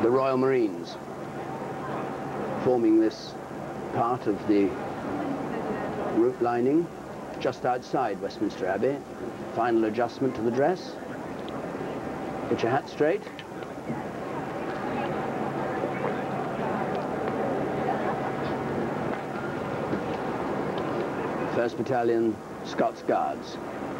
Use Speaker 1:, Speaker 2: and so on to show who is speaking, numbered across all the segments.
Speaker 1: The Royal Marines forming this part of the roof lining just outside Westminster Abbey. Final adjustment to the dress. Get your hat straight. First Battalion Scots Guards.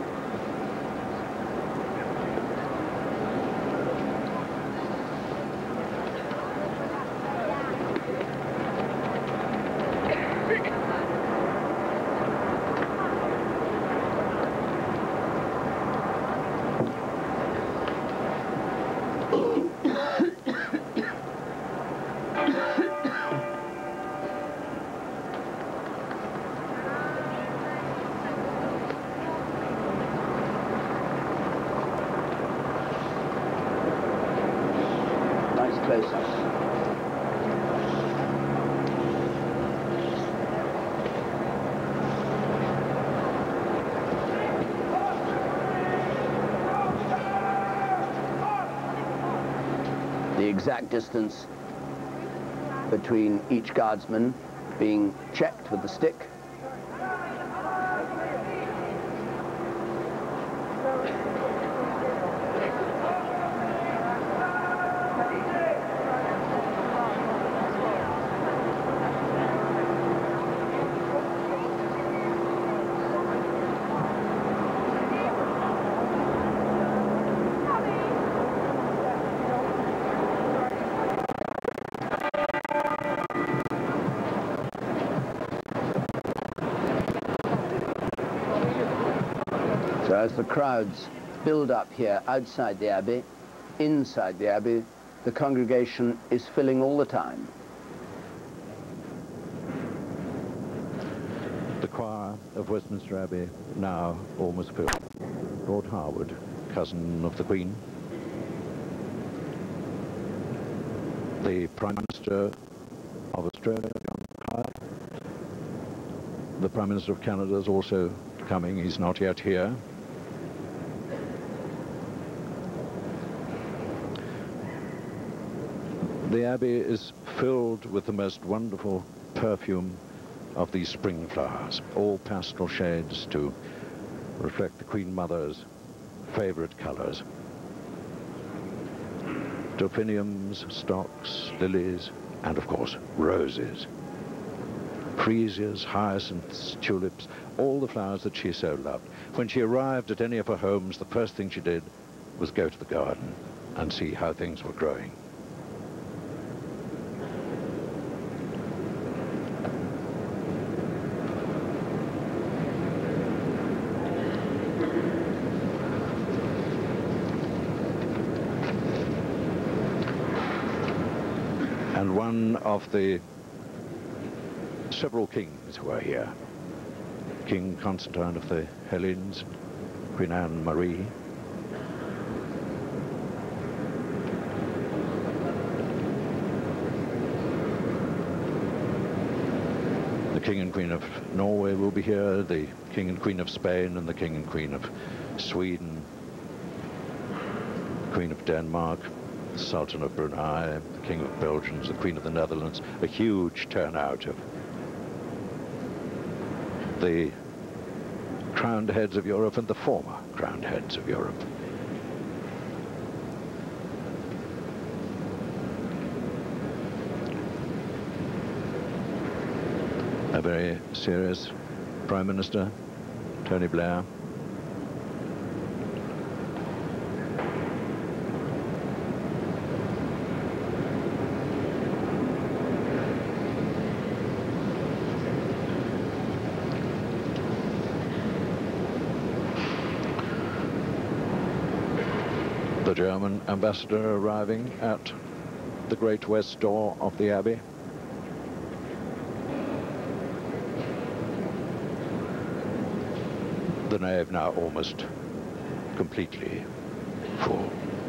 Speaker 1: The exact distance between each guardsman being checked with the stick. So as the crowds build up here outside the Abbey, inside the Abbey, the congregation is filling all the time.
Speaker 2: The choir of Westminster Abbey now almost filled. Lord Harwood, cousin of the Queen. The Prime Minister of Australia, John Howard. The Prime Minister of Canada is also coming. He's not yet here. The Abbey is filled with the most wonderful perfume of these spring flowers, all pastel shades to reflect the Queen Mother's favourite colours. Delphiniums, stocks, lilies, and of course roses. Freesias, hyacinths, tulips, all the flowers that she so loved. When she arrived at any of her homes, the first thing she did was go to the garden and see how things were growing. And one of the several kings who are here, King Constantine of the Hellenes, Queen Anne Marie, the King and Queen of Norway will be here, the King and Queen of Spain, and the King and Queen of Sweden, Queen of Denmark, the Sultan of Brunei, the King of Belgium, the Queen of the Netherlands, a huge turnout of the crowned heads of Europe and the former crowned heads of Europe. A very serious Prime Minister, Tony Blair. The German ambassador arriving at the great west door of the Abbey. The nave now almost completely full.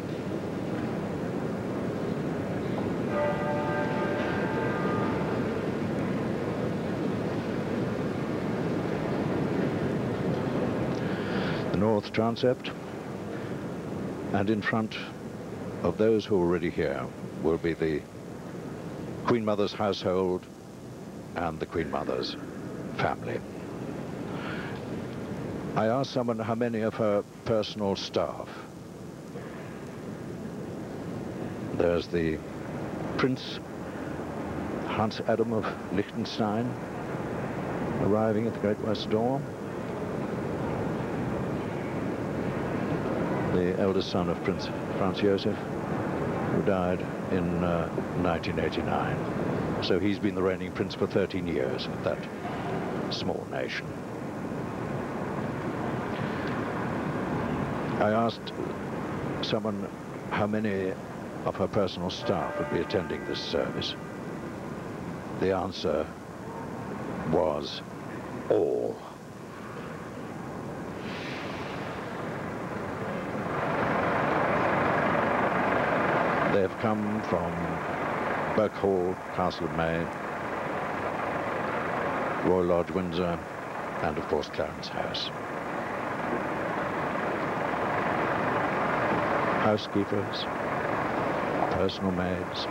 Speaker 2: The north transept, and in front of those who are already here, will be the Queen Mother's household and the Queen Mother's family. I asked someone how many of her personal staff. There's the Prince Hans Adam of Liechtenstein arriving at the Great West Door. The eldest son of Prince Franz Josef, who died in 1989. So he's been the reigning prince for 13 years of that small nation. I asked someone how many of her personal staff would be attending this service. The answer was all. They have come from Birk Hall, Castle of May, Royal Lodge, Windsor, and of course Clarence House. Housekeepers, personal maids.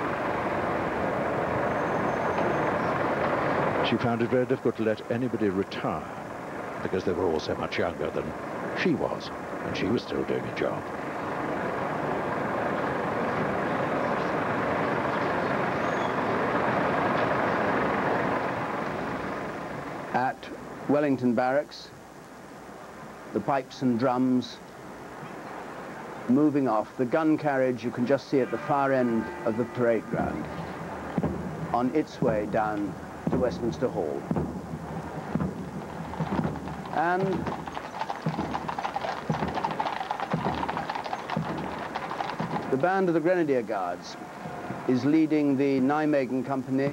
Speaker 2: She found it very difficult to let anybody retire because they were all so much younger than she was, and she was still doing a job.
Speaker 1: At Wellington Barracks, the pipes and drums moving off. The gun carriage you can just see at the far end of the parade ground on its way down to Westminster Hall. And the band of the Grenadier Guards is leading the Nijmegen Company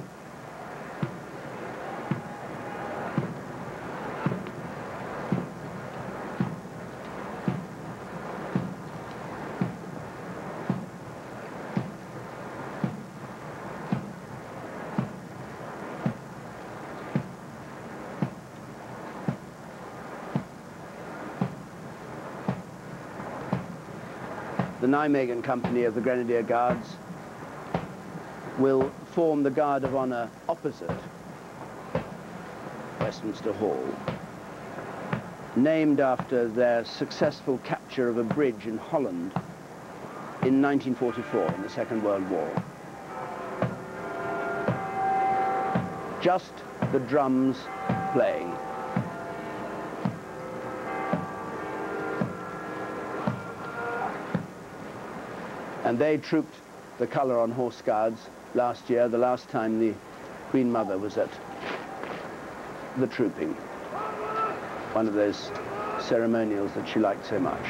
Speaker 1: the Nijmegen Company of the Grenadier Guards will form the Guard of Honour opposite Westminster Hall, named after their successful capture of a bridge in Holland in 1944 in the Second World War. Just the drums playing. And they trooped the Colour on Horse Guards last year, the last time the Queen Mother was at the trooping. One of those ceremonials that she liked so much.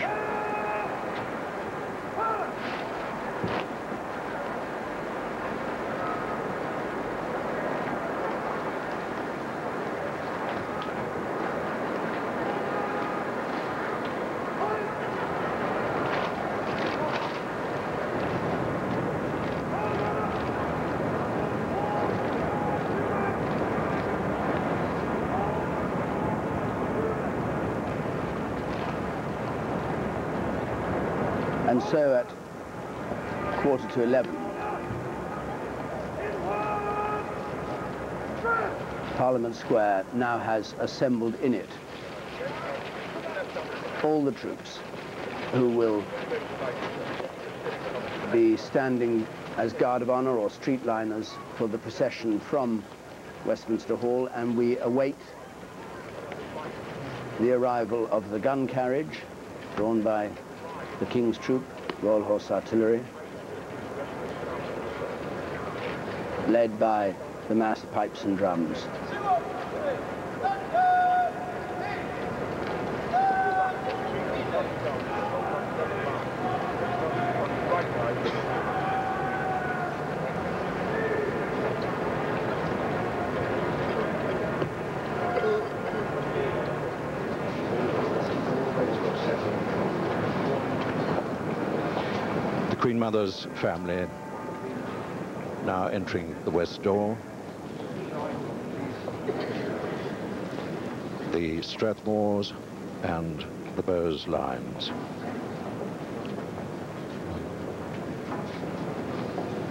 Speaker 1: And so at 11:15, Parliament Square now has assembled in it all the troops who will be standing as Guard of Honour or streetliners for the procession from Westminster Hall, and we await the arrival of the gun carriage drawn by the King's Troop, Royal Horse Artillery, led by the massed pipes and drums.
Speaker 2: Queen Mother's family now entering the west door. The Strathmores and the Bowes lines.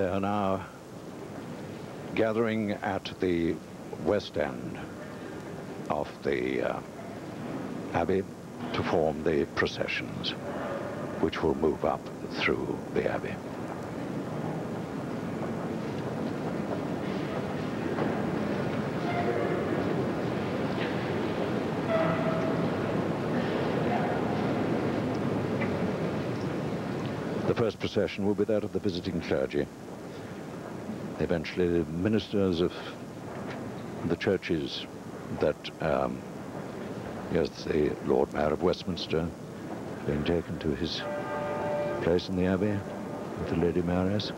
Speaker 2: They are now gathering at the west end of the abbey to form the processions, which will move up through the abbey. The first procession will be that of the visiting clergy, eventually the ministers of the churches that, yes, the Lord Mayor of Westminster being taken to his place in the abbey with the Lady Mayoress.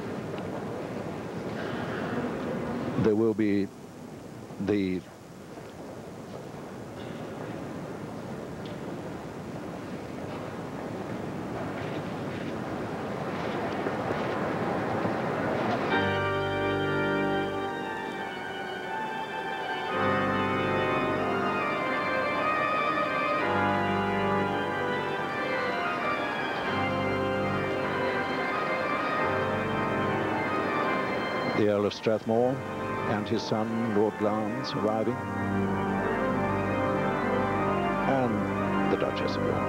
Speaker 2: There will be the Earl of Strathmore and his son, Lord Glance, arriving, and the Duchess of York.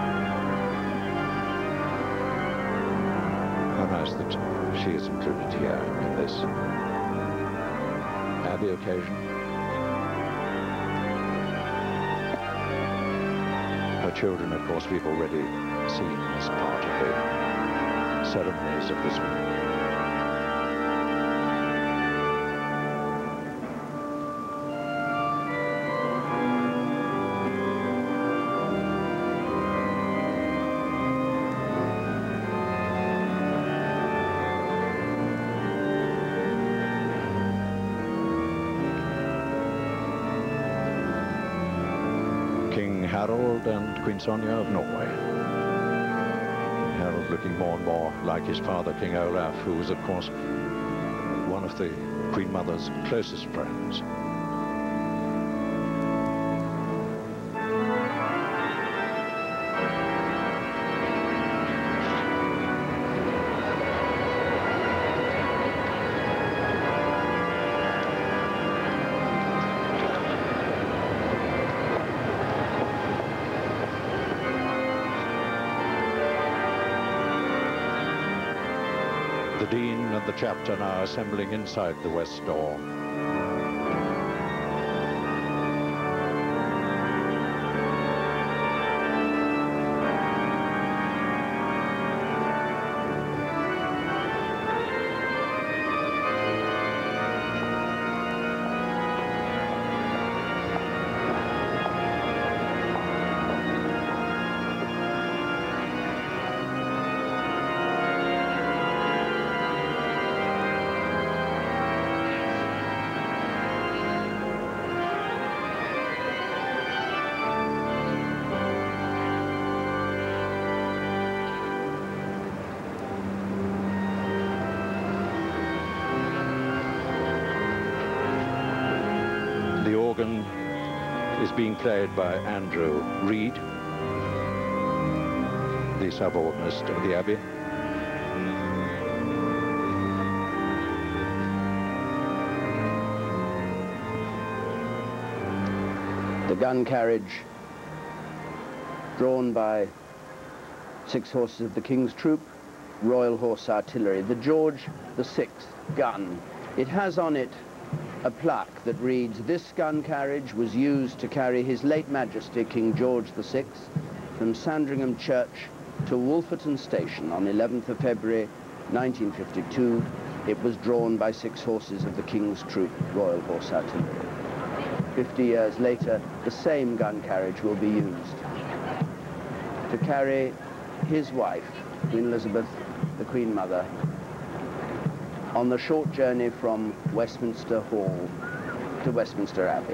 Speaker 2: How nice that she is included here in this abbey occasion. Her children, of course, we've already seen as part of the ceremonies of this one. Harold and Queen Sonja of Norway. Harold looking more and more like his father, King Olaf, who was, of course, one of the Queen Mother's closest friends. The Dean and the chapter now assembling inside the west door. Is being played by Andrew Reed, the suborganist of the Abbey.
Speaker 1: The gun carriage drawn by 6 horses of the King's Troop, Royal Horse Artillery, the George VI gun. It has on it a plaque that reads, "This gun carriage was used to carry His late Majesty King George VI from Sandringham Church to Wolferton Station on 11th of February 1952. It was drawn by 6 horses of the King's Troop, Royal Horse Artillery." 50 years later, the same gun carriage will be used to carry his wife, Queen Elizabeth, the Queen Mother, on the short journey from Westminster Hall to Westminster Abbey.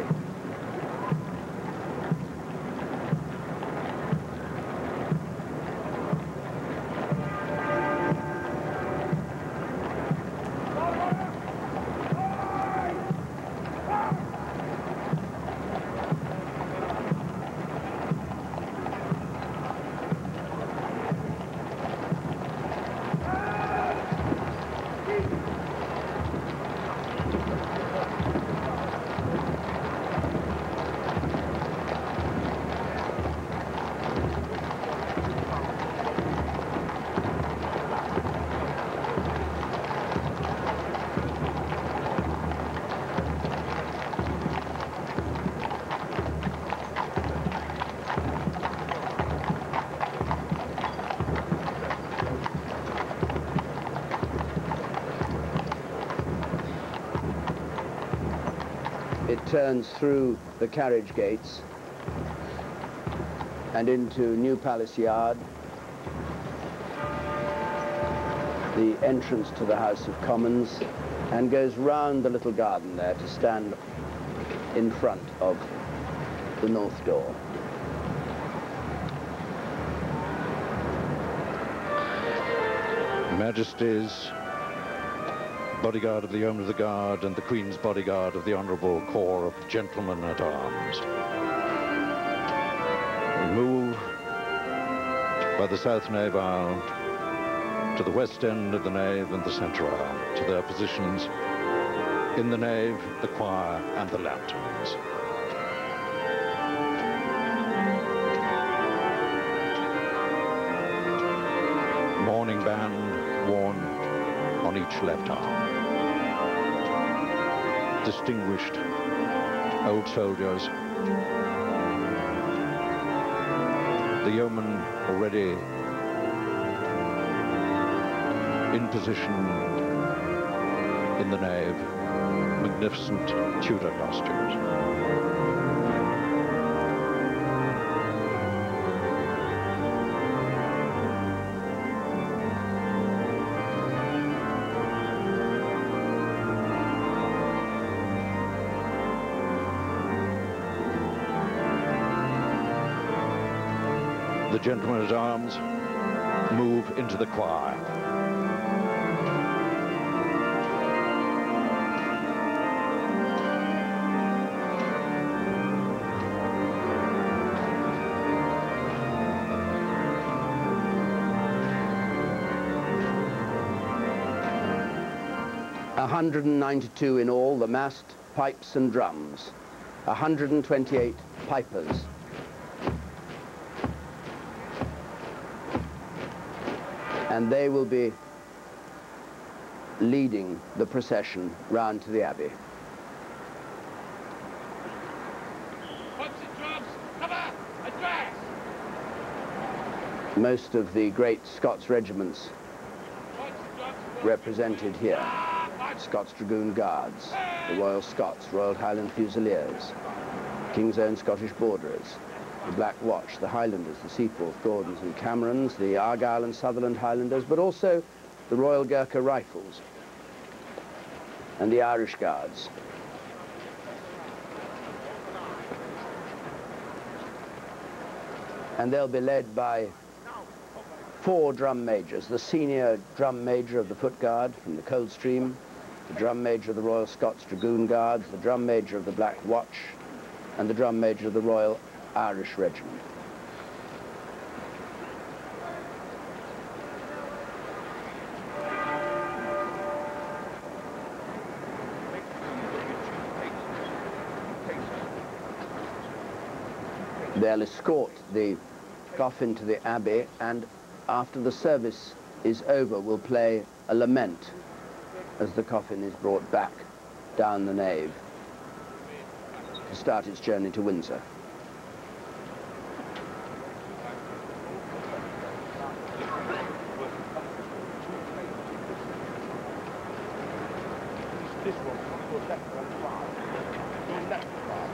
Speaker 1: turns through the carriage gates and into New Palace Yard, the entrance to the House of Commons, and goes round the little garden there to stand in front of the north door.
Speaker 2: Majesty's bodyguard of the Yeomen of the Guard and the Queen's bodyguard of the Honourable Corps of Gentlemen at Arms move by the south nave aisle to the west end of the nave and the centre aisle, to their positions in the nave, the choir and the lanterns. Mourning band worn on each left arm. Distinguished old soldiers. The yeomen already in position in the nave. Magnificent Tudor costumes. The gentlemen at arms move into the choir.
Speaker 1: A 192 in all, the massed, pipes and drums. 128 pipers. And they will be leading the procession round to the Abbey. Most of the great Scots regiments represented here. Scots Dragoon Guards, the Royal Scots, Royal Highland Fusiliers, King's Own Scottish Borderers, the Black Watch, the Highlanders, the Seaforth, Gordons and Camerons, the Argyll and Sutherland Highlanders, but also the Royal Gurkha Rifles and the Irish Guards. And they'll be led by 4 drum majors, the senior drum major of the Foot Guard from the Coldstream, the drum major of the Royal Scots Dragoon Guards, the drum major of the Black Watch, and the drum major of the Royal Irish Regiment. They'll escort the coffin to the Abbey, and after the service is over, we'll play a lament as the coffin is brought back down the nave to start its journey to Windsor.
Speaker 3: This one, your left one, 5. Your left 5.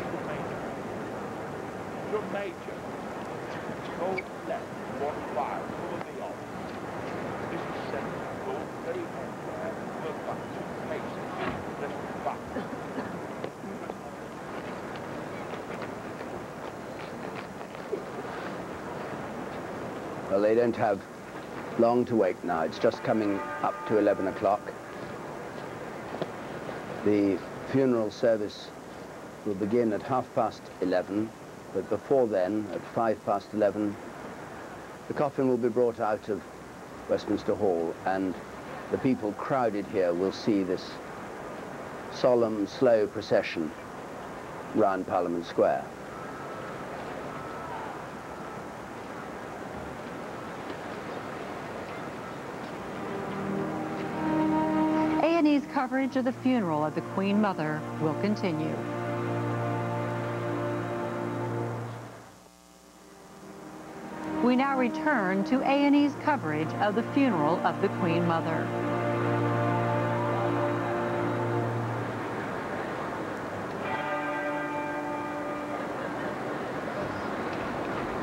Speaker 3: Your major. Go left, 1, 5. Follow the on. This is 7. Go very everywhere. Go back 2 paces. Left back.
Speaker 1: Well, they don't have long to wait now. It's just coming up to 11 o'clock. The funeral service will begin at 11:30, but before then, at 11:05, the coffin will be brought out of Westminster Hall, and the people crowded here will see this solemn, slow procession round Parliament Square.
Speaker 4: A&E's coverage of the funeral of the Queen Mother will continue. We now return to A&E's coverage of the funeral of the Queen Mother.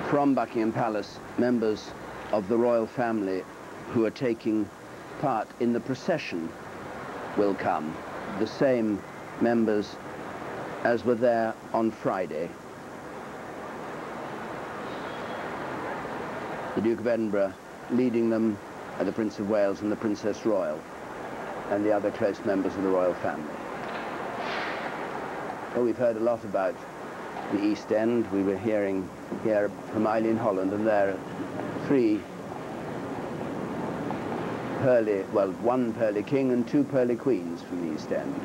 Speaker 1: from Buckingham Palace, members of the royal family who are taking part in the procession will come. The same members as were there on Friday. The Duke of Edinburgh leading them, the Prince of Wales and the Princess Royal, and the other close members of the royal family. Well, we've heard a lot about the East End. We were hearing here from Eileen Holland, and there are three pearly, well, one pearly king and two pearly queens from the East End.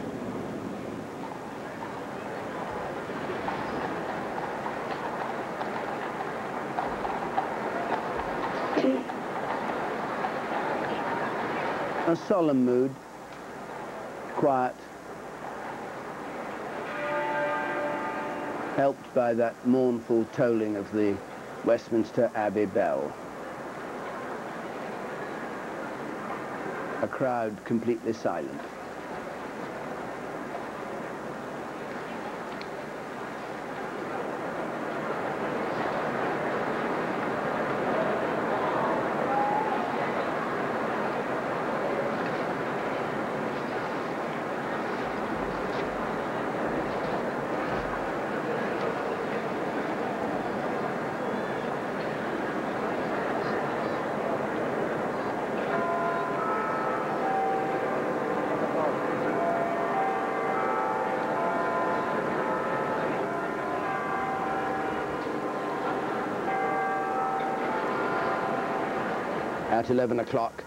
Speaker 1: A solemn mood, quiet, helped by that mournful tolling of the Westminster Abbey bell. A crowd completely silent. At 11 o'clock,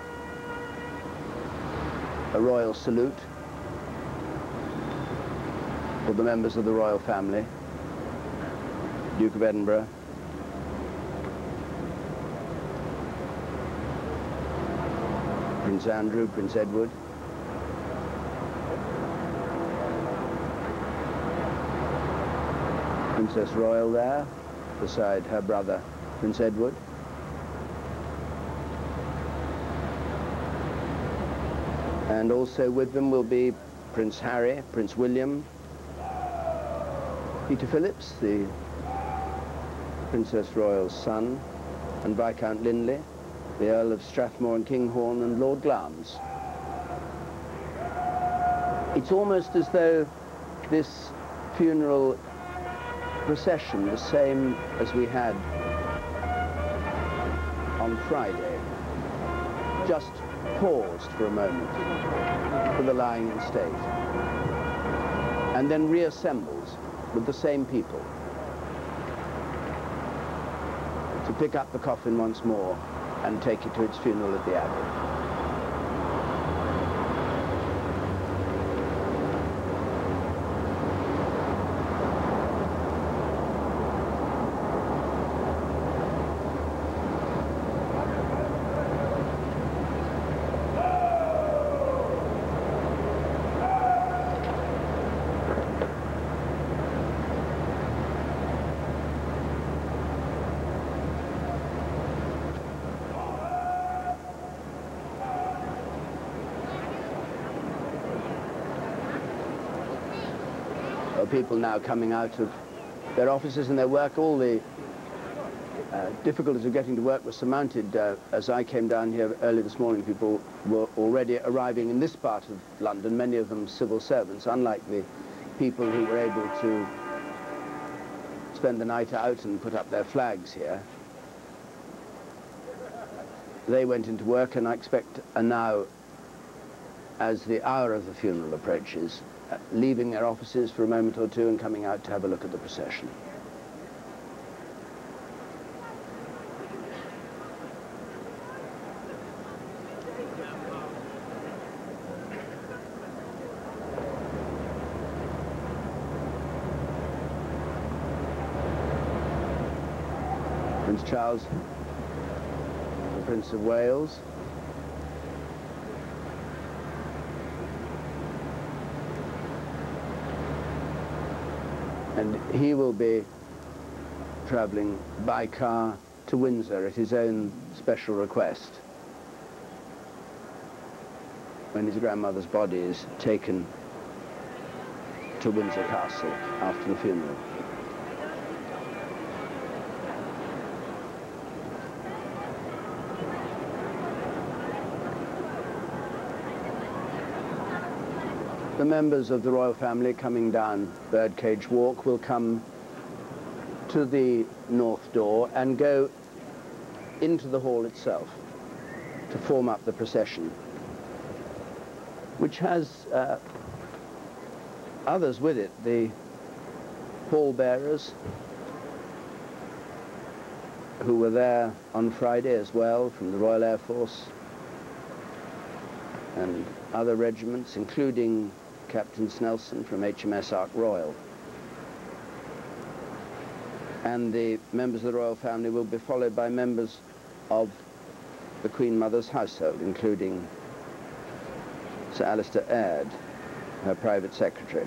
Speaker 1: a royal salute for the members of the royal family, Duke of Edinburgh, Prince Andrew, Prince Edward, Princess Royal there, beside her brother, Prince Edward. And also with them will be Prince Harry, Prince William, Peter Phillips, the Princess Royal's son, and Viscount Linley, the Earl of Strathmore and Kinghorn, and Lord Glamis. It's almost as though this funeral procession, the same as we had on Friday, just paused for a moment for the lying in state, and then reassembles with the same people to pick up the coffin once more and take it to its funeral at the Abbey. People now coming out of their offices and their work. All the difficulties of getting to work were surmounted. As I came down here early this morning, people were already arriving in this part of London, many of them civil servants, unlike the people who were able to spend the night out and put up their flags here. They went into work, and I expect are now, as the hour of the funeral approaches, leaving their offices for a moment or two and coming out to have a look at the procession. Prince Charles, the Prince of Wales, and he will be travelling by car to Windsor at his own special request when his grandmother's body is taken to Windsor Castle after the funeral. the members of the royal family coming down Birdcage Walk will come to the north door and go into the hall itself to form up the procession, which has others with it, the pallbearers who were there on Friday as well from the Royal Air Force and other regiments, including Captain Snelson from HMS Ark Royal. And the members of the royal family will be followed by members of the Queen Mother's household, including Sir Alistair Aird, her private secretary.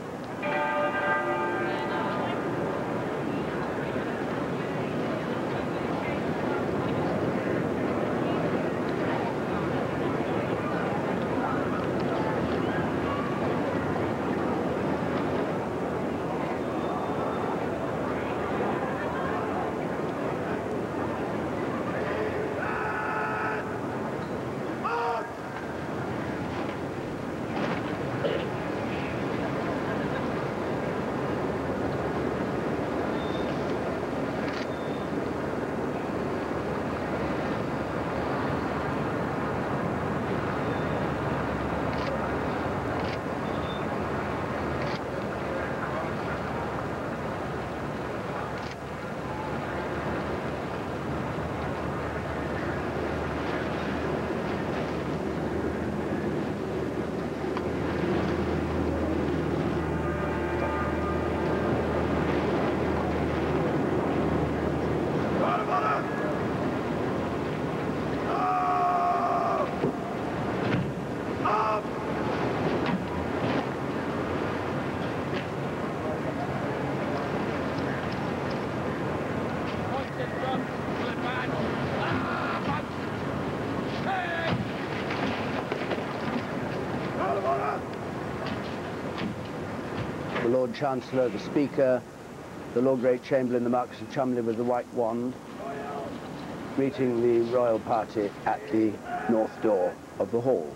Speaker 1: The Lord Chancellor, the Speaker, the Lord Great Chamberlain, the Marquis of Cholmondeley with the white wand, greeting the royal party at the north door of the hall.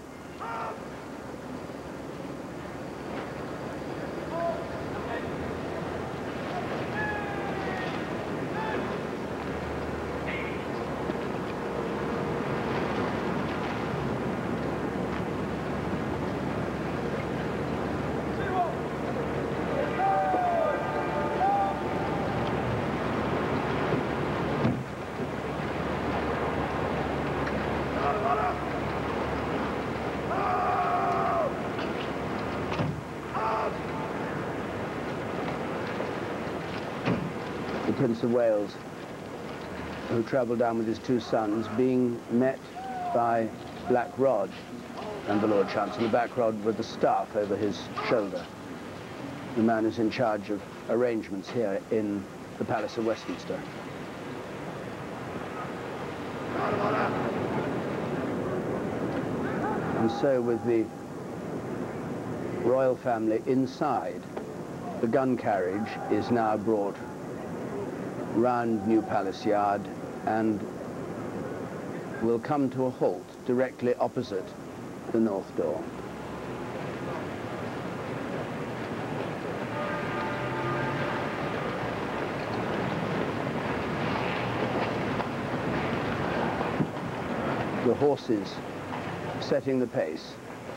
Speaker 1: The Prince of Wales, who travelled down with his two sons, being met by Black Rod and the Lord Chancellor. Black Rod with the staff over his shoulder. The man who's in charge of arrangements here in the Palace of Westminster. And so with the royal family inside, the gun carriage is now brought round New Palace Yard and will come to a halt directly opposite the north door. The horses setting the pace.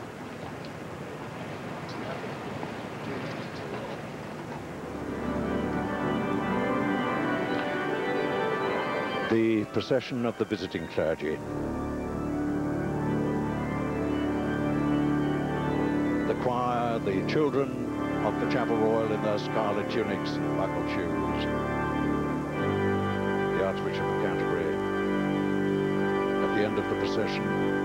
Speaker 2: The procession of the visiting clergy. The choir, the children of the Chapel Royal in their scarlet tunics and buckled shoes. The Archbishop of Canterbury at the end of the procession.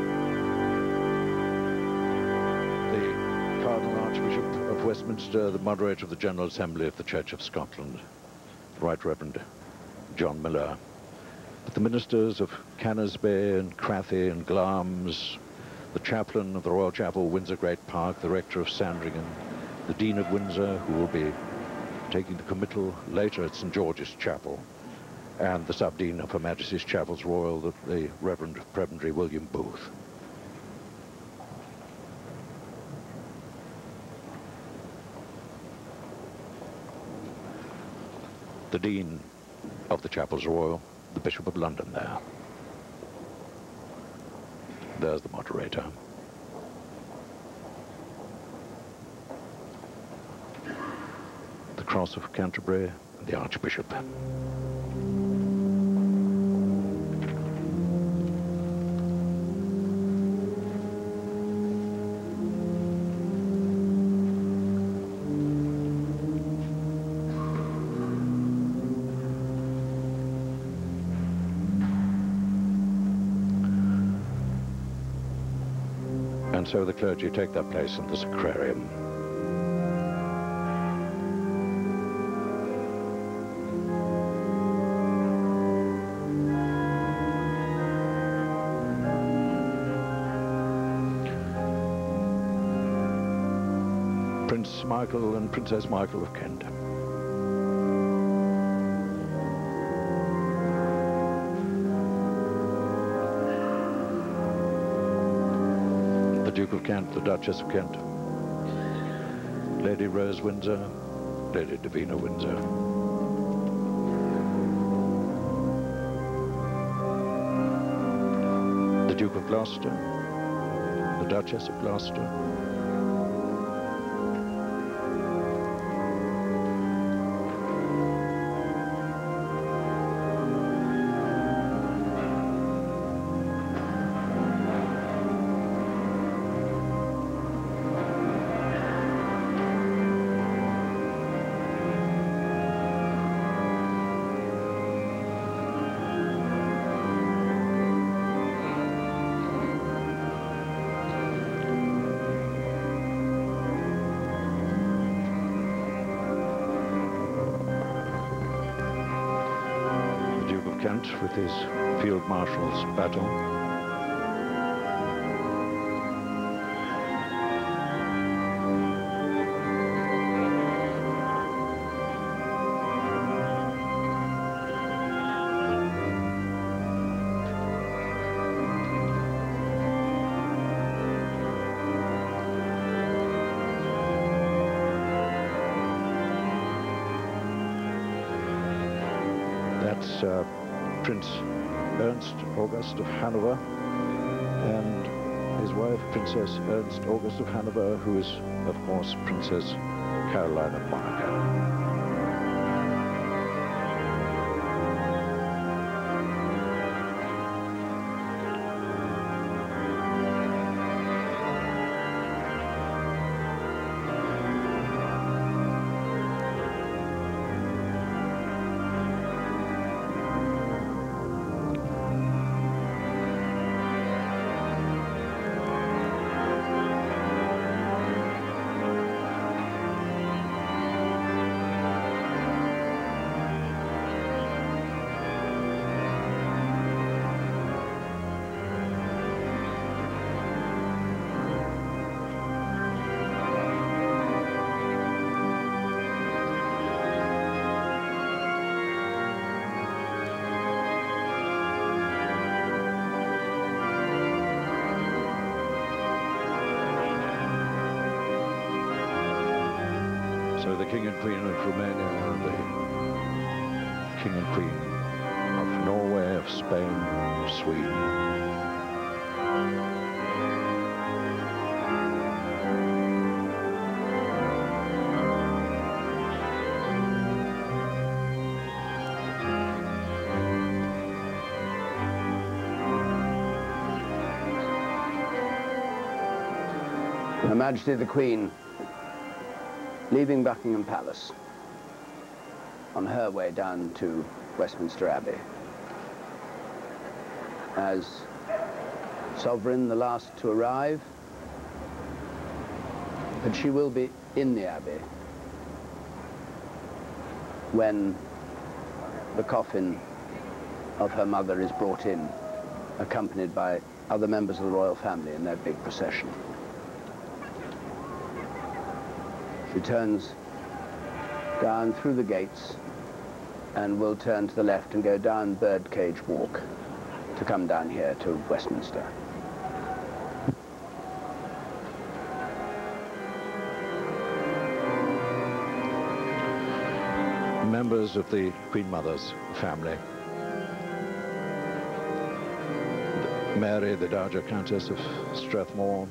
Speaker 2: The Cardinal Archbishop of Westminster, the moderator of the General Assembly of the Church of Scotland, Right Reverend John Miller. But the ministers of Cannesby and Crathy and Glamis, the chaplain of the Royal Chapel, Windsor Great Park, the rector of Sandringham, the Dean of Windsor, who will be taking the committal later at St. George's Chapel, and the Sub-Dean of Her Majesty's Chapels Royal, the Reverend Prebendary William Booth. the Dean of the Chapels Royal, the Bishop of London there. There's the moderator. The Cross of Canterbury, and the Archbishop. And so the clergy take their place in the sacrarium. Prince Michael and Princess Michael of Kent. The Duke of Kent, the Duchess of Kent, Lady Rose Windsor, Lady Davina Windsor. The Duke of Gloucester, the Duchess of Gloucester. With his Field Marshal's baton. That's Prince Ernst August of Hanover and his wife, Princess Ernst August of Hanover, who is, of course, Princess Caroline of Monaco. So the King and Queen of Romania, and the King and Queen of Norway, of Spain, of Sweden.
Speaker 1: Her Majesty the Queen leaving Buckingham Palace on her way down to Westminster Abbey as sovereign, the last to arrive, but she will be in the Abbey when the coffin of her mother is brought in, accompanied by other members of the royal family in their big procession. She turns down through the gates and will turn to the left and go down Birdcage Walk to come down here to Westminster.
Speaker 2: members of the Queen Mother's family. Mary, the Dowager Countess of Strathmore,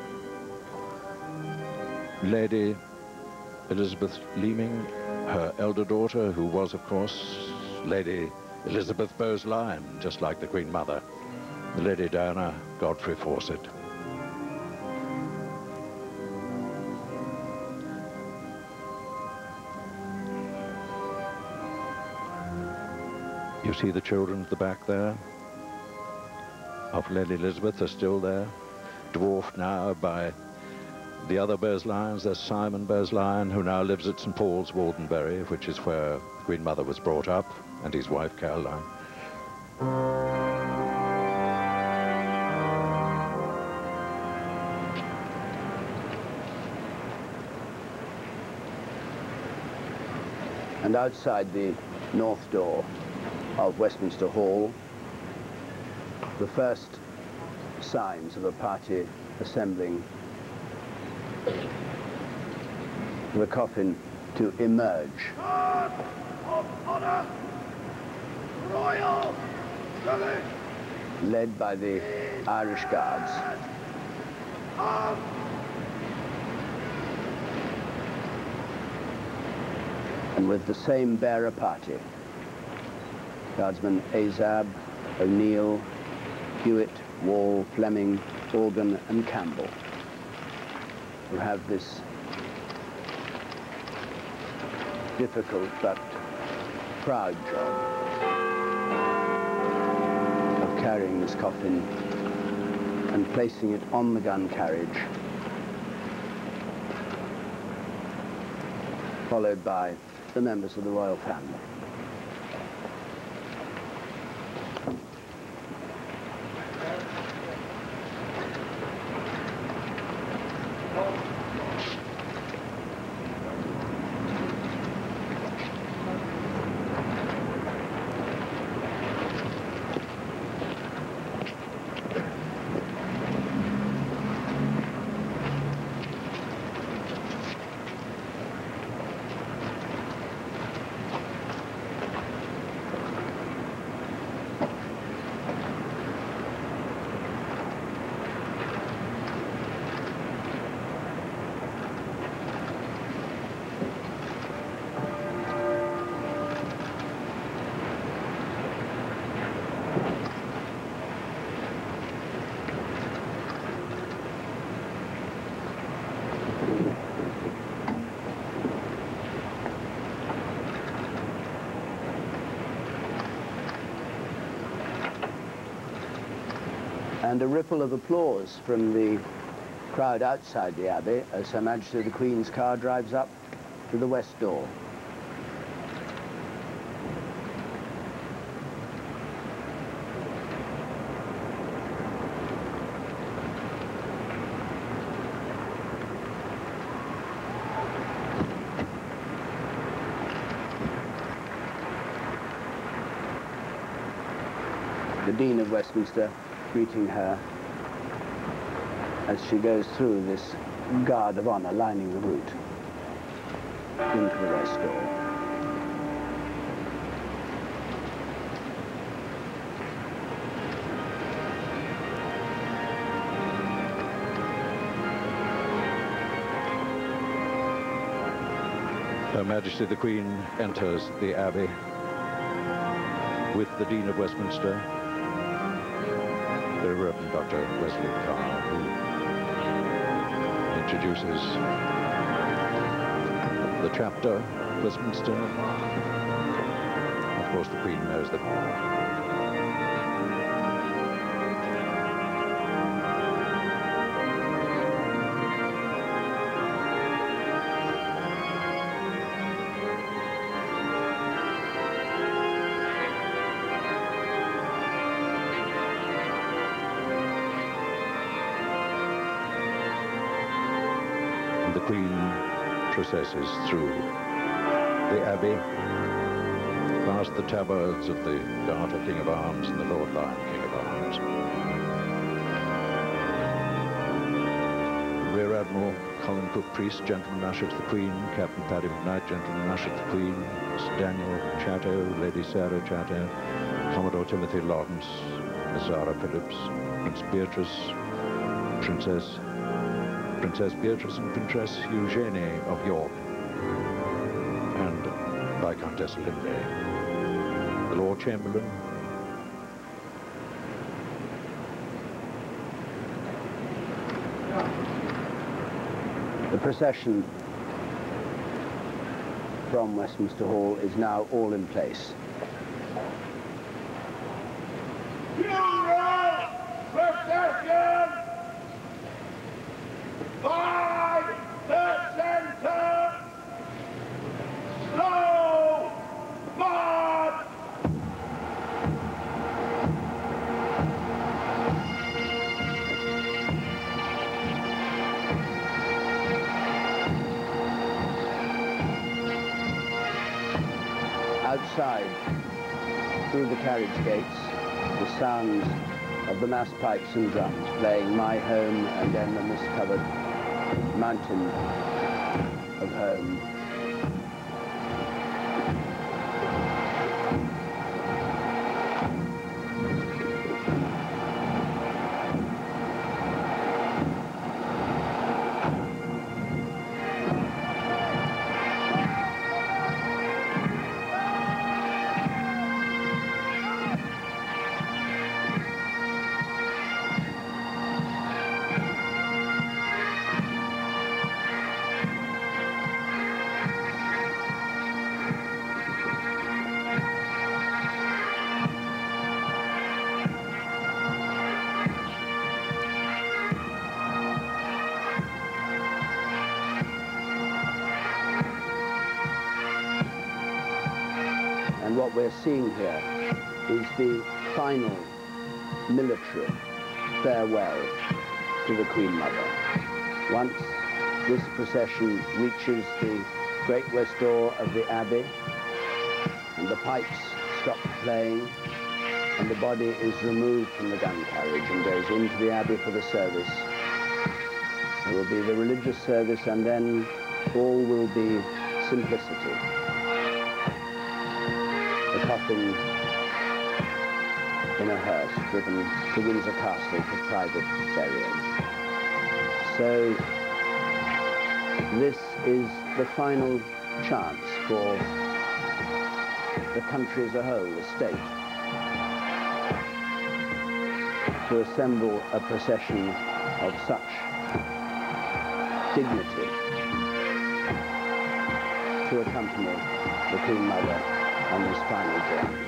Speaker 2: Lady Elizabeth Leeming, her elder daughter, who was, of course, Lady Elizabeth Bowes-Lyon, just like the Queen Mother, Lady Diana Godfrey Fawcett. You see the children at the back there of Lady Elizabeth are still there, dwarfed now by the other Bowes-Lyons. There's Simon Bowes-Lyon, who now lives at St. Paul's, Wardenbury, which is where the Queen Mother was brought up, and his wife Caroline.
Speaker 1: And outside the north door of Westminster Hall, the first signs of a party assembling, the coffin to emerge.
Speaker 3: Guard of honor, royal salute,
Speaker 1: Led by the Irish Guards. And with the same bearer party, Guardsmen Azab, O'Neill, Hewitt, Wall, Fleming, Organ and Campbell, who have this difficult but proud job of carrying this coffin and placing it on the gun carriage, followed by the members of the royal family. And a ripple of applause from the crowd outside the Abbey as Her Majesty the Queen's car drives up to the west door. The Dean of Westminster greeting her as she goes through this guard of honor lining the route into the west door.
Speaker 2: Her Majesty the Queen enters the Abbey with the Dean of Westminster, the Reverend Dr. Wesley Carr, who introduces the chapter of Westminster. Of course, the Queen knows them all. The Queen processes through the Abbey, past the tabards of the Garter King of Arms and the Lord Lion King of Arms. Rear Admiral Colin Cook Priest, Gentleman Usher to the Queen, Captain Paddy McKnight, Gentleman Usher to the Queen, Sir Daniel Chatto, Lady Sarah Chatto, Commodore Timothy Lawrence, Miss Zara Phillips, Prince Beatrice, Princess Beatrice and Princess Eugenie of York, and Viscountess Linley, the Lord Chamberlain,
Speaker 1: The procession from Westminster Hall is now all in place.
Speaker 3: Funeral procession by the center. Slow march.
Speaker 1: Outside, through the carriage gates, the sounds of the mass pipes and drums playing My Home and then the mist-covered mountain of home. And what we're seeing here is the final military farewell to the Queen Mother. Once this procession reaches the great west door of the Abbey and the pipes stop playing and the body is removed from the gun carriage and goes into the Abbey for the service, there will be the religious service and then all will be simplicity. The coffin in a hearse driven to Windsor Castle for private burial. So this is the final chance for the country as a whole, the state, to assemble a procession of such dignity to accompany the Queen Mother on this final journey.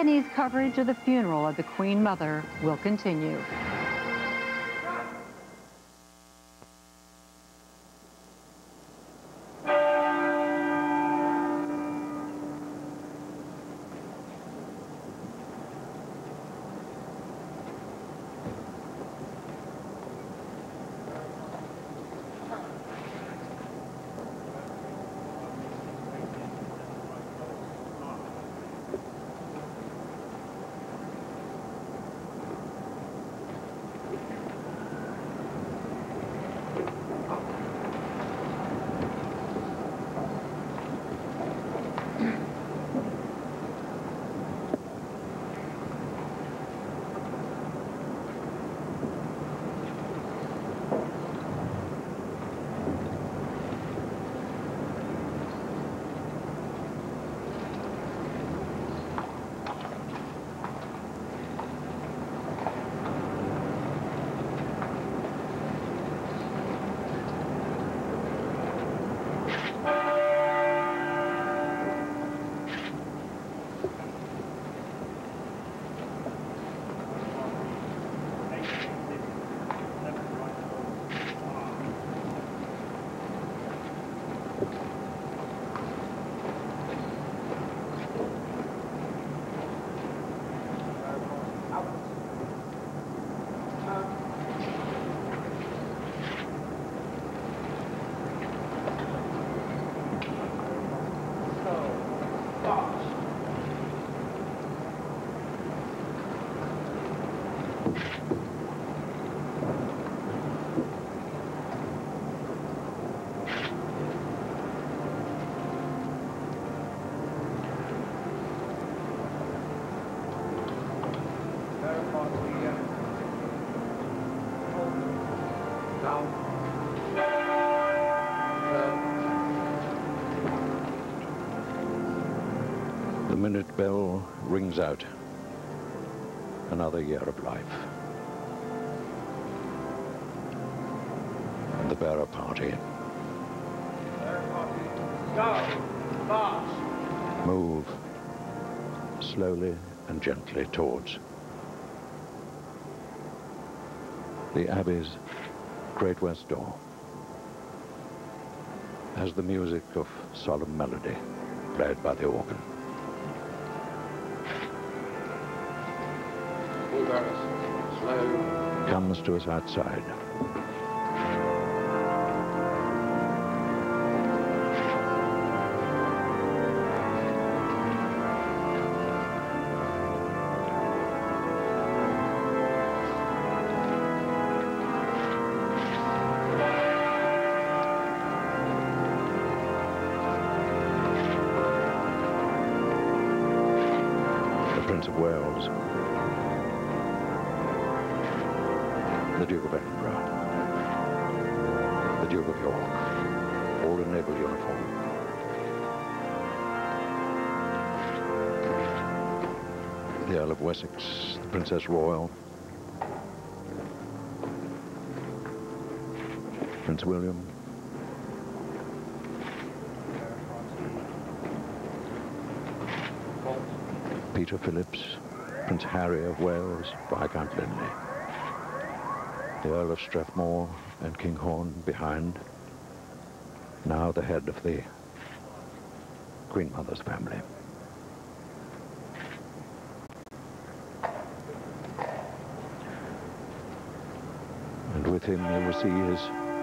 Speaker 4: A&E's coverage of the funeral of the Queen Mother will continue.
Speaker 2: The minute bell rings out. Another year of life. And the bearer party move slowly and gently towards the Abbey's great west door as the music of solemn melody played by the organ.
Speaker 1: Slow.
Speaker 2: Comes to us outside. The Prince of Wales, the Duke of Edinburgh, the Duke of York, all in naval uniform. The Earl of Wessex, the Princess Royal, Prince William, Peter Phillips, Prince Harry of Wales, Viscount Linley, the Earl of Strathmore and Kinghorn behind, now the head of the Queen Mother's family. And with him you will see his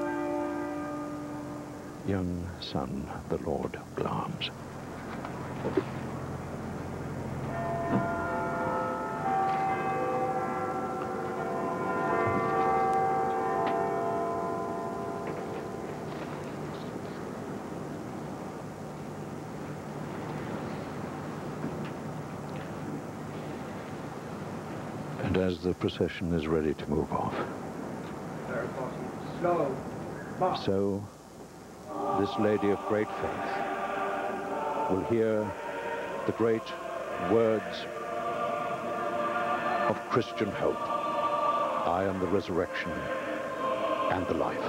Speaker 2: young son, the Lord Glamis. And as the procession is ready to move off, so this lady of great faith will hear the great words of Christian hope. I am the resurrection and the life.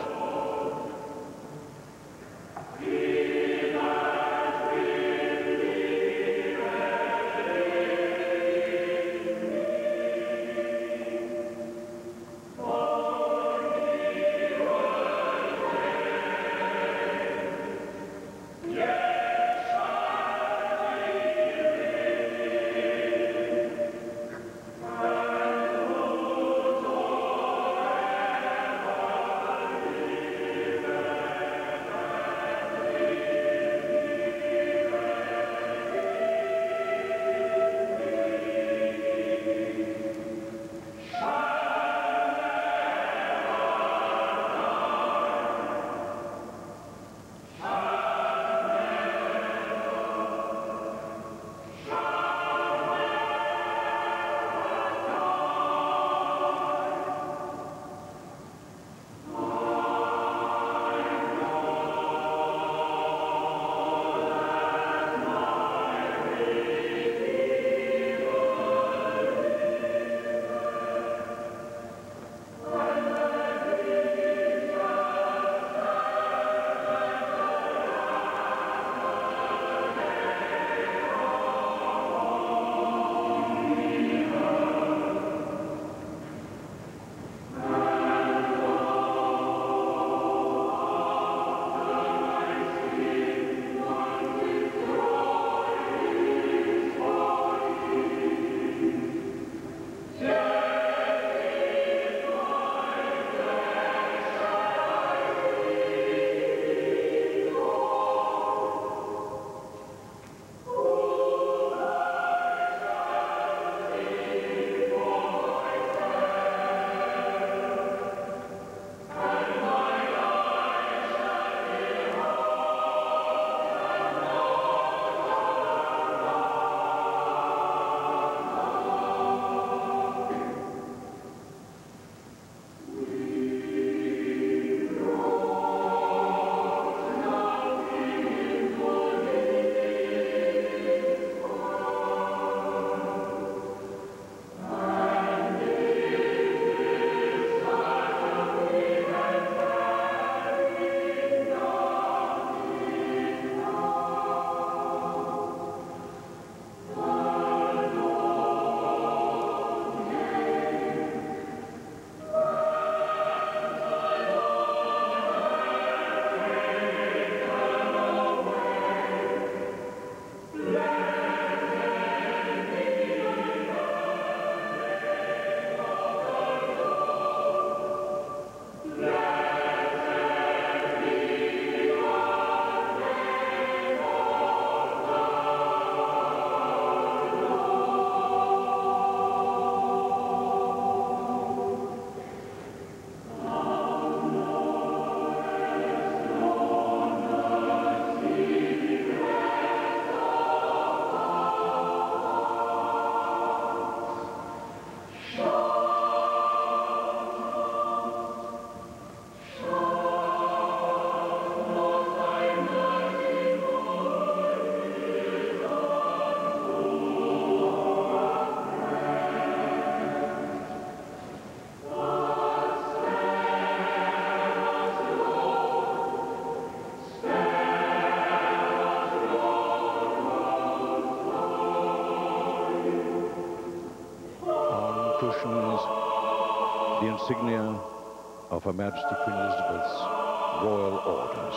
Speaker 2: cushions the insignia of Her Majesty Queen Elizabeth's royal orders.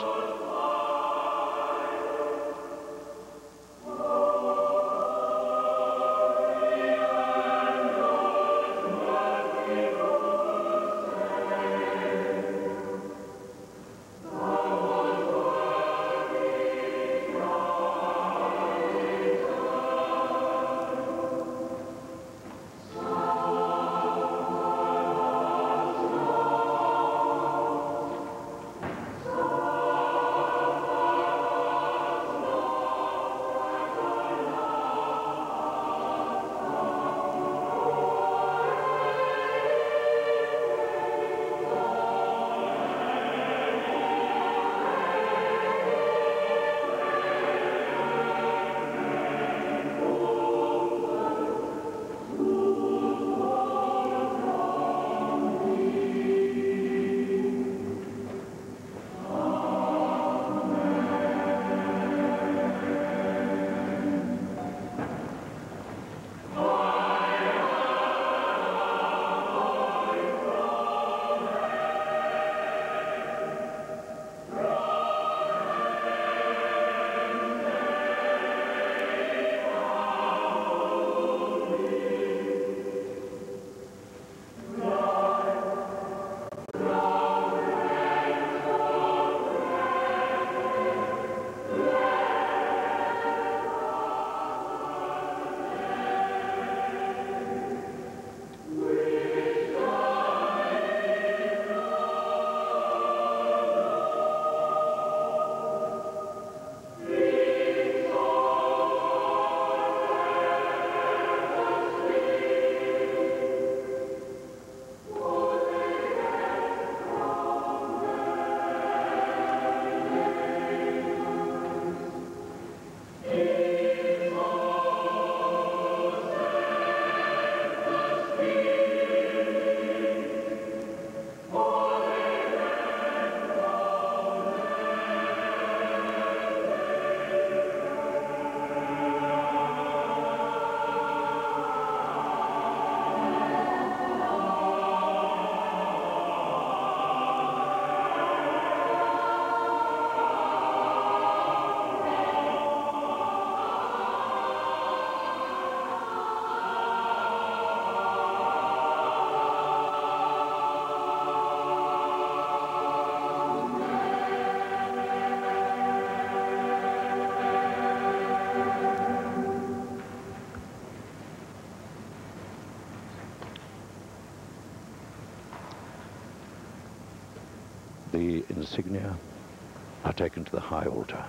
Speaker 2: The insignia are taken to the high altar.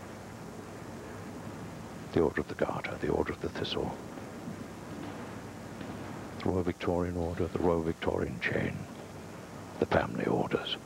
Speaker 2: The Order of the Garter, the Order of the Thistle, the Royal Victorian Order, the Royal Victorian Chain, the family orders.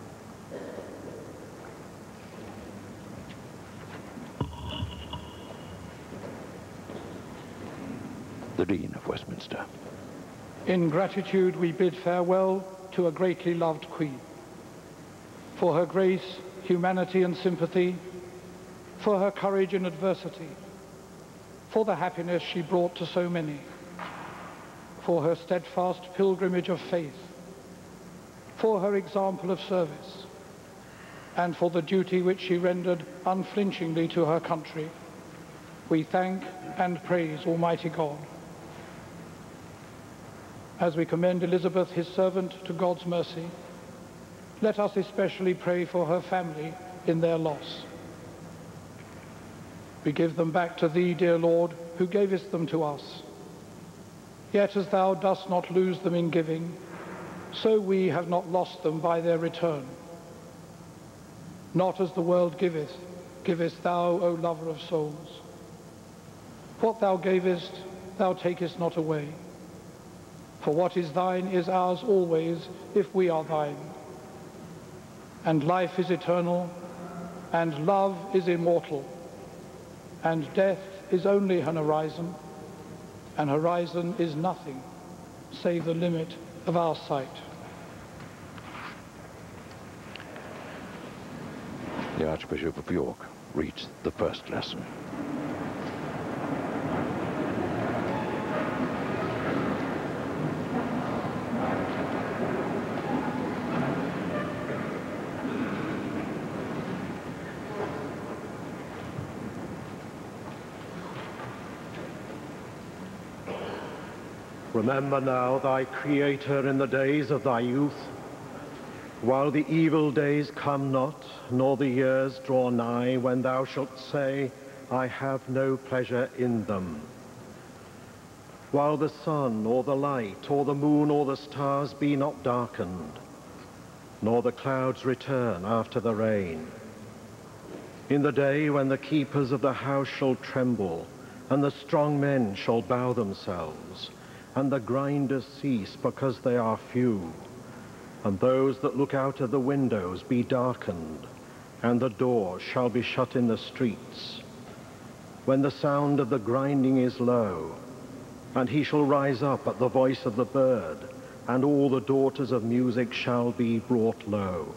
Speaker 2: The Dean of Westminster.
Speaker 5: In gratitude we bid farewell to a greatly loved Queen, for her grace, humanity and sympathy, for her courage in adversity, for the happiness she brought to so many, for her steadfast pilgrimage of faith, for her example of service, and for the duty which she rendered unflinchingly to her country. We thank and praise Almighty God. As we commend Elizabeth, his servant, to God's mercy, let us especially pray for her family in their loss. We give them back to thee, dear Lord, who gavest them to us. Yet as thou dost not lose them in giving, so we have not lost them by their return. Not as the world giveth, givest thou, O lover of souls. What thou gavest, thou takest not away. For what is thine is ours always, if we are thine. And life is eternal, and love is immortal, and death is only an horizon is nothing save the limit of our sight.
Speaker 2: The Archbishop of York reads the first lesson.
Speaker 6: Remember now thy Creator in the days of thy youth, while the evil days come not, nor the years draw nigh, when thou shalt say, I have no pleasure in them. While the sun, or the light, or the moon, or the stars be not darkened, nor the clouds return after the rain. In the day when the keepers of the house shall tremble, and the strong men shall bow themselves, and the grinders cease because they are few, and those that look out of the windows be darkened, and the doors shall be shut in the streets. When the sound of the grinding is low, and he shall rise up at the voice of the bird, and all the daughters of music shall be brought low.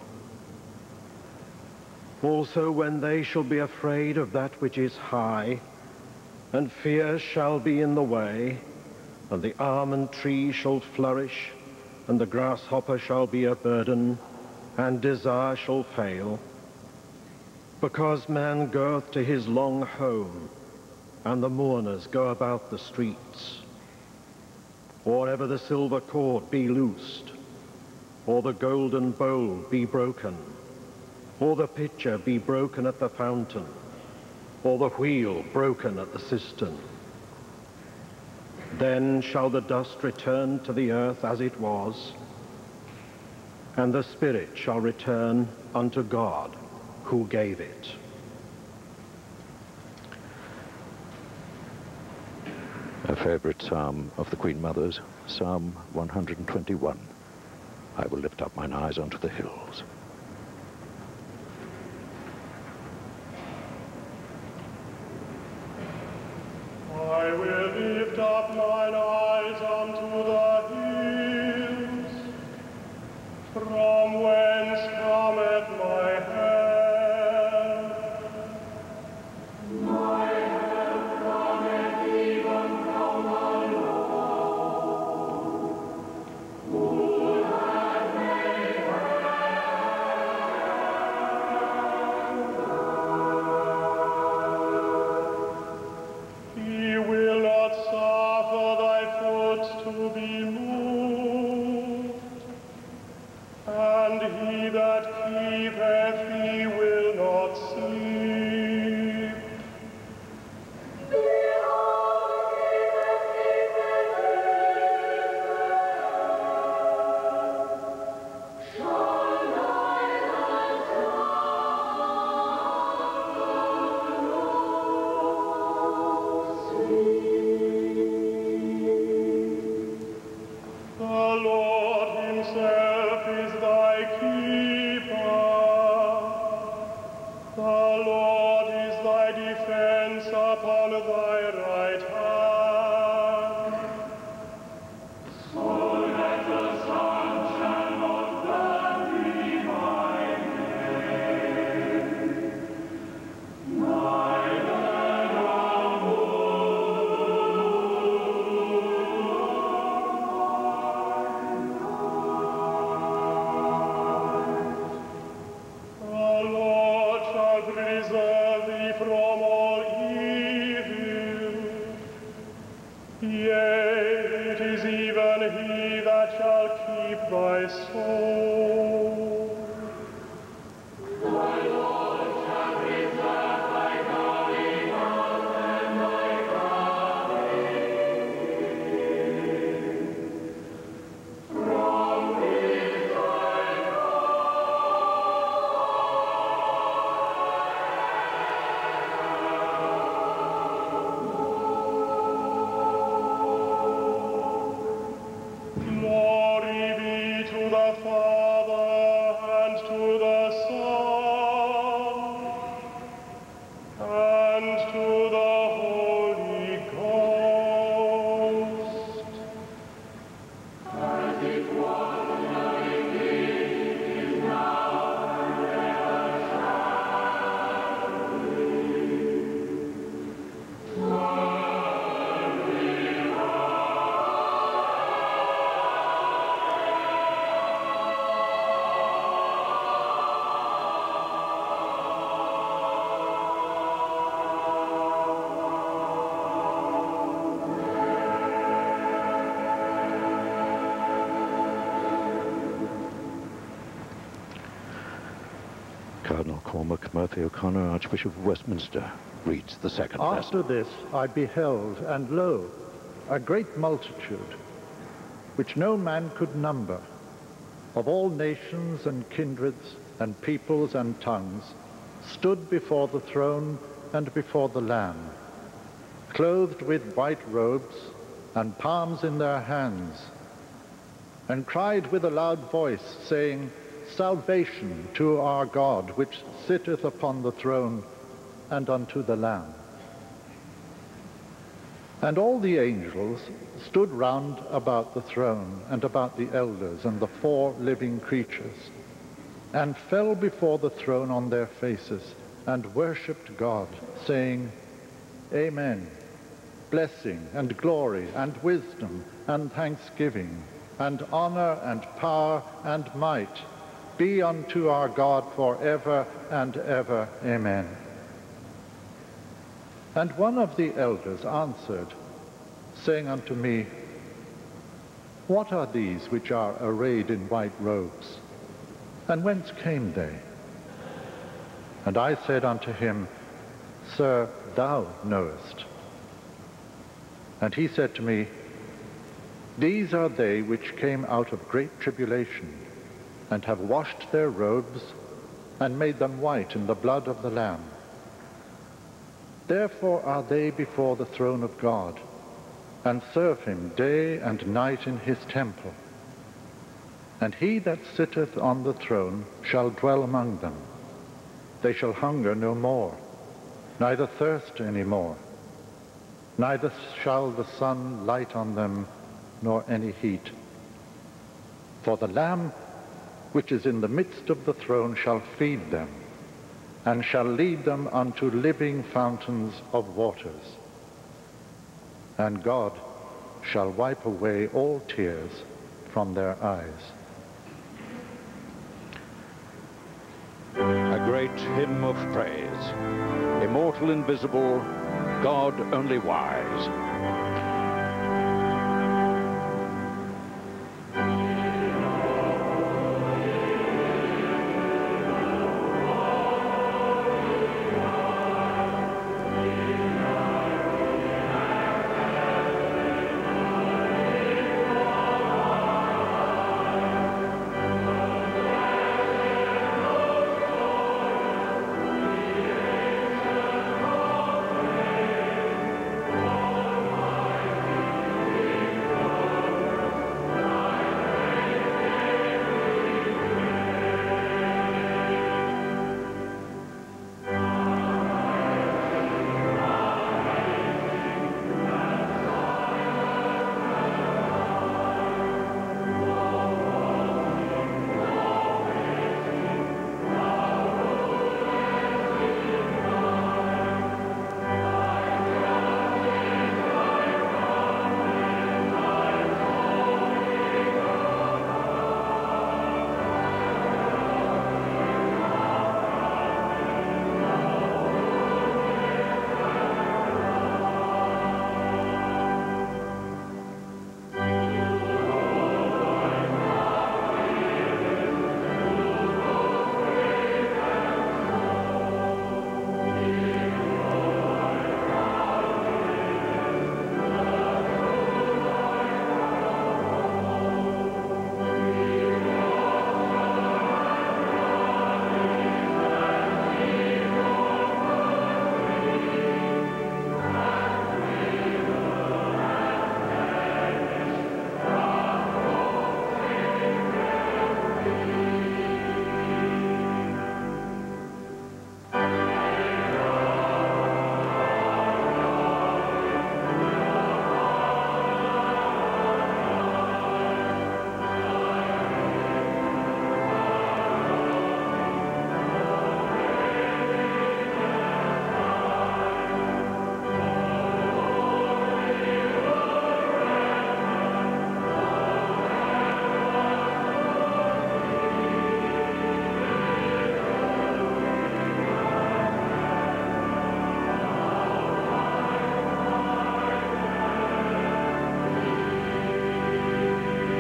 Speaker 6: Also when they shall be afraid of that which is high, and fear shall be in the way, and the almond tree shall flourish, and the grasshopper shall be a burden, and desire shall fail, because man goeth to his long home, and the mourners go about the streets. Or ever the silver cord be loosed, or the golden bowl be broken, or the pitcher be broken at the fountain, or the wheel broken at the cistern. Then shall the dust return to the earth as it was, and the spirit shall return unto God who gave it.
Speaker 2: A favorite psalm of the Queen Mother's, Psalm 121. I will lift up mine eyes unto the hills.
Speaker 7: I will lift up mine eyes unto the hills, from whence cometh my help. My help cometh even from the Lord, who hath made heaven. He will not suffer thy foot to be moved, and he that keepeth thee will not sleep. Behold, he that keepeth Israel shall neither slumber nor sleep. The Lord himself is thy keeper. The Lord is thy defense upon thy right hand. So that the sun shall not burn thee by day, neither the The Lord shall preserve thee from all evil. Yea, it is even he that shall keep thy soul. Thy Lord shall preserve thy going out and thy coming in from this time Glory be to the Father,
Speaker 2: Cardinal Cormac Murphy O'Connor, Archbishop of Westminster, reads the second
Speaker 8: After
Speaker 2: lesson.
Speaker 8: this I beheld, and lo, a great multitude, which no man could number, of all nations and kindreds and peoples and tongues, stood before the throne and before the Lamb, clothed with white robes and palms in their hands, and cried with a loud voice, saying, Salvation to our God, which sitteth upon the throne, and unto the Lamb. And all the angels stood round about the throne, and about the elders, and the 4 living creatures, and fell before the throne on their faces, and worshipped God, saying, Amen. Blessing and glory and wisdom and thanksgiving and honor and power and might be unto our God forever and ever. Amen. And one of the elders answered, saying unto me, What are these which are arrayed in white robes? And whence came they? And I said unto him, Sir, thou knowest. And he said to me, These are they which came out of great tribulation, and have washed their robes, and made them white in the blood of the Lamb. Therefore are they before the throne of God, and serve him day and night in his temple. And he that sitteth on the throne shall dwell among them. They shall hunger no more, neither thirst any more. Neither shall the sun light on them, nor any heat. For the Lamb which is in the midst of the throne shall feed them, and shall lead them unto living fountains of waters. And God shall wipe away all tears from their eyes.
Speaker 2: A great hymn of praise. Immortal, invisible, God only wise.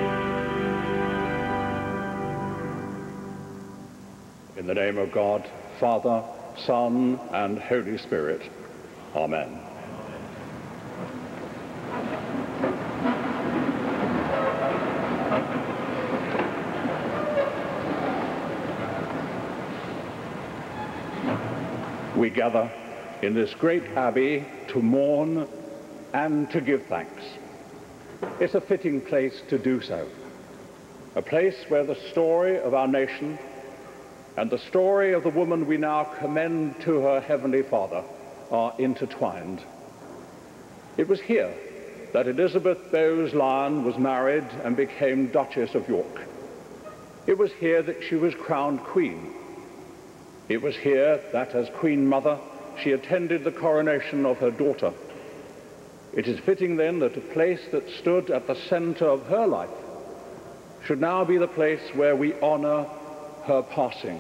Speaker 9: In the name of God, Father, Son, and Holy Spirit. Amen. We gather in this great abbey to mourn and to give thanks. It's a fitting place to do so. A place where the story of our nation and the story of the woman we now commend to her Heavenly Father are intertwined. It was here that Elizabeth Bowes-Lyon was married and became Duchess of York. It was here that she was crowned Queen. It was here that, as Queen Mother, she attended the coronation of her daughter. It is fitting then that a place that stood at the center of her life should now be the place where we honor her passing.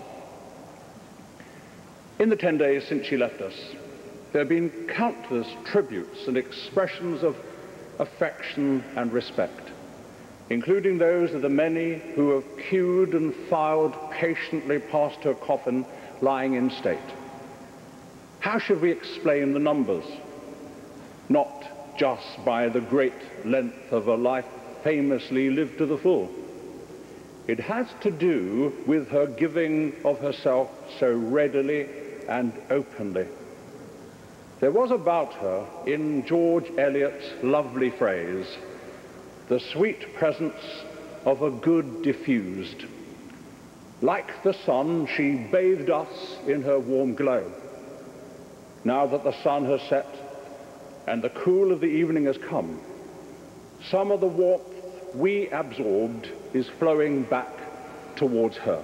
Speaker 9: In the 10 days since she left us, there have been countless tributes and expressions of affection and respect, including those of the many who have queued and filed patiently past her coffin lying in state. How should we explain the numbers? Not just by the great length of a life famously lived to the full. It has to do with her giving of herself so readily and openly. There was about her, in George Eliot's lovely phrase, the sweet presence of a good diffused. Like the sun, she bathed us in her warm glow. Now that the sun has set and the cool of the evening has come, some of the warmth we absorbed is flowing back towards her.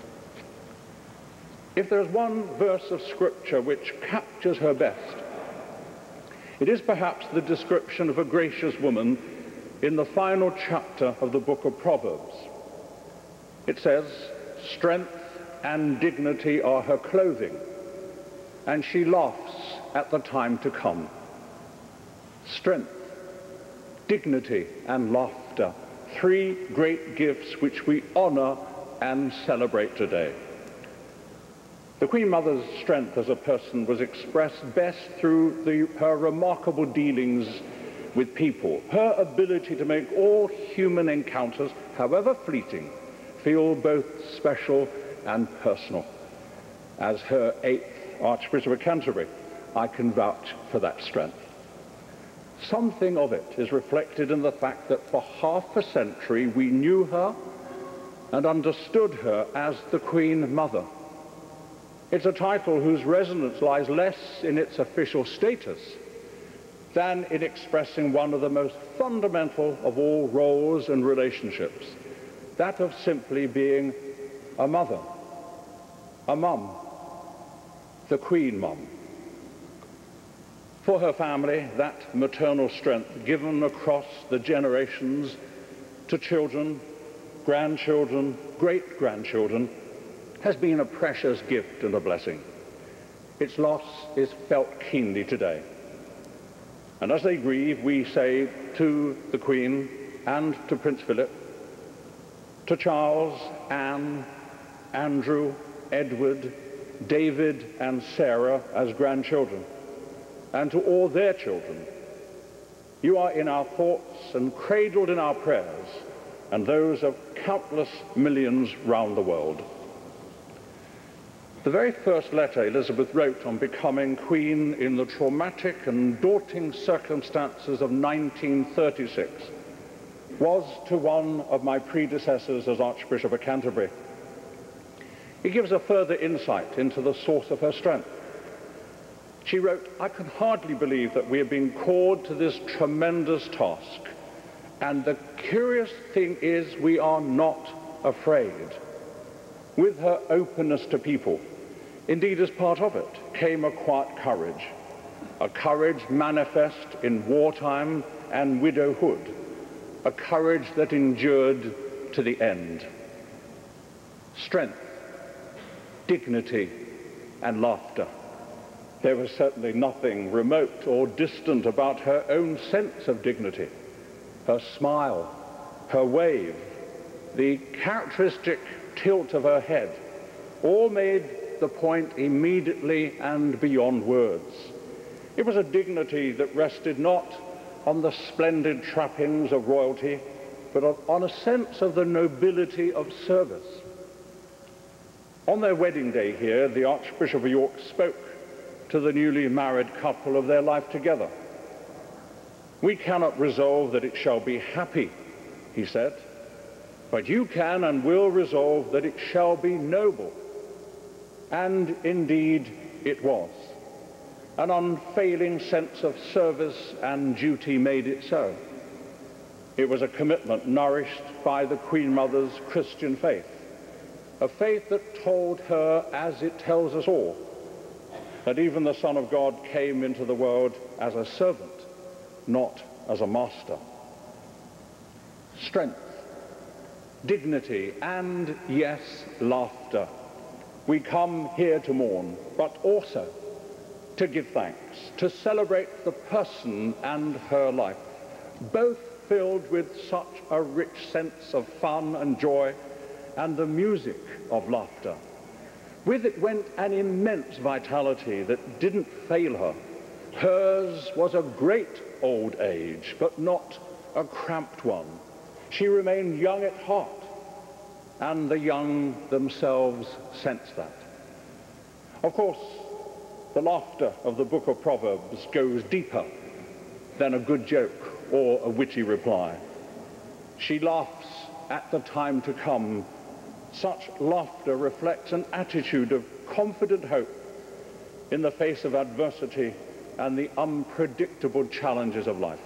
Speaker 9: If there is one verse of Scripture which captures her best, it is perhaps the description of a gracious woman in the final chapter of the book of Proverbs. It says, "Strength and dignity are her clothing, and she laughs at the time to come." Strength, dignity, and laughter, three great gifts which we honor and celebrate today. The Queen Mother's strength as a person was expressed best through her remarkable dealings with people, her ability to make all human encounters, however fleeting, feel both special and personal. As her 8th Archbishop of Canterbury, I can vouch for that strength. Something of it is reflected in the fact that for half a century we knew her and understood her as the Queen Mother. It's a title whose resonance lies less in its official status than in expressing one of the most fundamental of all roles and relationships, that of simply being a mother, a mum, the Queen Mum. For her family, that maternal strength given across the generations to children, grandchildren, great-grandchildren, has been a precious gift and a blessing. Its loss is felt keenly today. And as they grieve, we say to the Queen and to Prince Philip, to Charles, Anne, Andrew, Edward, David, and Sarah as grandchildren, and to all their children, you are in our thoughts and cradled in our prayers, and those of countless millions round the world. The very first letter Elizabeth wrote on becoming Queen in the traumatic and daunting circumstances of 1936 was to one of my predecessors as Archbishop of Canterbury. It gives a further insight into the source of her strength. She wrote, "I can hardly believe that we have been called to this tremendous task. And the curious thing is we are not afraid." With her openness to people, indeed as part of it, came a quiet courage, a courage manifest in wartime and widowhood, a courage that endured to the end. Strength, dignity, and laughter. There was certainly nothing remote or distant about her own sense of dignity. Her smile, her wave, the characteristic tilt of her head, all made the point immediately and beyond words. It was a dignity that rested not on the splendid trappings of royalty, but on a sense of the nobility of service. On their wedding day here, the Archbishop of York spoke to the newly married couple of their life together. "We cannot resolve that it shall be happy," he said, "but you can and will resolve that it shall be noble." And indeed it was. An unfailing sense of service and duty made it so. It was a commitment nourished by the Queen Mother's Christian faith, a faith that told her, as it tells us all, that even the Son of God came into the world as a servant, not as a master. Strength, dignity, and, yes, laughter. We come here to mourn, but also to give thanks, to celebrate the person and her life, both filled with such a rich sense of fun and joy, and the music of laughter. With it went an immense vitality that didn't fail her. Hers was a great old age, but not a cramped one. She remained young at heart, and the young themselves sensed that. Of course, the laughter of the book of Proverbs goes deeper than a good joke or a witty reply. She laughs at the time to come. Such laughter reflects an attitude of confident hope in the face of adversity and the unpredictable challenges of life.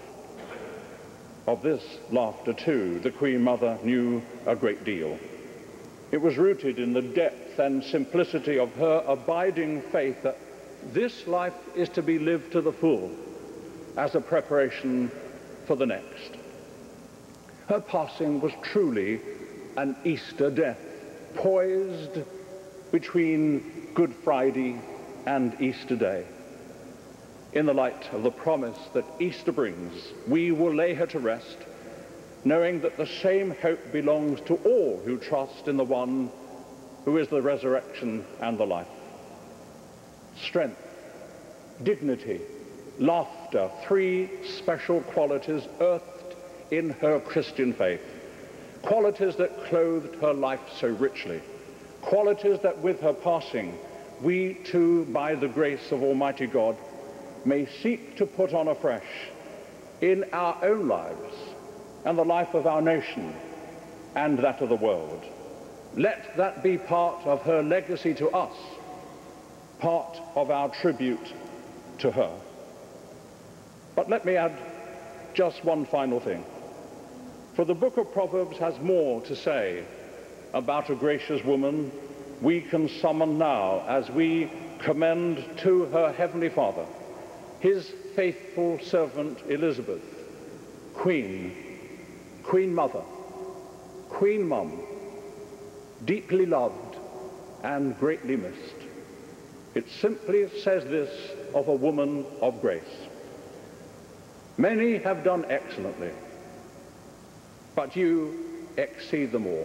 Speaker 9: Of this laughter, too, the Queen Mother knew a great deal. It was rooted in the depth and simplicity of her abiding faith that this life is to be lived to the full as a preparation for the next. Her passing was truly an Easter death, poised between Good Friday and Easter Day. In the light of the promise that Easter brings, we will lay her to rest, knowing that the same hope belongs to all who trust in the one who is the resurrection and the life. Strength, dignity, laughter, three special qualities earthed in her Christian faith, qualities that clothed her life so richly, qualities that with her passing, we too, by the grace of Almighty God, may seek to put on afresh in our own lives and the life of our nation and that of the world. Let that be part of her legacy to us, part of our tribute to her. But let me add just one final thing. For the book of Proverbs has more to say about a gracious woman we can summon now as we commend to her Heavenly Father his faithful servant Elizabeth, Queen Mother, Queen Mum, deeply loved and greatly missed. It simply says this of a woman of grace. Many have done excellently, but you exceed them all.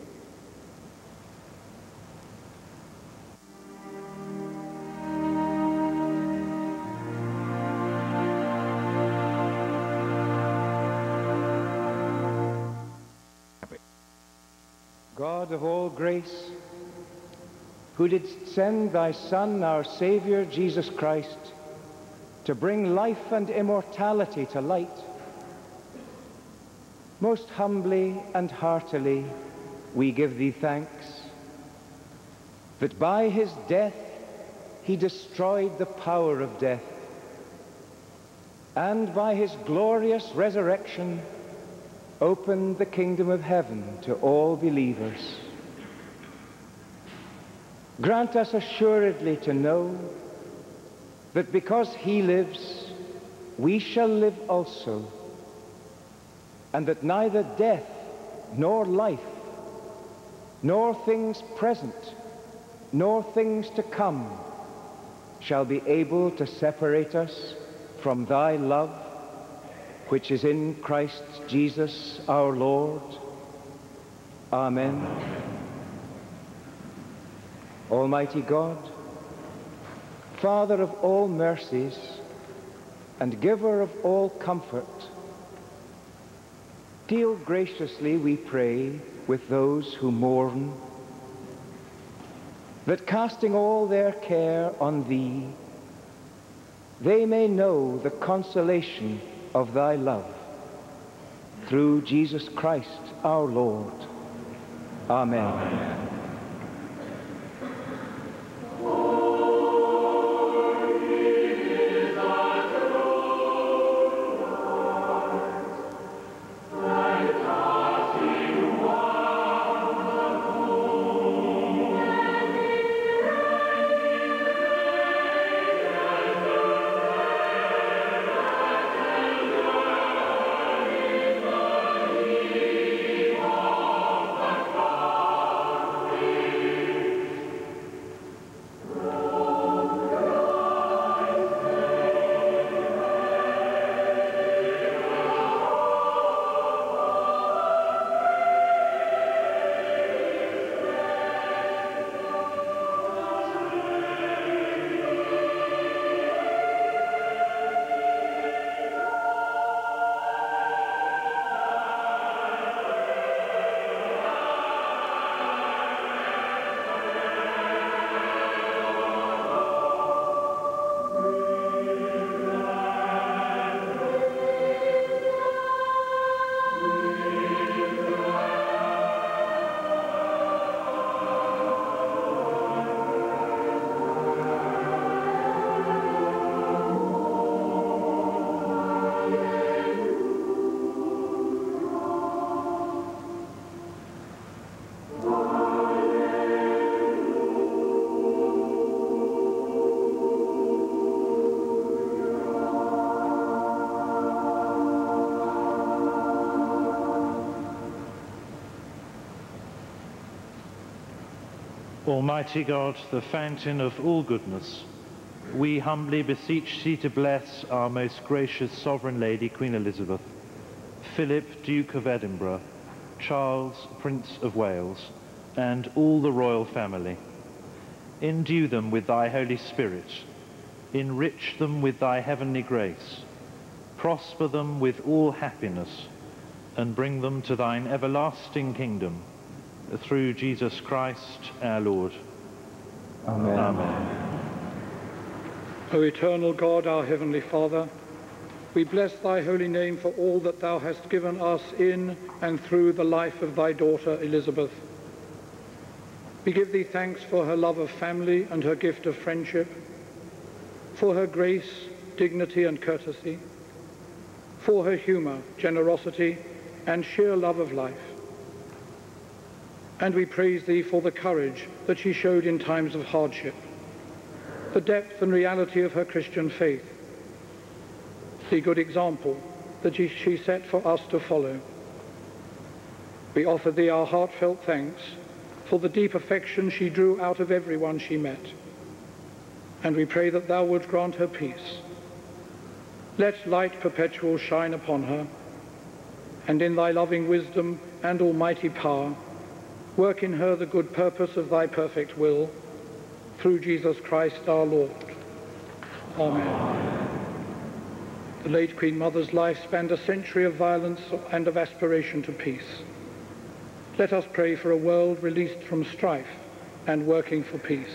Speaker 10: God of all grace, who didst send thy Son, our Savior, Jesus Christ, to bring life and immortality to light, most humbly and heartily we give thee thanks that by his death he destroyed the power of death, and by his glorious resurrection opened the kingdom of heaven to all believers. Grant us assuredly to know that because he lives, we shall live also, and that neither death nor life, nor things present, nor things to come shall be able to separate us from thy love, which is in Christ Jesus our Lord. Amen. Almighty God, Father of all mercies and giver of all comfort, deal graciously, we pray, with those who mourn, that casting all their care on thee, they may know the consolation of thy love. Through Jesus Christ our Lord. Amen. Amen.
Speaker 11: Almighty God, the fountain of all goodness, we humbly beseech thee to bless our most gracious Sovereign Lady, Queen Elizabeth, Philip, Duke of Edinburgh, Charles, Prince of Wales, and all the royal family. Endue them with thy Holy Spirit, enrich them with thy heavenly grace, prosper them with all happiness, and bring them to thine everlasting kingdom, through Jesus Christ our Lord.
Speaker 10: Amen.
Speaker 11: Amen.
Speaker 5: O eternal God, our heavenly Father, we bless thy holy name for all that thou hast given us in and through the life of thy daughter Elizabeth. We give thee thanks for her love of family and her gift of friendship, for her grace, dignity and courtesy, for her humor, generosity and sheer love of life. And we praise thee for the courage that she showed in times of hardship, the depth and reality of her Christian faith, the good example that she set for us to follow. We offer thee our heartfelt thanks for the deep affection she drew out of everyone she met, and we pray that thou wouldst grant her peace. Let light perpetual shine upon her, and in thy loving wisdom and almighty power, work in her the good purpose of thy perfect will, through Jesus Christ our Lord. Amen. Amen. The late Queen Mother's life spanned a century of violence and of aspiration to peace. Let us pray for a world released from strife and working for peace.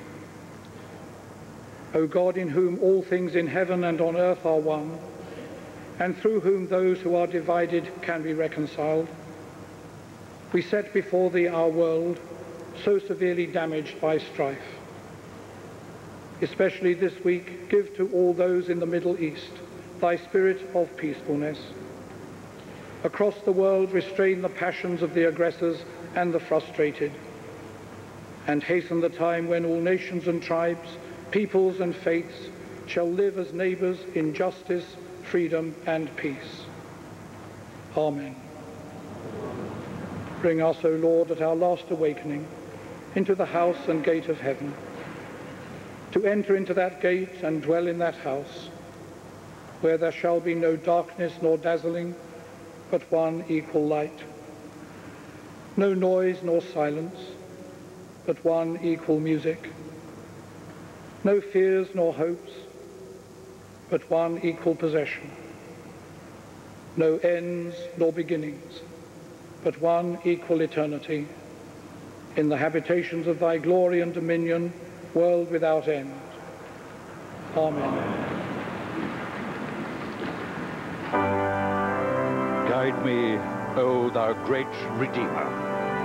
Speaker 5: O God, in whom all things in heaven and on earth are one, and through whom those who are divided can be reconciled, we set before thee our world, so severely damaged by strife. Especially this week, give to all those in the Middle East thy spirit of peacefulness. Across the world, restrain the passions of the aggressors and the frustrated, and hasten the time when all nations and tribes, peoples and faiths shall live as neighbors in justice, freedom, and peace. Amen. Bring us, O Lord, at our last awakening, into the house and gate of heaven, to enter into that gate and dwell in that house, where there shall be no darkness nor dazzling, but one equal light, no noise nor silence, but one equal music. No fears nor hopes, but one equal possession. No ends nor beginnings, but one equal eternity, in the habitations of thy glory and dominion, world without end. Amen.
Speaker 2: Guide me, O thou great Redeemer.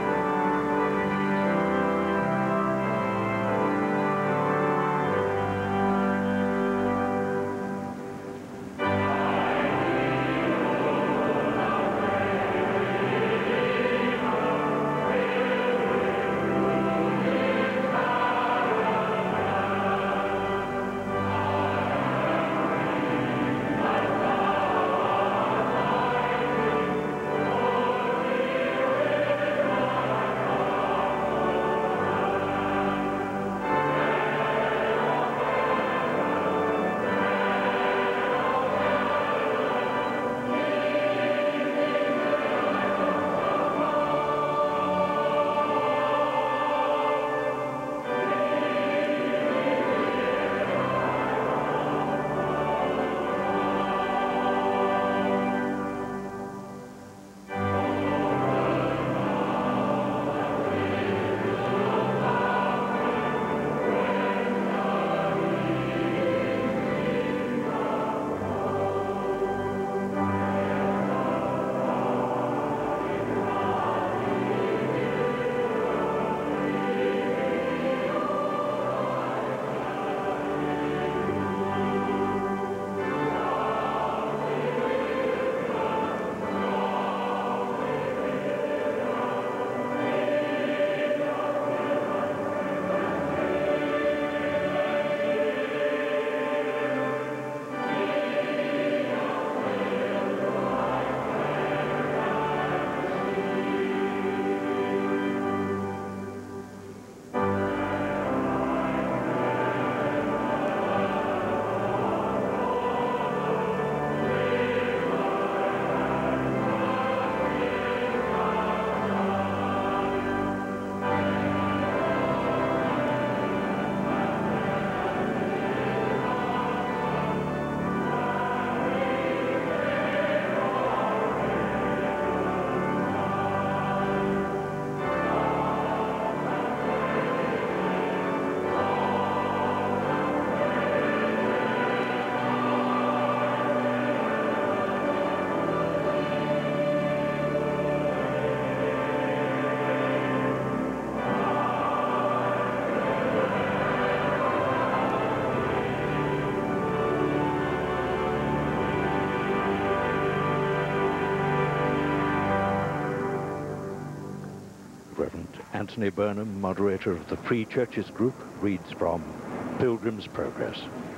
Speaker 2: Anthony Burnham, moderator of the Free Churches Group, reads from Pilgrim's Progress.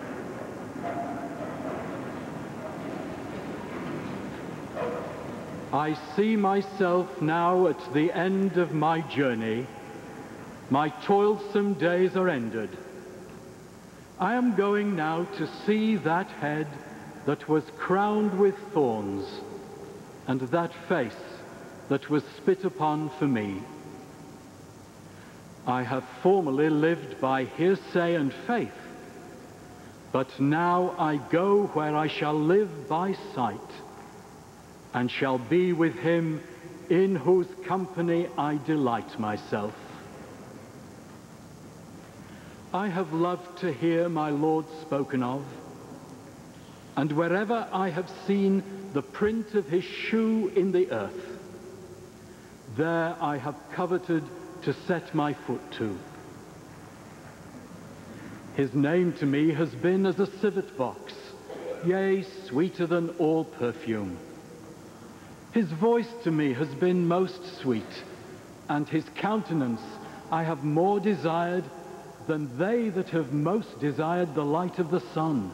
Speaker 12: I see myself now at the end of my journey. My toilsome days are ended. I am going now to see that head that was crowned with thorns, and that face that was spit upon for me. I have formerly lived by hearsay and faith, but now I go where I shall live by sight, and shall be with him in whose company I delight myself. I have loved to hear my Lord spoken of, and wherever I have seen the print of his shoe in the earth, there I have coveted to set my foot to. His name to me has been as a civet box, yea, sweeter than all perfume. His voice to me has been most sweet, and his countenance I have more desired than they that have most desired the light of the sun.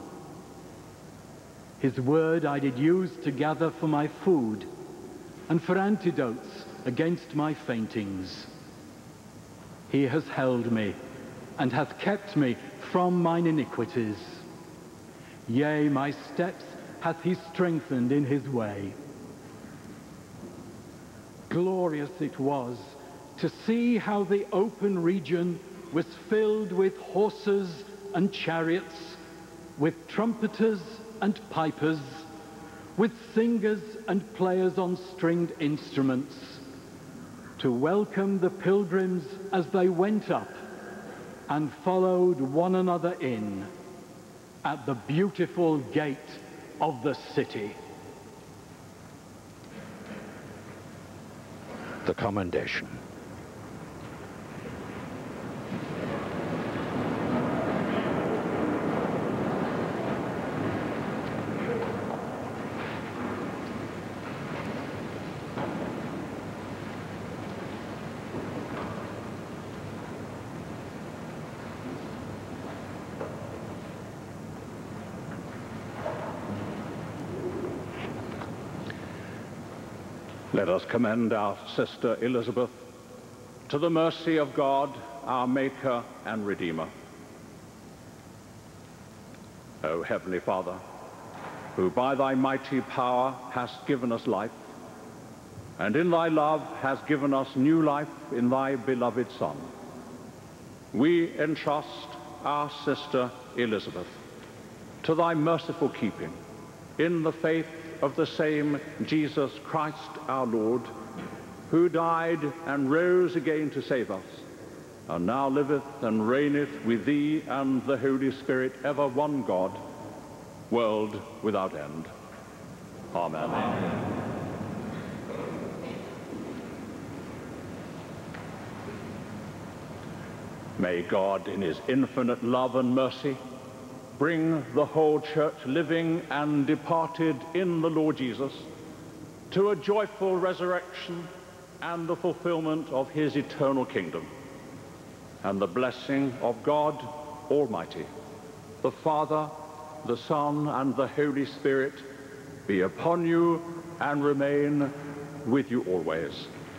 Speaker 12: His word I did use to gather for my food, and for antidotes against my faintings. He has held me, and hath kept me from mine iniquities. Yea, my steps hath he strengthened in his way. Glorious it was to see how the open region was filled with horses and chariots, with trumpeters and pipers, with singers and players on stringed instruments, to welcome the pilgrims as they went up and followed one another in at the beautiful gate of the city.
Speaker 2: The commendation.
Speaker 9: Let us commend our sister Elizabeth to the mercy of God, our Maker and Redeemer. O Heavenly Father, who by thy mighty power hast given us life, and in thy love hast given us new life in thy beloved Son, we entrust our sister Elizabeth to thy merciful keeping in the faith of the same Jesus Christ our Lord, who died and rose again to save us, and now liveth and reigneth with thee and the Holy Spirit, ever one God, world without end. Amen. Amen. May God, in his infinite love and mercy, bring the whole church, living and departed in the Lord Jesus, to a joyful resurrection and the fulfillment of his eternal kingdom. And the blessing of God Almighty, the Father, the Son, and the Holy Spirit be upon you and remain with you always.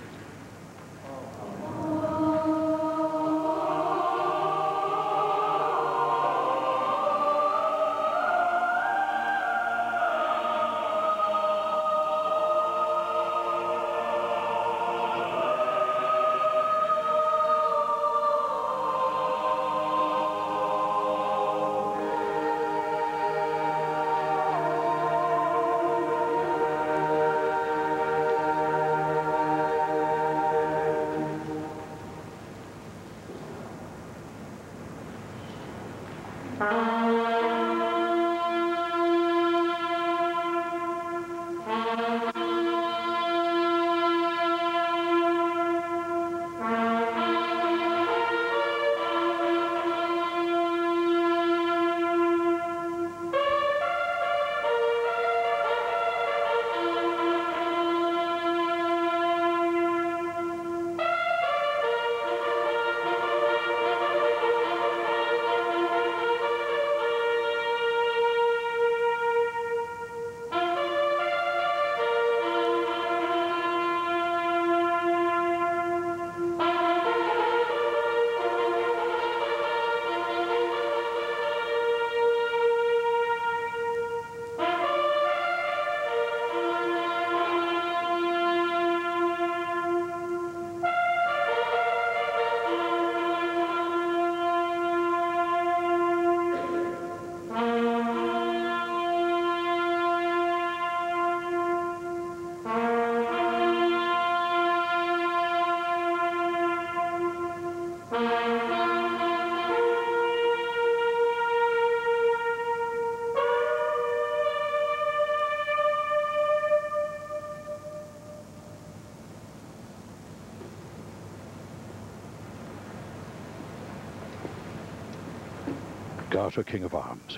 Speaker 2: Garter, King of Arms.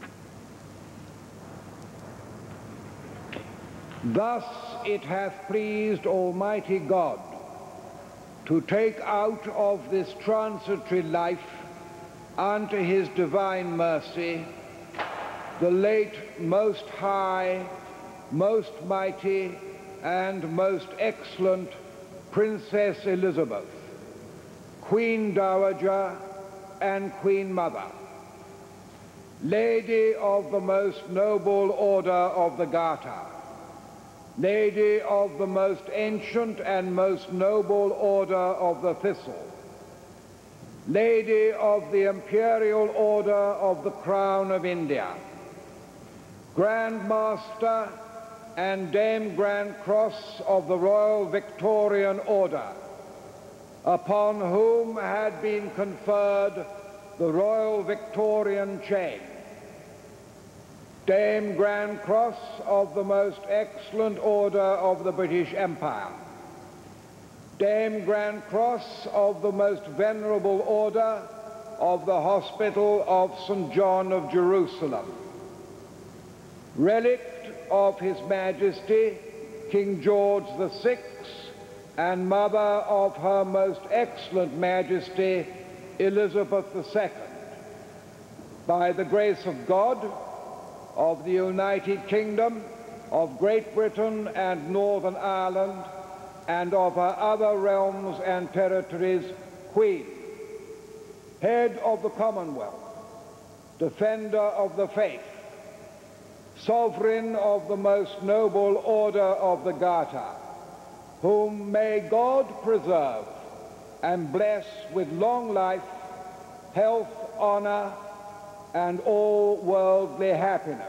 Speaker 13: Thus it hath pleased Almighty God to take out of this transitory life unto his divine mercy the late most high, most mighty, and most excellent Princess Elizabeth, Queen Dowager and Queen Mother, Lady of the most noble order of the Garter, Lady of the most ancient and most noble order of the Thistle, Lady of the Imperial Order of the Crown of India, Grand Master and Dame Grand Cross of the Royal Victorian Order, upon whom had been conferred the Royal Victorian chain, Dame Grand Cross of the Most Excellent Order of the British Empire, Dame Grand Cross of the Most Venerable Order of the Hospital of St. John of Jerusalem, Relict of His Majesty King George VI, and Mother of Her Most Excellent Majesty Elizabeth II, by the grace of God, of the United Kingdom, of Great Britain and Northern Ireland, and of her other realms and territories, Queen, Head of the Commonwealth, Defender of the Faith, Sovereign of the Most Noble Order of the Garter, whom may God preserve and bless with long life, health, honor, and all worldly happiness.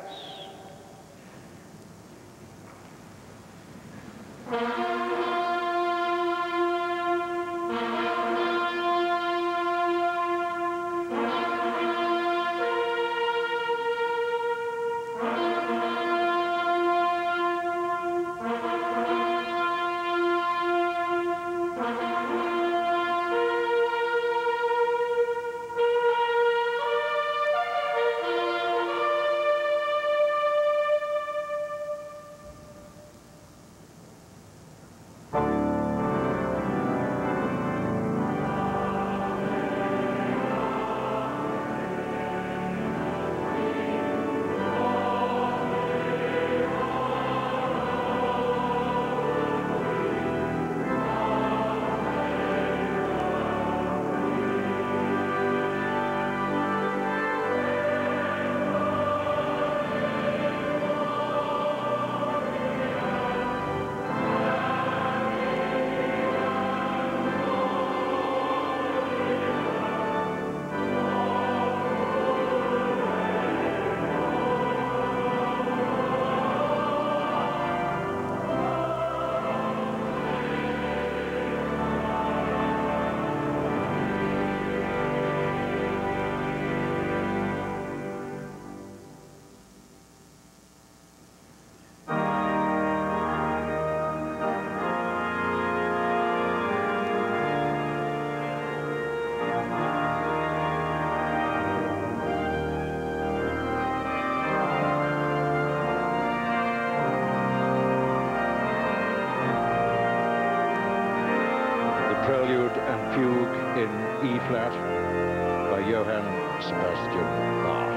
Speaker 2: Prelude and Fugue in E-flat by Johann Sebastian Bach.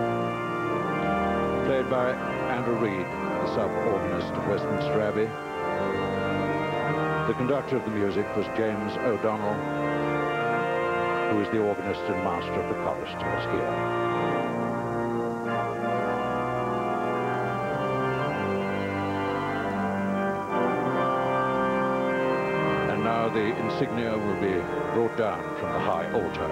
Speaker 2: Played by Andrew Reed, the sub-organist of Westminster Abbey. The conductor of the music was James O'Donnell, who is the organist and master of the choristers here. The insignia will be brought down from the high altar.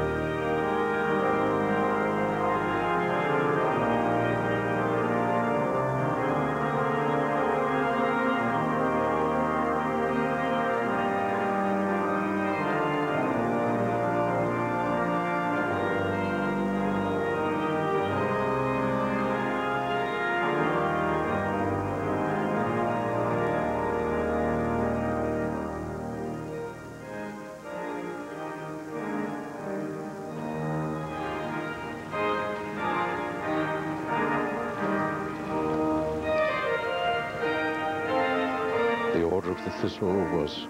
Speaker 2: Of the Thistle was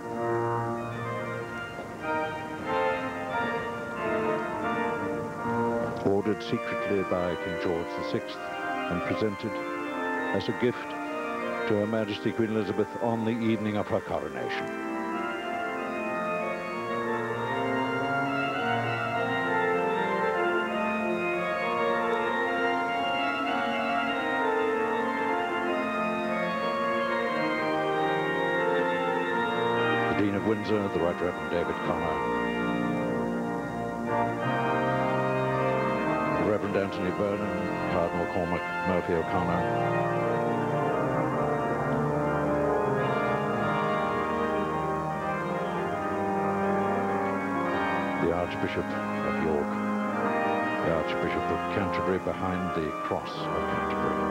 Speaker 2: ordered secretly by King George VI and presented as a gift to Her Majesty Queen Elizabeth on the evening of her coronation. Dean of Windsor, the Right Reverend David Connor, the Reverend Anthony Burnham, Cardinal Cormac Murphy O'Connor, the Archbishop of York, the Archbishop of Canterbury behind the cross of Canterbury.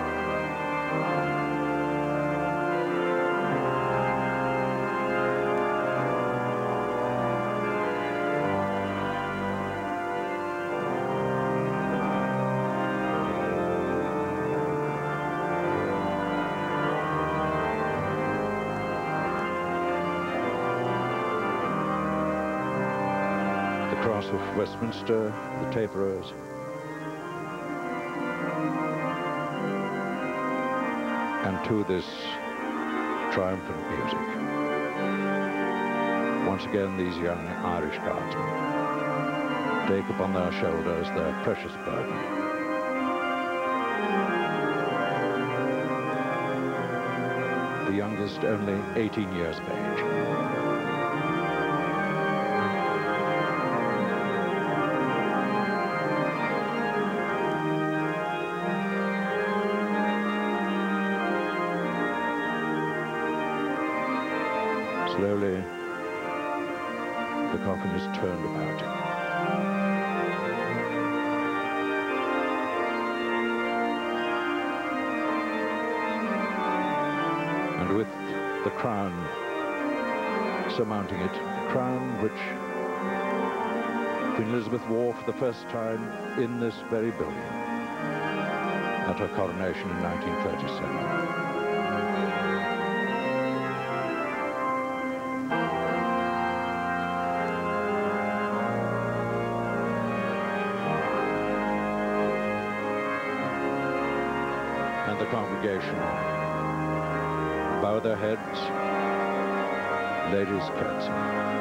Speaker 2: Cross of Westminster, the taperers, and to this triumphant music, once again these young Irish guardsmen take upon their shoulders their precious burden. The youngest only 18 years of age. Slowly, the coffin is turned about. And with the crown surmounting it, a crown which Queen Elizabeth wore for the first time in this very building at her coronation in 1937. And the congregation bow their heads, ladies curtsy.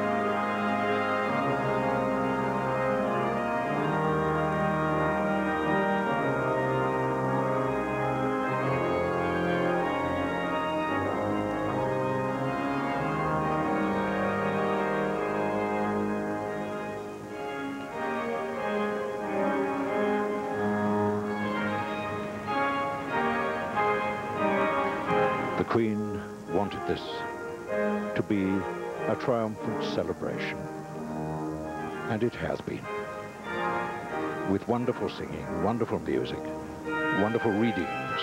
Speaker 2: The Queen wanted this to be a triumphant celebration, and it has been, with wonderful singing, wonderful music, wonderful readings.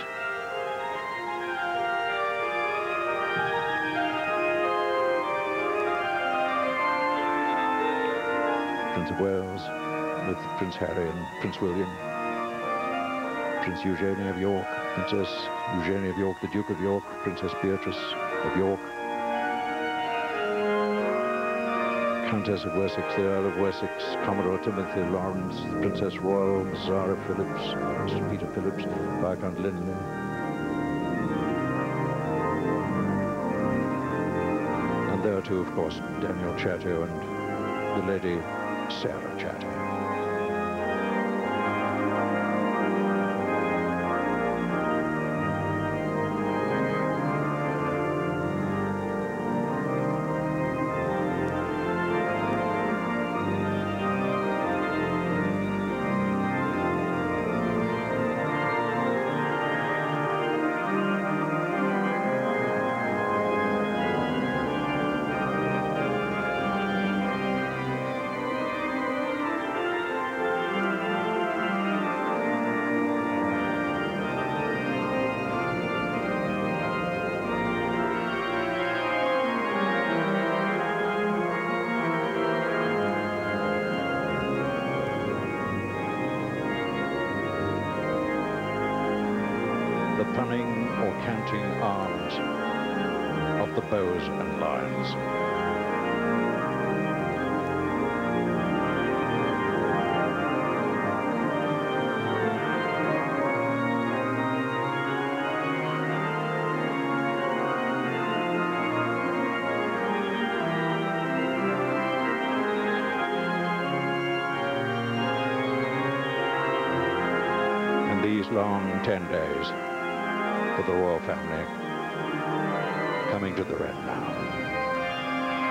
Speaker 2: Prince of Wales with Prince Harry and Prince William, Prince Eugenie of York, Princess Eugenie of York, the Duke of York, Princess Beatrice of York, Countess of Wessex, the Earl of Wessex, Commodore Timothy Lawrence, the Princess Royal, Zara Phillips, Mr. Peter Phillips, Viscount Lindley. And there too, of course, Daniel Chatto and the Lady Sarah Chatto. The punning or canting arms of the bows and lions. And these long 10 days for the royal family coming to their end now.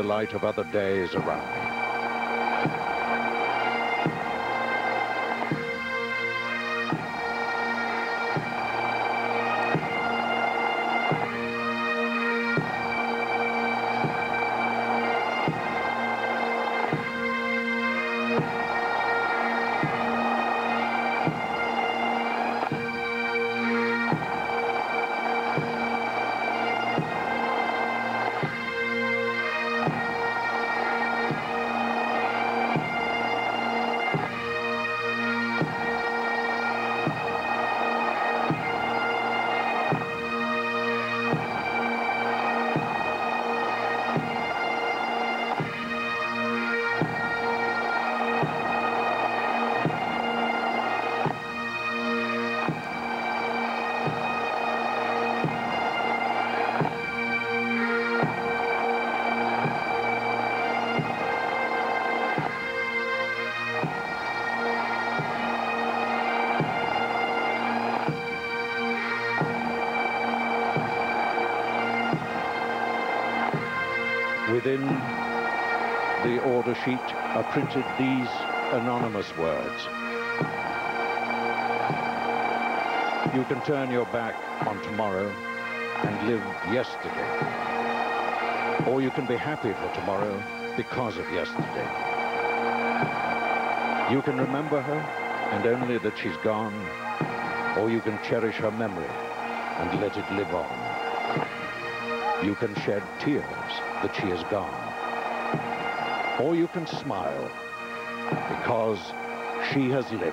Speaker 2: light of other days around me. Within the order sheet are printed these anonymous words. You can turn your back on tomorrow and live yesterday. Or you can be happy for tomorrow because of yesterday. You can remember her and only that she's gone, or you can cherish her memory and let it live on. You can shed tears that she is gone. Or you can smile because she has lived.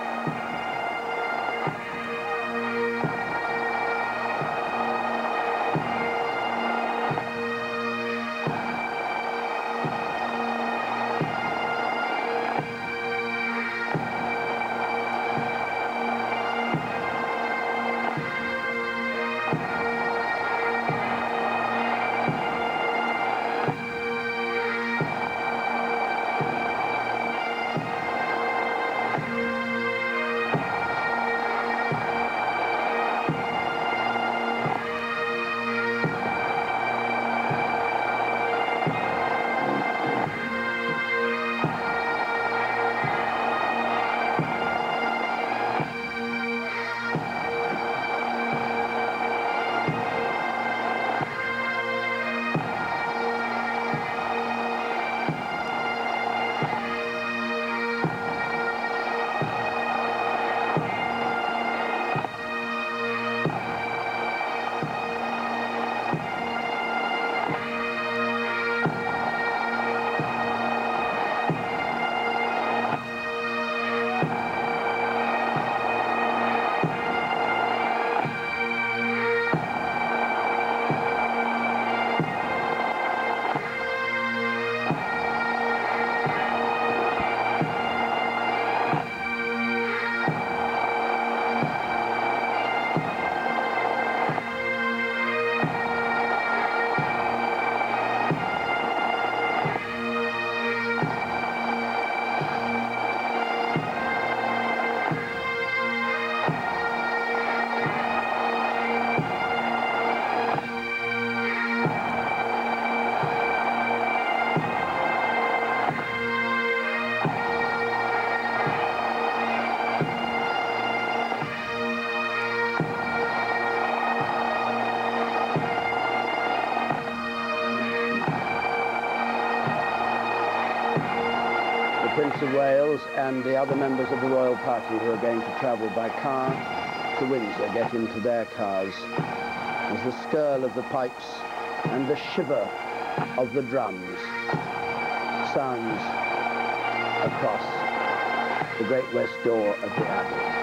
Speaker 1: Prince of Wales and the other members of the royal party who are going to travel by car to Windsor get into their cars as the skirl of the pipes and the shiver of the drums sounds across the great west door of the Abbey.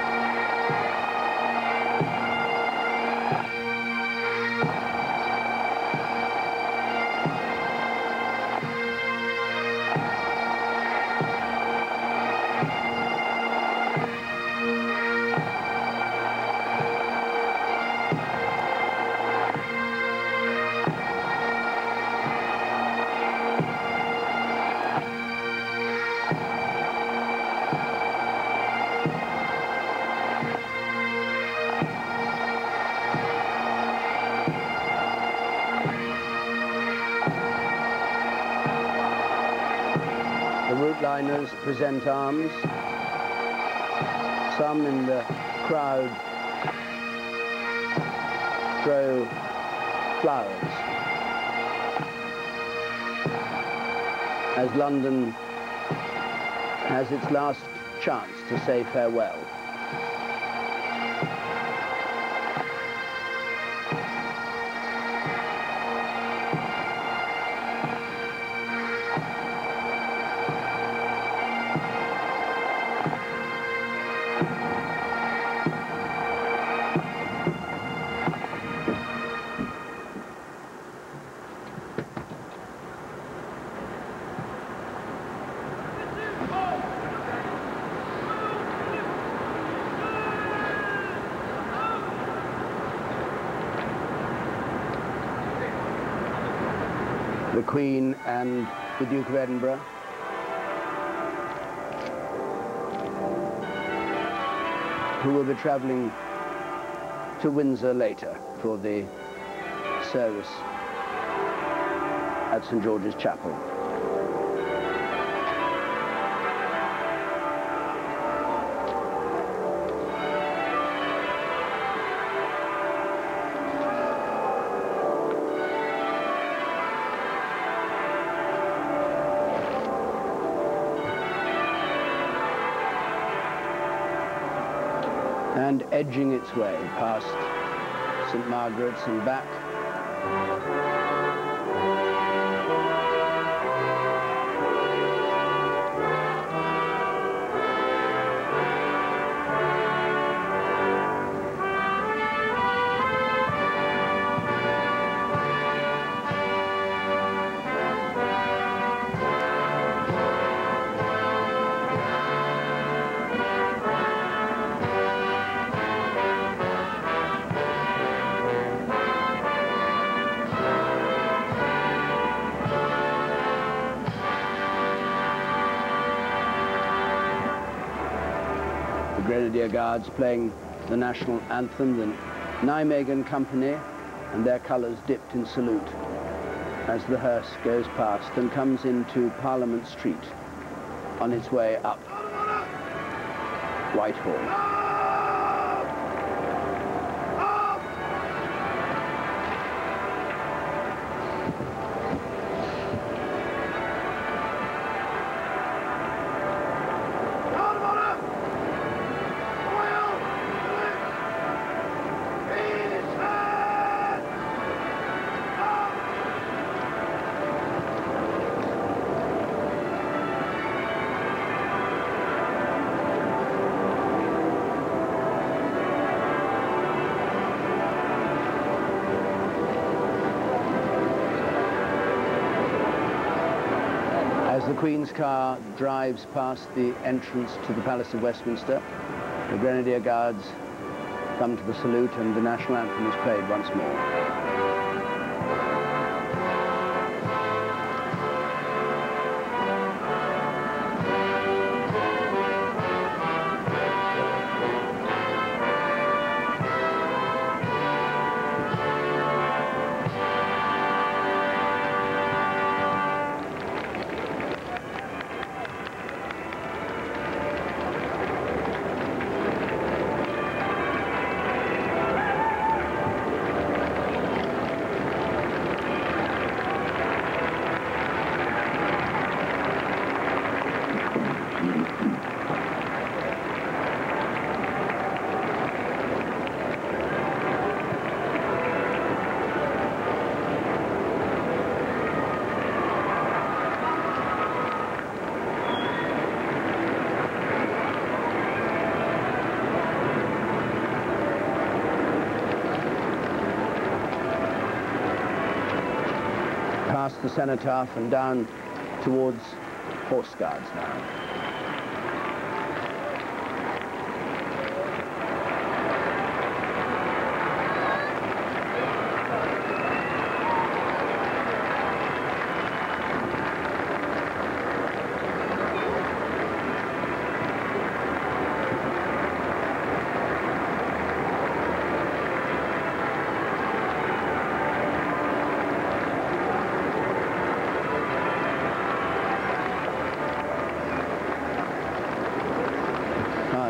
Speaker 1: route liners present arms. Some in the crowd throw flowers as London has its last chance to say farewell. The Queen and the Duke of Edinburgh. Who will be travelling to Windsor later for the service at St. George's Chapel. And edging its way past St. Margaret's and back. Grenadier Guards playing the national anthem, the Nijmegen Company, and their colours dipped in salute as the hearse goes past and comes into Parliament Street on its way up Whitehall. As the Queen's car drives past the entrance to the Palace of Westminster, the Grenadier Guards come to the salute and the national anthem is played once more. Past the cenotaph and down towards Horse Guards now.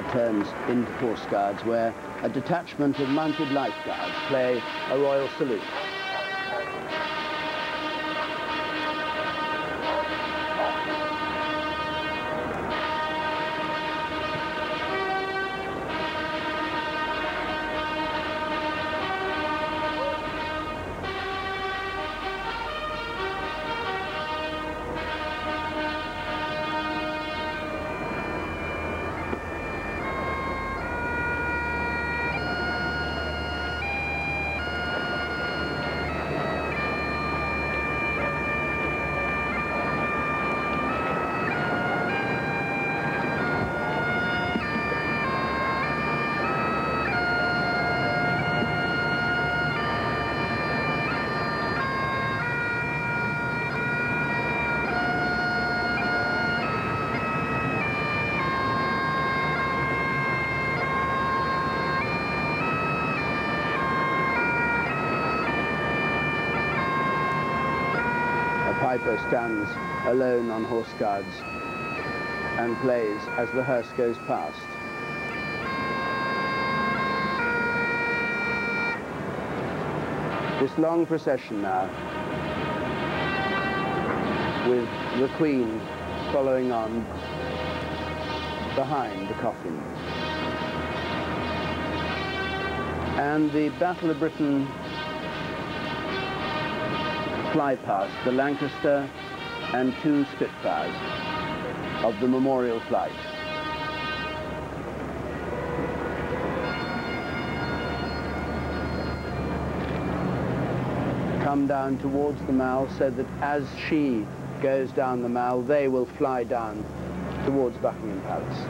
Speaker 1: turns into Horse Guards, where a detachment of mounted life guards play a royal salute. Piper stands alone on Horse Guards and plays as the hearse goes past. This long procession now, with the Queen following on behind the coffin. And the Battle of Britain fly past the Lancaster and 2 Spitfires of the memorial flight. Come down towards the Mall so that as she goes down the Mall, they will fly down towards Buckingham Palace.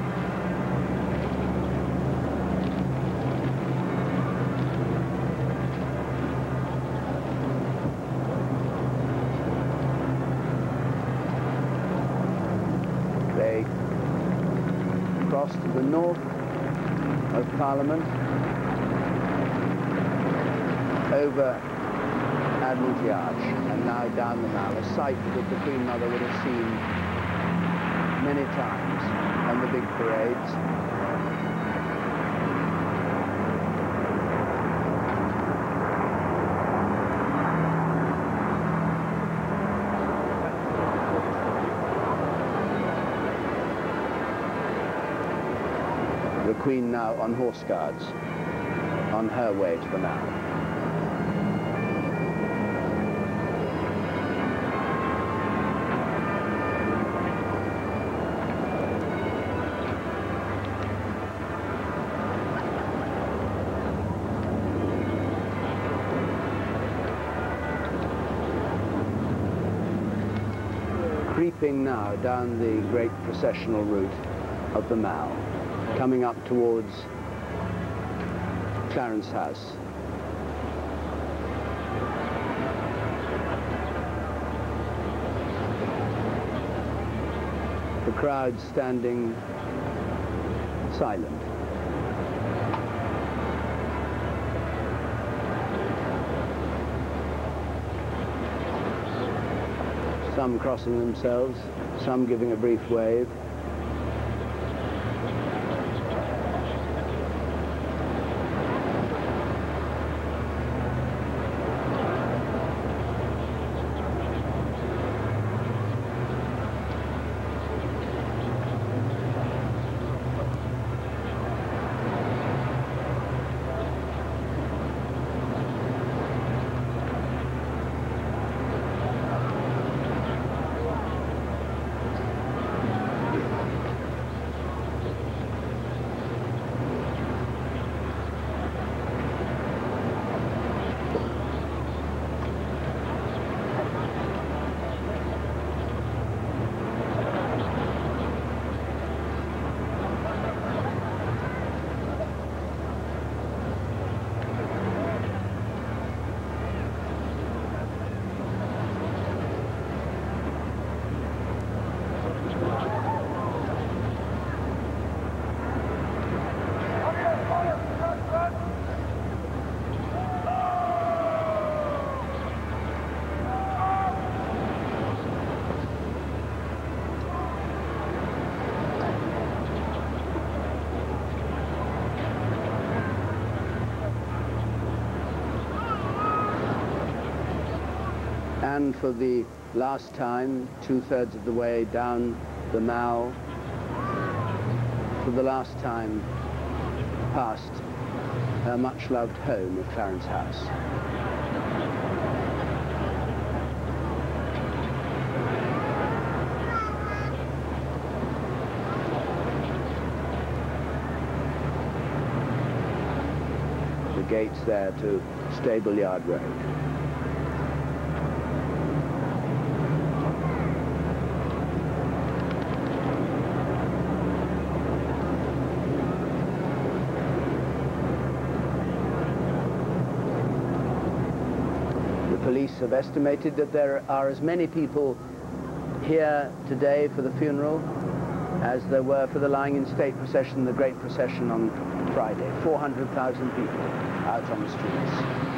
Speaker 1: To the north of Parliament, over Admiralty Arch, and now down the Mall, a sight that the Queen Mother would have seen many times on the big parades. The Queen now on Horse Guards, on her way to the Mall. Creeping now down the great processional route of the Mall, coming up towards Clarence House. The crowd standing silent. Some crossing themselves, some giving a brief wave. procession for the last time, 2/3 of the way down the Mall, for the last time past her much-loved home of Clarence House. The gates there to Stable Yard Road. Police have estimated that there are as many people here today for the funeral as there were for the lying in state procession, the great procession on Friday. 400,000 people out on the streets.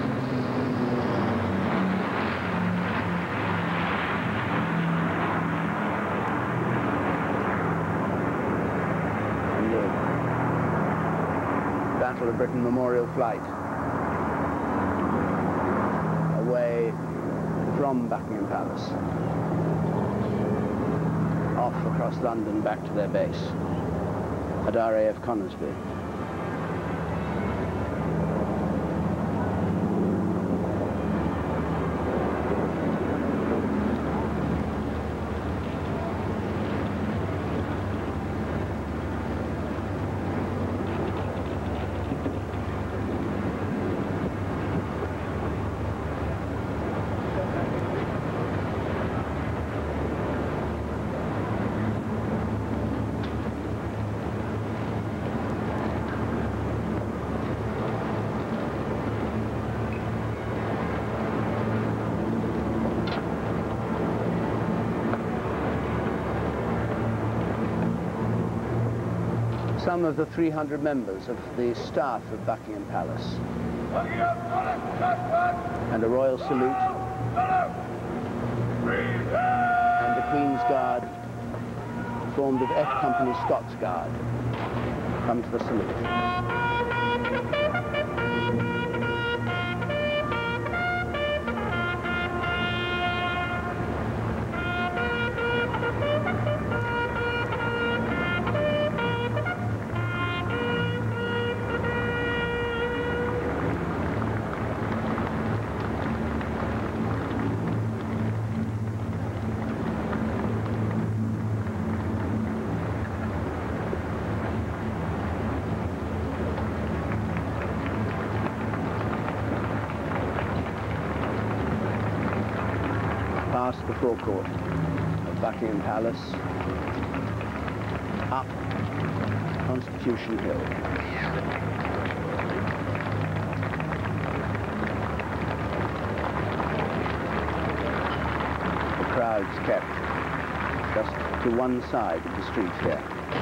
Speaker 1: And the Battle of Britain Memorial Flight away from Buckingham Palace, off across London back to their base at RAF Conisbee. Some of the 300 members of the staff of Buckingham Palace. And a royal salute. And the Queen's Guard, formed of F Company Scots Guard, come to the salute. Past the forecourt of Buckingham Palace, up Constitution Hill. The crowds kept just to one side of the street here.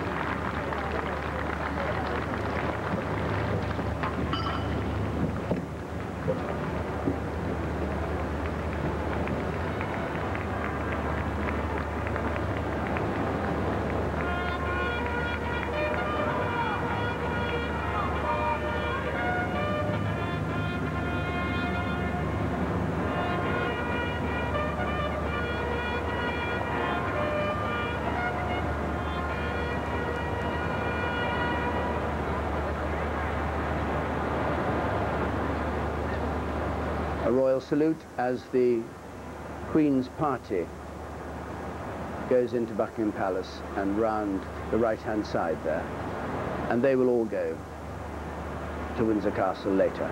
Speaker 1: A royal salute as the Queen's party goes into Buckingham Palace and round the right-hand side there. And they will all go to Windsor Castle later.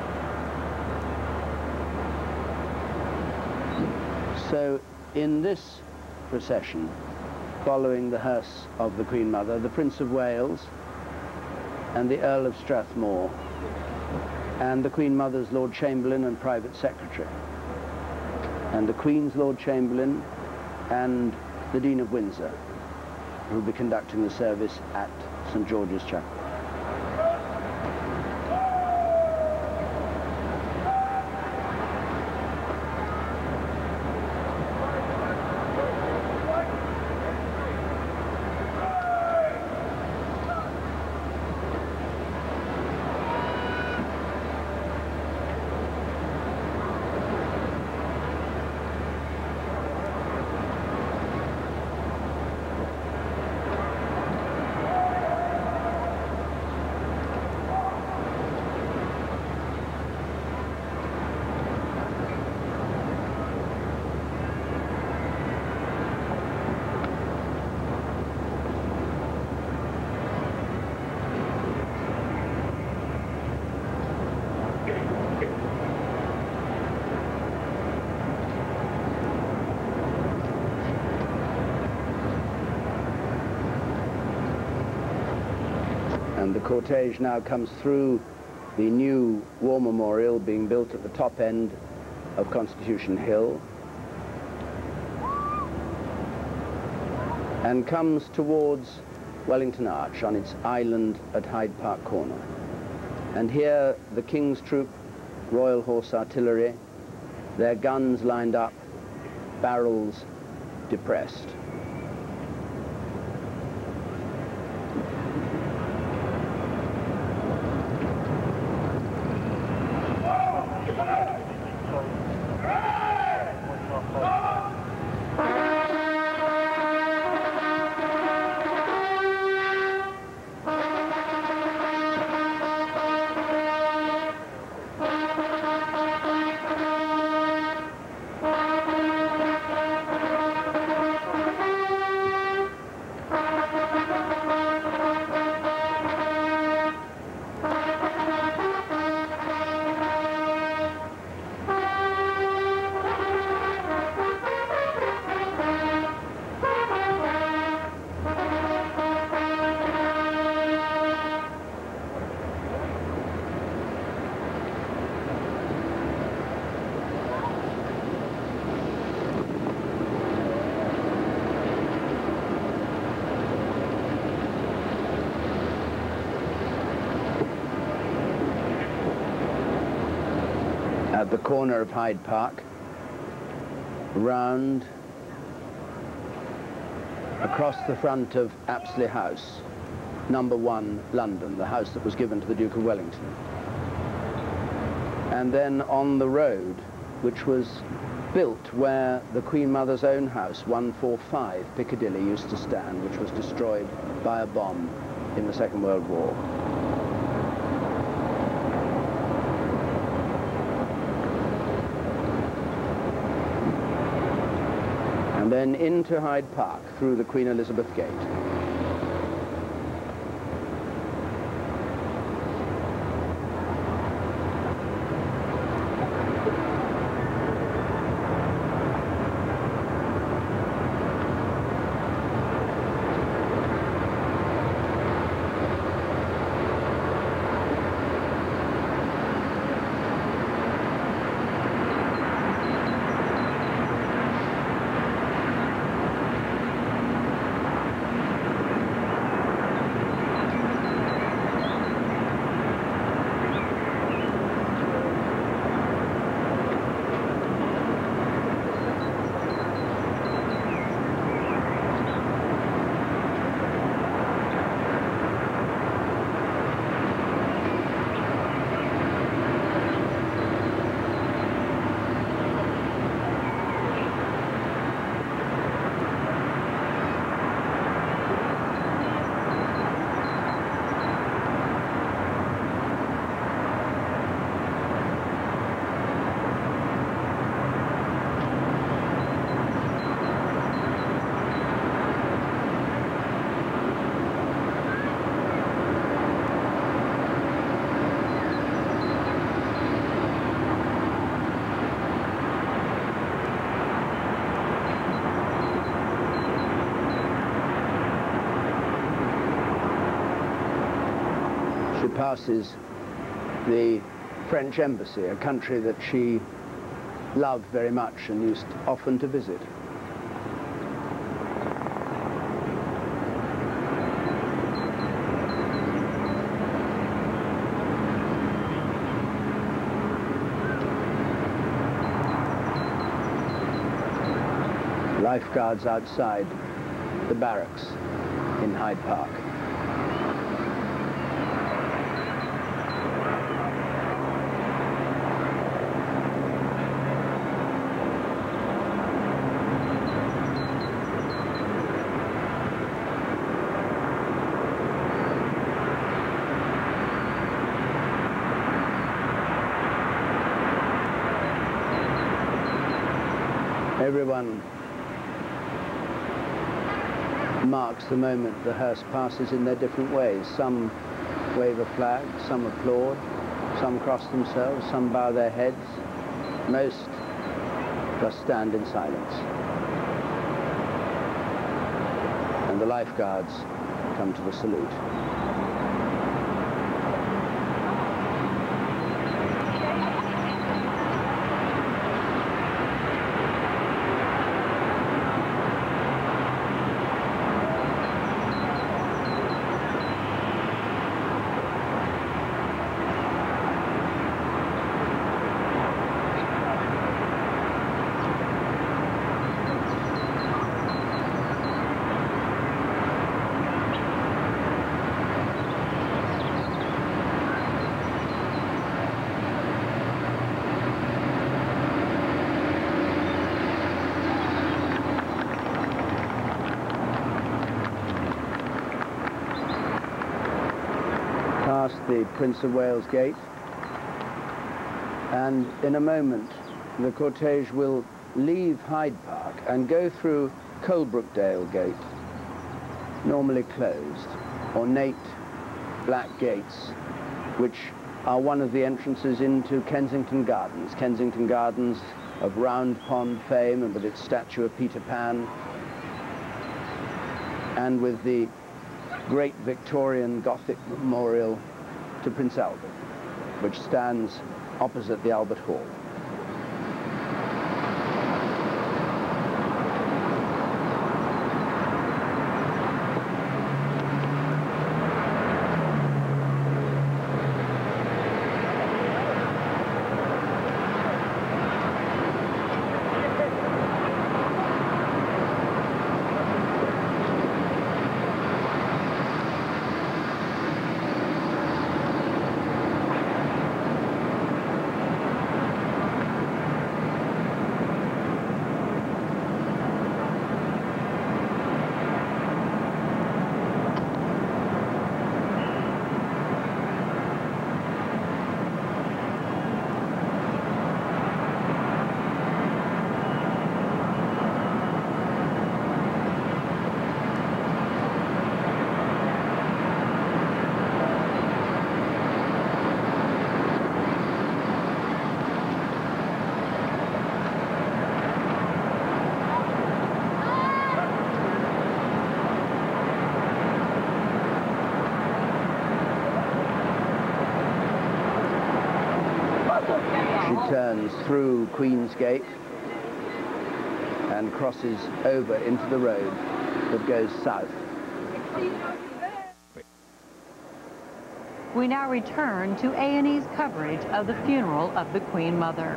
Speaker 1: So in this procession, following the hearse of the Queen Mother, the Prince of Wales and the Earl of Strathmore and the Queen Mother's Lord Chamberlain and Private Secretary, and the Queen's Lord Chamberlain and the Dean of Windsor, who will be conducting the service at St. George's Chapel. And the cortege now comes through the new war memorial being built at the top end of Constitution Hill and comes towards Wellington Arch on its island at Hyde Park Corner. And here the King's Troop, Royal Horse Artillery, their guns lined up, barrels depressed. At the corner of Hyde Park, round across the front of Apsley House, number 1, London, the house that was given to the Duke of Wellington. And then on the road, which was built where the Queen Mother's own house, 145 Piccadilly, used to stand, which was destroyed by a bomb in the Second World War. And then into Hyde Park through the Queen Elizabeth Gate. Passes the French embassy, a country that she loved very much and used often to visit. Lifeguards outside the barracks in Hyde Park. Everyone marks the moment the hearse passes in their different ways. Some wave a flag, some applaud, some cross themselves, some bow their heads. Most just stand in silence. And the lifeguards come to the salute. the Prince of Wales Gate, and in a moment the cortege will leave Hyde Park and go through Colebrookdale Gate, normally closed, ornate black gates, which are one of the entrances into Kensington Gardens. Kensington Gardens of Round Pond fame, and with its statue of Peter Pan, and with the great Victorian Gothic memorial to Prince Albert, which stands opposite the Albert Hall. Turns through Queen's Gate and crosses over into the road that goes south.
Speaker 4: We now return to A&E's coverage of the funeral of the Queen Mother.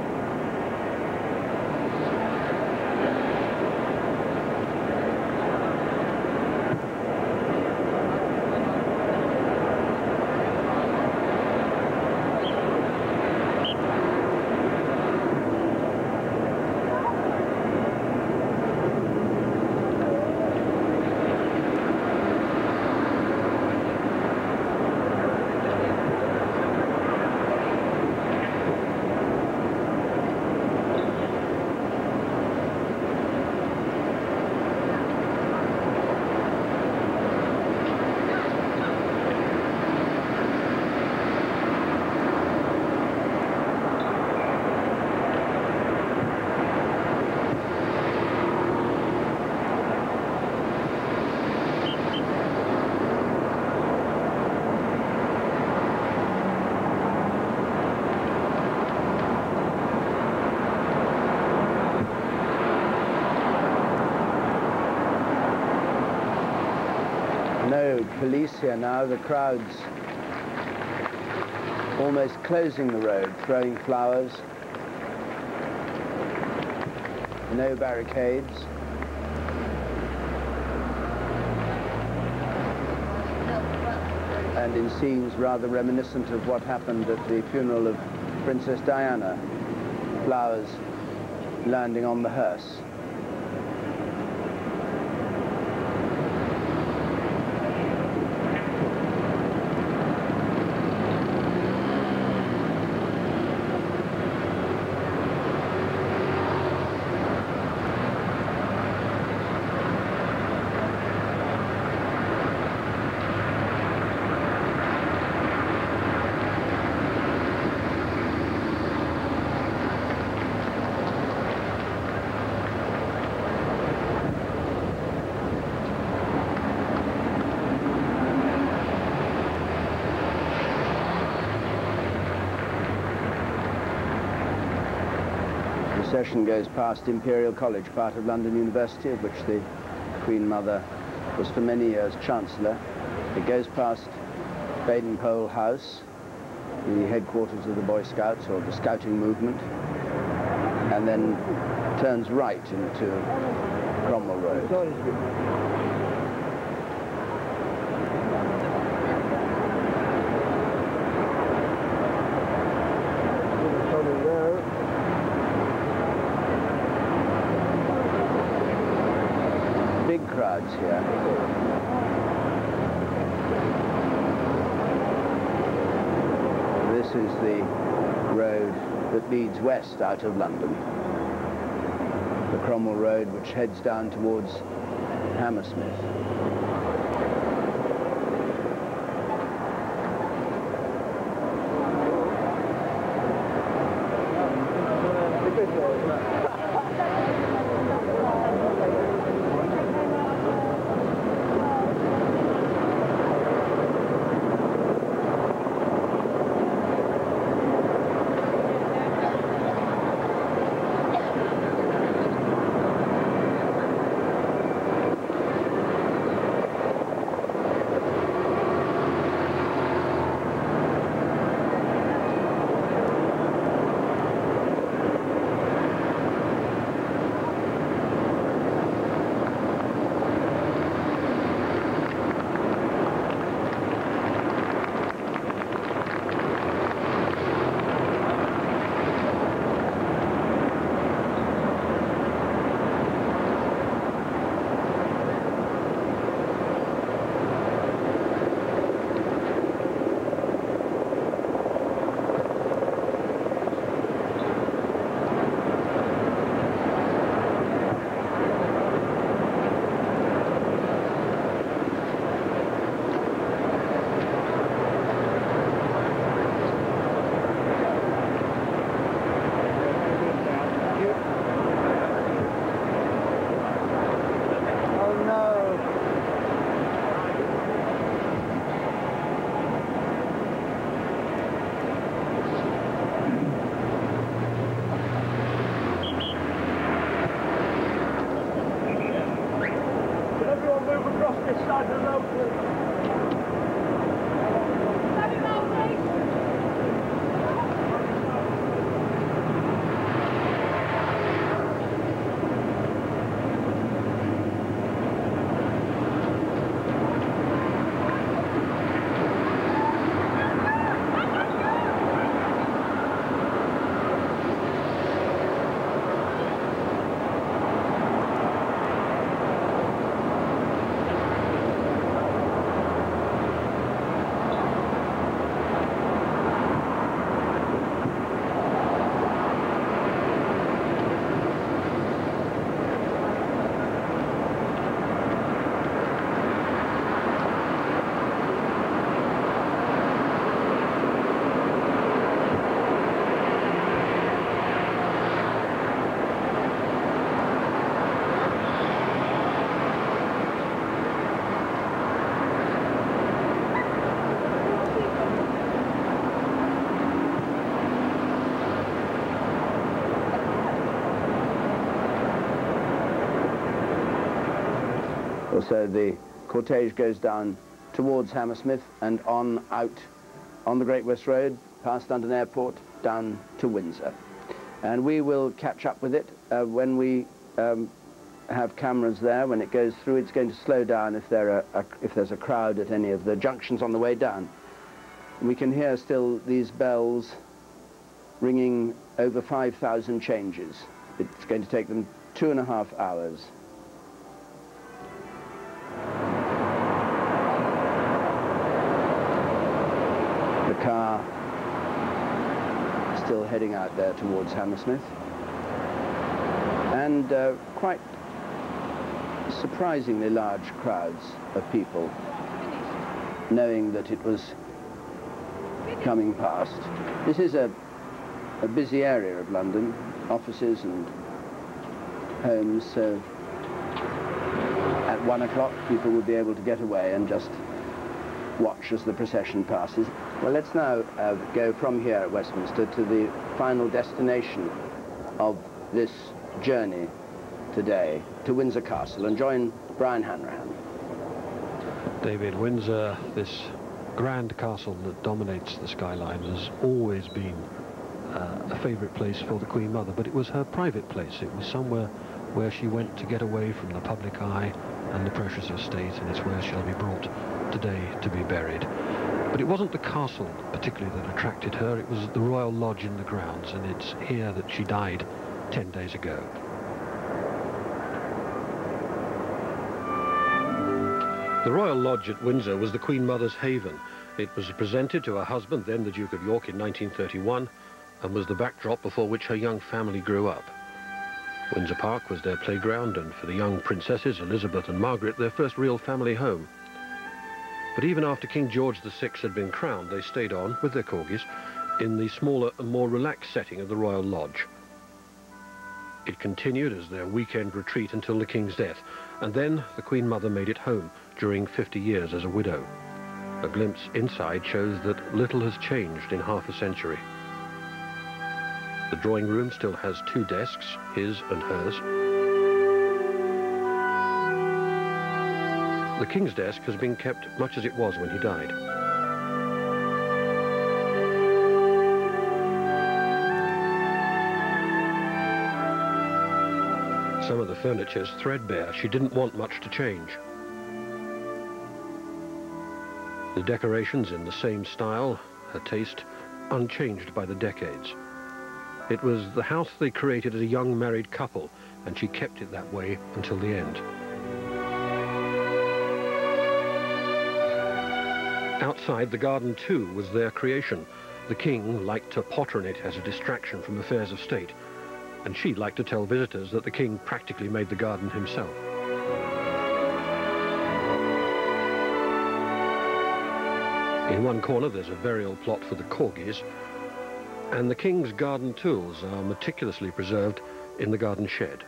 Speaker 1: No police here now, the crowd's almost closing the road, throwing flowers. No barricades. And in scenes rather reminiscent of what happened at the funeral of Princess Diana, flowers landing on the hearse. The procession goes past Imperial College, part of London University, of which the Queen Mother was for many years Chancellor. It goes past Baden-Powell House, the headquarters of the Boy Scouts, or the Scouting movement, and then turns right into Cromwell Road. Big crowds here. is the road that leads west out of London. The Cromwell Road, which heads down towards Hammersmith. So the cortege goes down towards Hammersmith and on out on the Great West Road, past London Airport, down to Windsor. And we will catch up with it when we have cameras there. When it goes through, it's going to slow down if there's a crowd at any of the junctions on the way down. We can hear still these bells ringing over 5,000 changes. It's going to take them 2.5 hours. The car still heading out there towards Hammersmith, and quite surprisingly large crowds of people, knowing that it was coming past. This is a busy area of London, offices and homes, so at 1 o'clock people will be able to get away and just watch as the procession passes. Well, let's now go from here at Westminster to the final destination of this journey today, to Windsor Castle, and join Brian Hanrahan.
Speaker 14: David, Windsor, this grand castle that dominates the skyline, has always been a favourite place for the Queen Mother, but it was her private place. It was somewhere where she went to get away from the public eye and the pressures of state, and it's where she'll be brought today to be buried. But it wasn't the castle particularly that attracted her, it was the Royal Lodge in the grounds, and it's here that she died 10 days ago. The Royal Lodge at Windsor was the Queen Mother's haven, It was presented to her husband, then the Duke of York, in 1931, and was the backdrop before which her young family grew up. Windsor Park was their playground, and for the young princesses, Elizabeth and Margaret, their first real family home. But even after King George VI had been crowned, they stayed on, with their corgis, in the smaller and more relaxed setting of the Royal Lodge. It continued as their weekend retreat until the King's death, and then the Queen Mother made it home during 50 years as a widow. A glimpse inside shows that little has changed in half a century. The drawing room still has 2 desks, his and hers. The King's desk has been kept much as it was when he died. Some of the furniture's threadbare. She didn't want much to change. The decorations in the same style, her taste unchanged by the decades. It was the house they created as a young married couple, and she kept it that way until the end. Outside, the garden too was their creation. The King liked to potter in it as a distraction from affairs of state, and she liked to tell visitors that the King practically made the garden himself. In one corner there's a burial plot for the corgis, and the King's garden tools are meticulously preserved in the garden shed.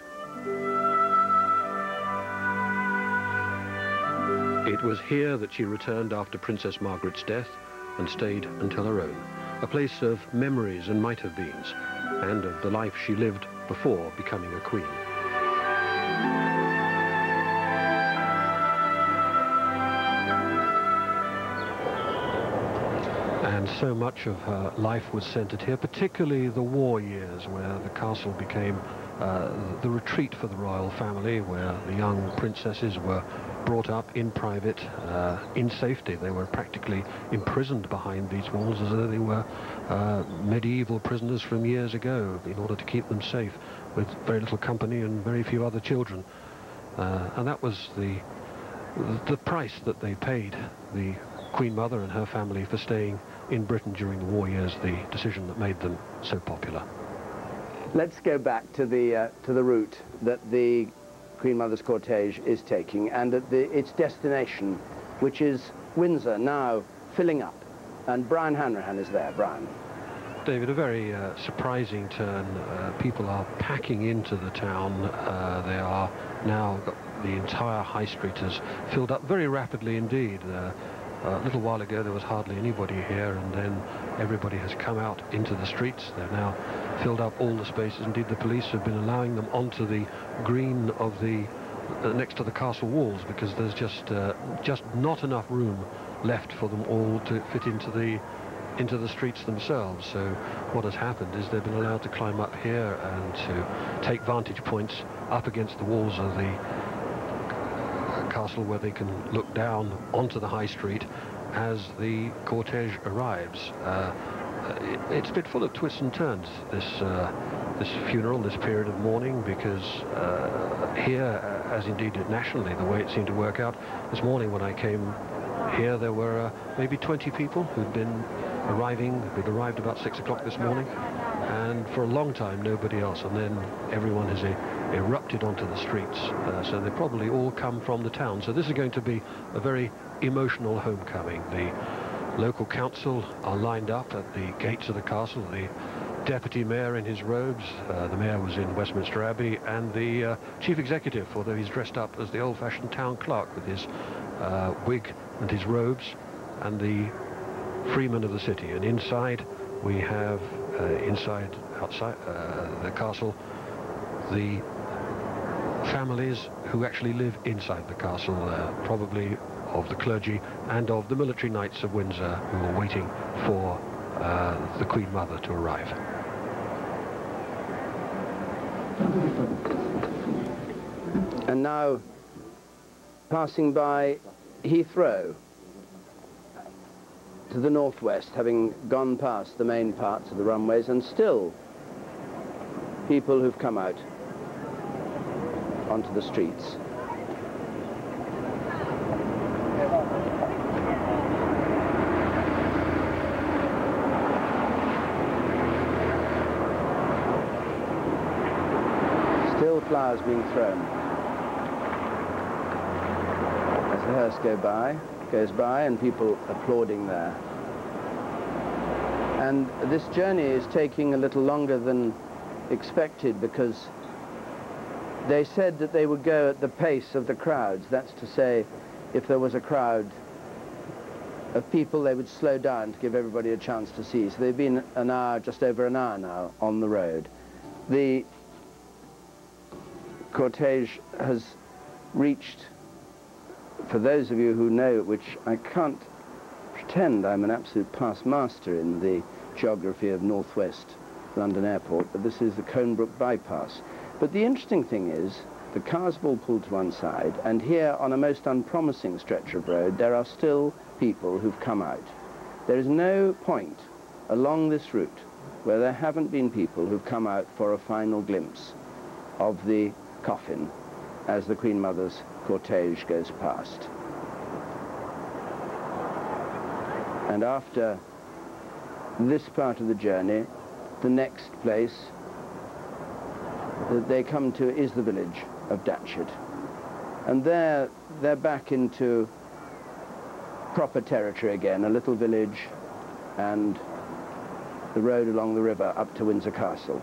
Speaker 14: It was here that she returned after Princess Margaret's death and stayed until her own, a place of memories and might-have-beens, and of the life she lived before becoming a queen. And so much of her life was centered here, particularly the war years, where the castle became the retreat for the royal family, where the young princesses were brought up in private, in safety. They were practically imprisoned behind these walls as though they were medieval prisoners from years ago, in order to keep them safe, with very little company and very few other children. And that was the price that they paid, the Queen Mother and her family, for staying in Britain during the war years, the decision that made them so popular.
Speaker 1: Let's go back to the route that the Queen Mother's cortege is taking, and at its destination, which is Windsor, now filling up. And Brian Hanrahan is there. Brian.
Speaker 14: David, a very surprising turn. People are packing into the town. They are now, the entire high street has filled up very rapidly indeed. A little while ago there was hardly anybody here, and then everybody has come out into the streets. They've now filled up all the spaces. Indeed, the police have been allowing them onto the green of the next to the castle walls, because there's just not enough room left for them all to fit into the streets themselves. So what has happened is they've been allowed to climb up here and to take vantage points up against the walls of the castle, where they can look down onto the high street as the cortege arrives. It's a bit full of twists and turns, this funeral, this period of mourning, because here, as indeed nationally, the way it seemed to work out, this morning when I came here, there were maybe 20 people who'd arrived about 6 o'clock this morning, and for a long time nobody else, and then everyone has erupted onto the streets, so they probably all come from the town. So this is going to be a very emotional homecoming. The local council are lined up at the gates of the castle, the deputy mayor in his robes, the mayor was in Westminster Abbey, and the chief executive, although he's dressed up as the old-fashioned town clerk with his wig and his robes, and the freemen of the city. And inside we have, outside the castle, the families who actually live inside the castle, probably of the clergy and of the military knights of Windsor, who are waiting for the Queen Mother to arrive.
Speaker 1: And now, passing by Heathrow to the northwest, having gone past the main parts of the runways, and still people who've come out onto the streets. flowers being thrown as the hearse goes by, and people applauding there. And this journey is taking a little longer than expected, because they said that they would go at the pace of the crowds. That's to say, if there was a crowd of people, they would slow down to give everybody a chance to see. So they've been an hour, just over an hour now, on the road. The cortege has reached, for those of you who know, which I can't pretend I'm an absolute past master in the geography of northwest London Airport, but this is the Colnbrook bypass. But the interesting thing is, the cars have all pulled to one side, and here on a most unpromising stretch of road, there are still people who've come out. There is no point along this route where there haven't been people who've come out for a final glimpse of the coffin as the Queen Mother's cortege goes past. And after this part of the journey, the next place that they come to is the village of Datchet. And there they're back into proper territory again, a little village and the road along the river up to Windsor Castle.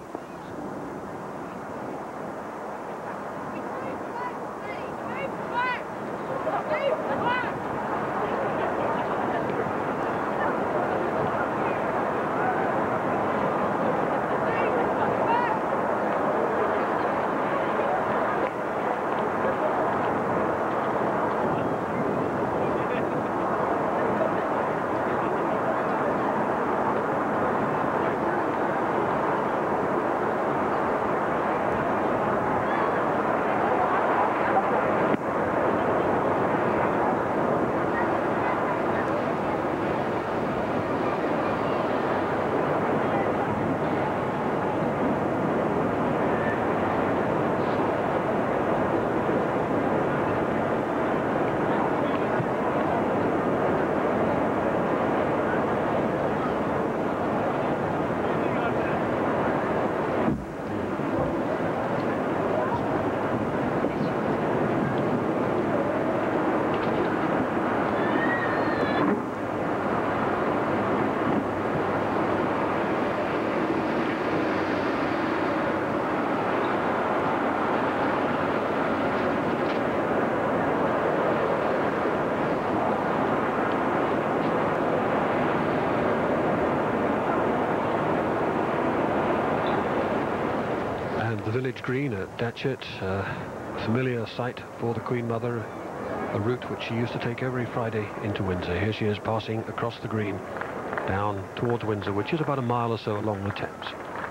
Speaker 14: The village green at Datchet, a familiar sight for the Queen Mother, a route which she used to take every Friday into Windsor. Here she is passing across the green down towards Windsor, which is about a mile or so along the Thames.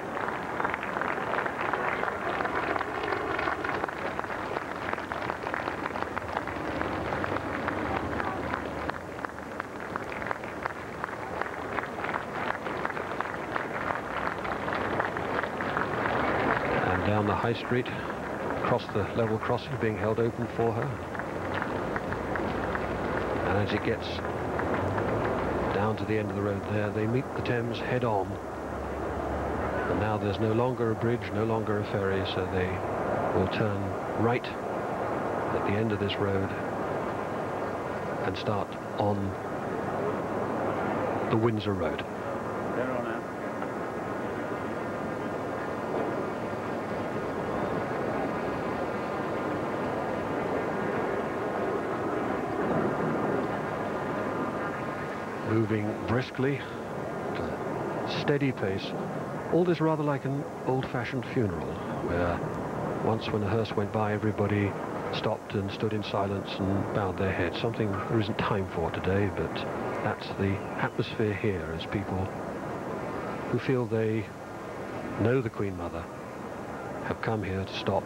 Speaker 14: Down the High Street, across the level crossing being held open for her. And as it gets down to the end of the road there, they meet the Thames head on. And now there's no longer a bridge, no longer a ferry, so they will turn right at the end of this road and start on the Windsor Road. Moving briskly, at a steady pace. All this rather like an old-fashioned funeral, where once when a hearse went by, everybody stopped and stood in silence and bowed their heads. Something there isn't time for today, but that's the atmosphere here, as people who feel they know the Queen Mother have come here to stop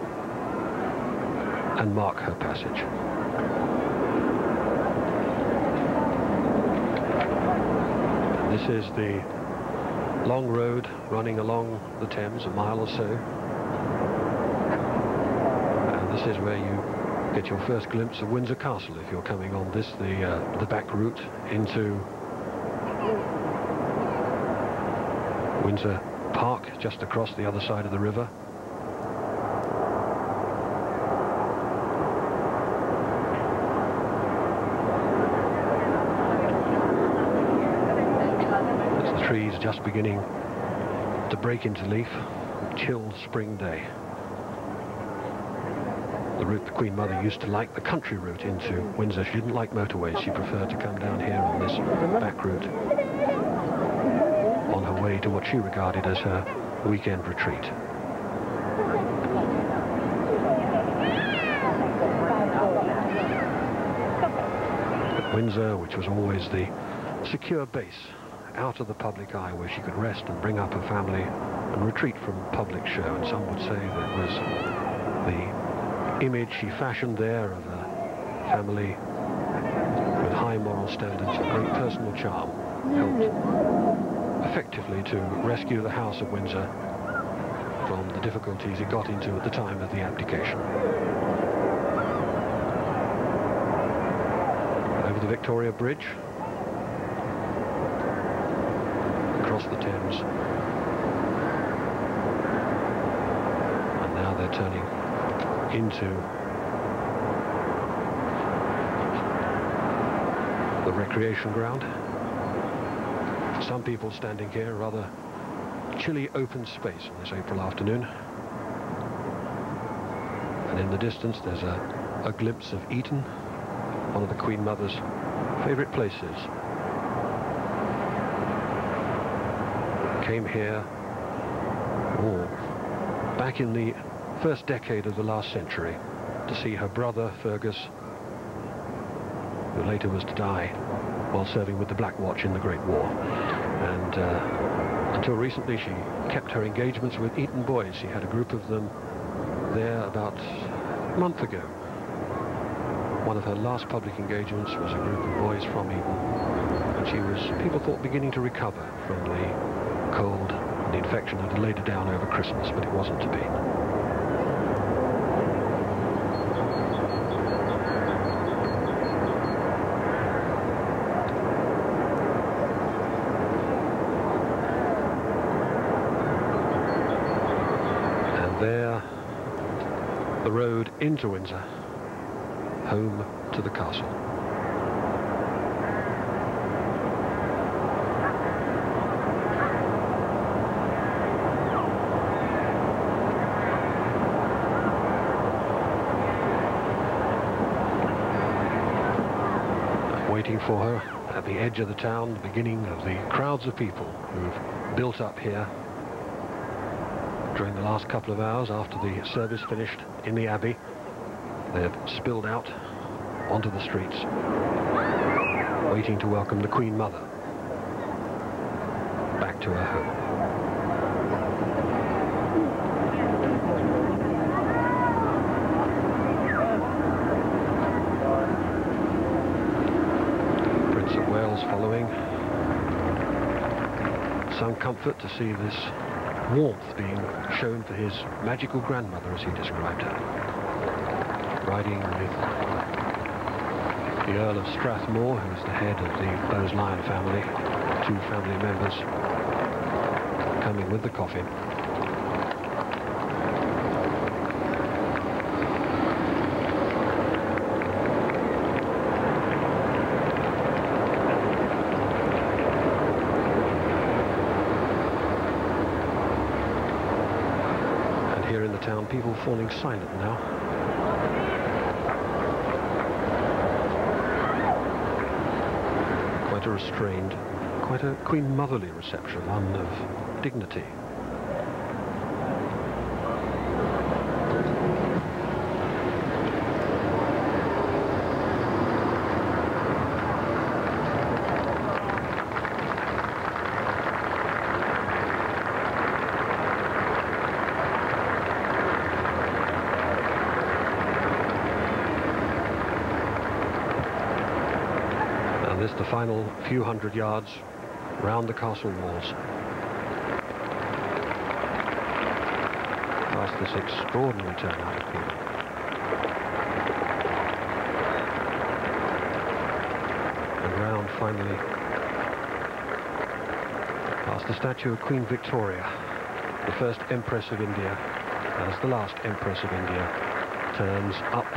Speaker 14: and mark her passage. This is the long road running along the Thames, a mile or so. And this is where you get your first glimpse of Windsor Castle if you're coming on this, the back route into Windsor Park, just across the other side of the river. trees just beginning to break into leaf. Chill spring day. The route the Queen Mother used to like, the country route into Windsor. She didn't like motorways. She preferred to come down here on this back route on her way to what she regarded as her weekend retreat. But Windsor, which was always the secure base out of the public eye where she could rest and bring up her family and retreat from public show, and some would say that was the image she fashioned there of a family with high moral standards and great personal charm, helped effectively to rescue the House of Windsor from the difficulties it got into at the time of the abdication. Over the Victoria Bridge, across the Thames, and now they're turning into the recreation ground. Some people standing here, rather chilly open space on this April afternoon. And in the distance there's a glimpse of Eton, one of the Queen Mother's favourite places. Came here back in the first decade of the last century to see her brother Fergus, who later was to die while serving with the Black Watch in the Great War. And until recently she kept her engagements with Eton boys. She had a group of them there about a month ago. One of her last public engagements was a group of boys from Eton, and she was, people thought, beginning to recover from the cold and the infection that had laid her down over Christmas, but it wasn't to be. There, the road into Windsor, home to the castle. Waiting for her at the edge of the town, the beginning of the crowds of people who've built up here during the last couple of hours after the service finished in the Abbey. They've spilled out onto the streets, waiting to welcome the Queen Mother back to her home. Prince of Wales following. Some comfort to see this warmth being shown for his magical grandmother, as he described her. Riding with the Earl of Strathmore, who's the head of the Bowes-Lyon family, two family members coming with the coffin. People falling silent now. Quite a restrained, quite a Queen Motherly reception, one of dignity. The final few hundred yards round the castle walls. Past this extraordinary turnout of people. And round finally past the statue of Queen Victoria, the first Empress of India, as the last Empress of India turns up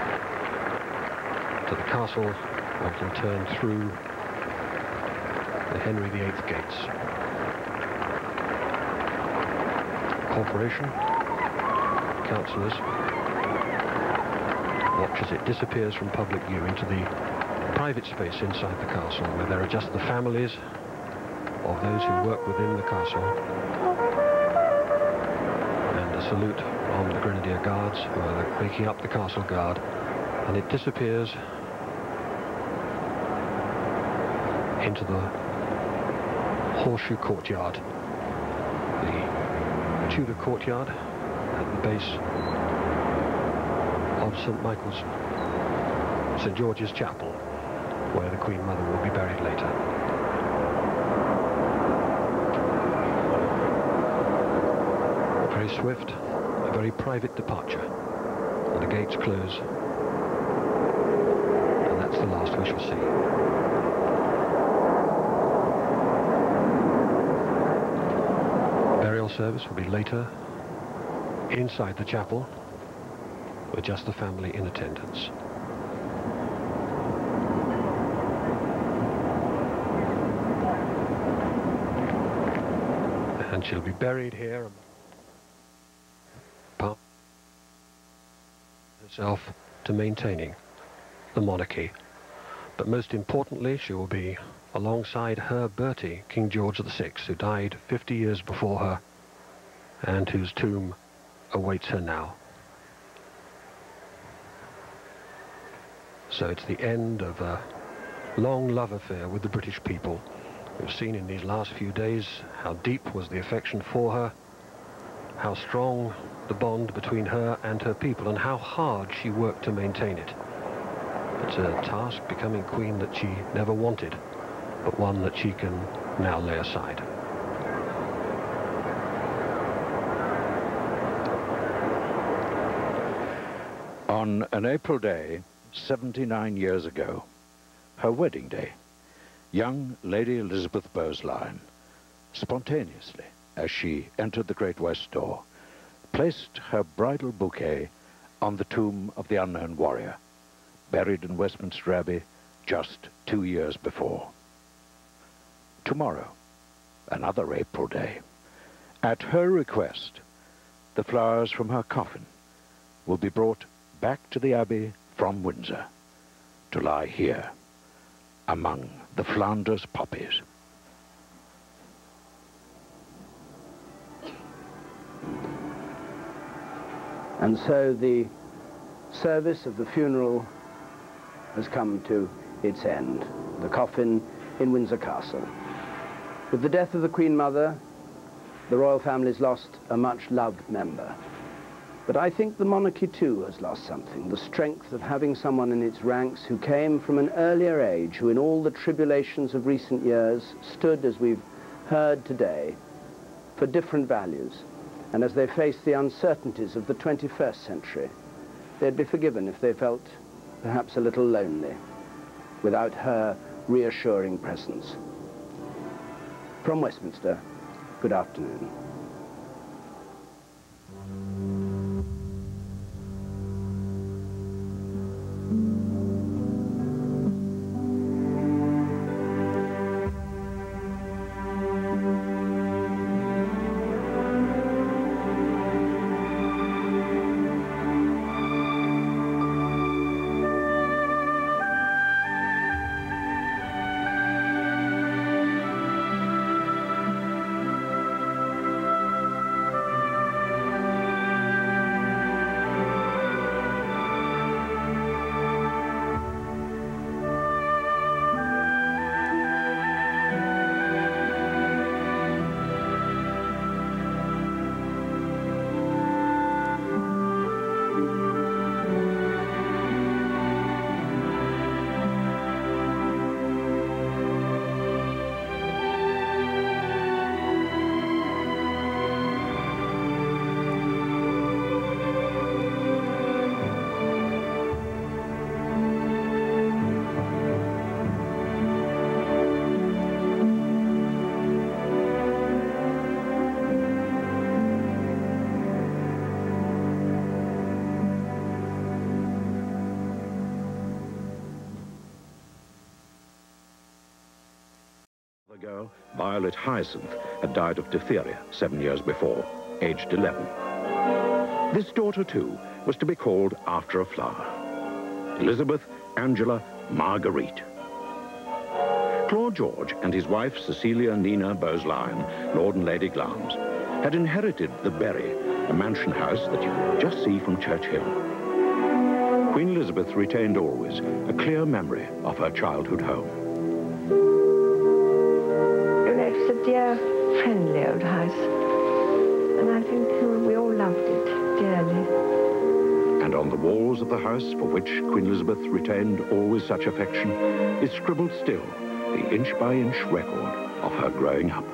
Speaker 14: to the castle, and can turn through the Henry VIII gates. corporation, councillors, watch as it disappears from public view into the private space inside the castle, where there are just the families of those who work within the castle, and a salute from the Grenadier Guards, who are making up the castle guard, and it disappears into the horseshoe courtyard, the Tudor courtyard at the base of St George's Chapel, where the Queen Mother will be buried later. A very swift, a very private departure, and the gates close, and that's the last we shall see. Burial service will be later inside the chapel with just the family in attendance. And she'll be buried here, part herself to maintaining the monarchy. But most importantly, she will be alongside her Bertie, King George VI, who died 50 years before her, and whose tomb awaits her now. So it's the end of a long love affair with the British people. We've seen in these last few days how deep was the affection for her, how strong the bond between her and her people, and how hard she worked to maintain it. It's a task, becoming queen, that she never wanted, but one that she can now lay aside.
Speaker 2: On an April day, 79 years ago, her wedding day, young Lady Elizabeth Bowes-Lyon, spontaneously, as she entered the Great West Door, placed her bridal bouquet on the tomb of the unknown warrior, buried in Westminster Abbey just 2 years before. Tomorrow, another April day, at her request, the flowers from her coffin will be brought back to the Abbey from Windsor to lie here among the Flanders poppies.
Speaker 1: And so the service of the funeral has come to its end. The coffin in Windsor Castle. With the death of the Queen Mother, the royal family's lost a much-loved member. But I think the monarchy too has lost something, the strength of having someone in its ranks who came from an earlier age, who in all the tribulations of recent years stood, as we've heard today, for different values. And as they faced the uncertainties of the 21st century, they'd be forgiven if they felt perhaps a little lonely without her reassuring presence. From Westminster, good afternoon.
Speaker 2: Violet Hyacinth had died of diphtheria 7 years before. aged 11. This daughter, too, was to be called after a flower. Elizabeth Angela Marguerite. Claude George and his wife Cecilia Nina Bowes-Lyon, Lord and Lady Glamis, had inherited the Berry, a mansion house that you could just see from Church Hill. Queen Elizabeth retained always a clear memory of her childhood home.
Speaker 15: It was a dear, friendly old house, and I think we all loved it dearly.
Speaker 2: And on the walls of the house, for which Queen Elizabeth retained always such affection, is scribbled still the inch-by-inch record of her growing up.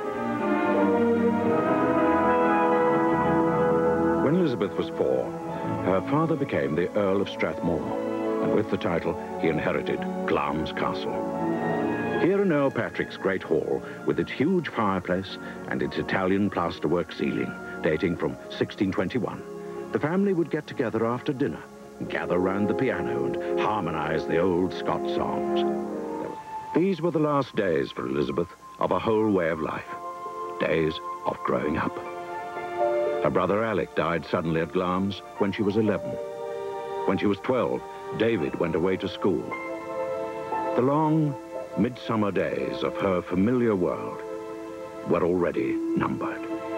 Speaker 2: When Elizabeth was 4, her father became the Earl of Strathmore, and with the title he inherited Glamis Castle. Here in Earl Patrick's great hall, with its huge fireplace and its Italian plasterwork ceiling, dating from 1621, the family would get together after dinner and gather round the piano and harmonize the old Scots songs. These were the last days for Elizabeth of a whole way of life, days of growing up. Her brother Alec died suddenly at Glamis when she was 11. When she was 12, David went away to school. The long midsummer days of her familiar world were already numbered.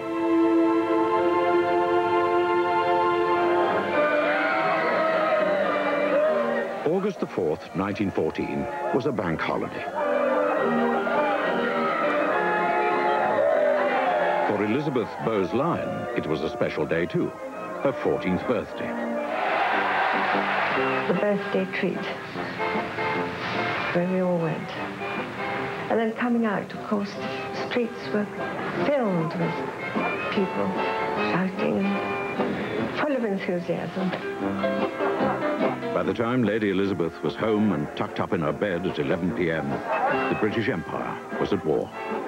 Speaker 2: August the 4th, 1914, was a bank holiday. For Elizabeth Bowes-Lyon, it was a special day too, her 14th birthday.
Speaker 15: The birthday treat, where we all went. And then coming out, of course, the streets were filled with people shouting and full of enthusiasm.
Speaker 2: By the time Lady Elizabeth was home and tucked up in her bed at 11 p.m., the British Empire was at war.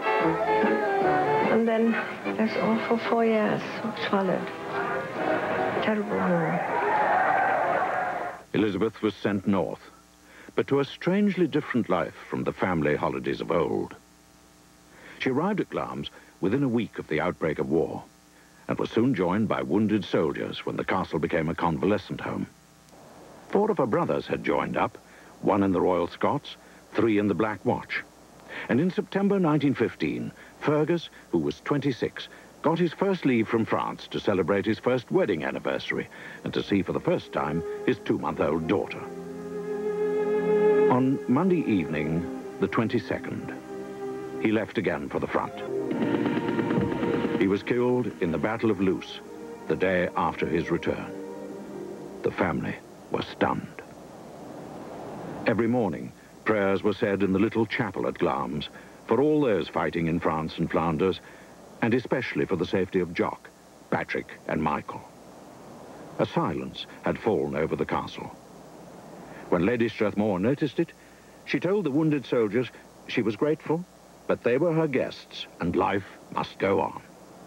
Speaker 15: And then those awful 4 years which followed. Terrible war.
Speaker 2: Elizabeth was sent north, but to a strangely different life from the family holidays of old. She arrived at Glamis within a week of the outbreak of war, and was soon joined by wounded soldiers when the castle became a convalescent home. 4 of her brothers had joined up, 1 in the Royal Scots, 3 in the Black Watch. And in September 1915, Fergus, who was 26, got his first leave from France to celebrate his first wedding anniversary and to see for the first time his 2-month-old daughter. On Monday evening, the 22nd, he left again for the front. He was killed in the Battle of Loos, the day after his return. The family was stunned. Every morning, prayers were said in the little chapel at Glamis for all those fighting in France and Flanders, and especially for the safety of Jock, Patrick, and Michael. A silence had fallen over the castle. When Lady Strathmore noticed it, she told the wounded soldiers she was grateful, but they were her guests, and life must go on.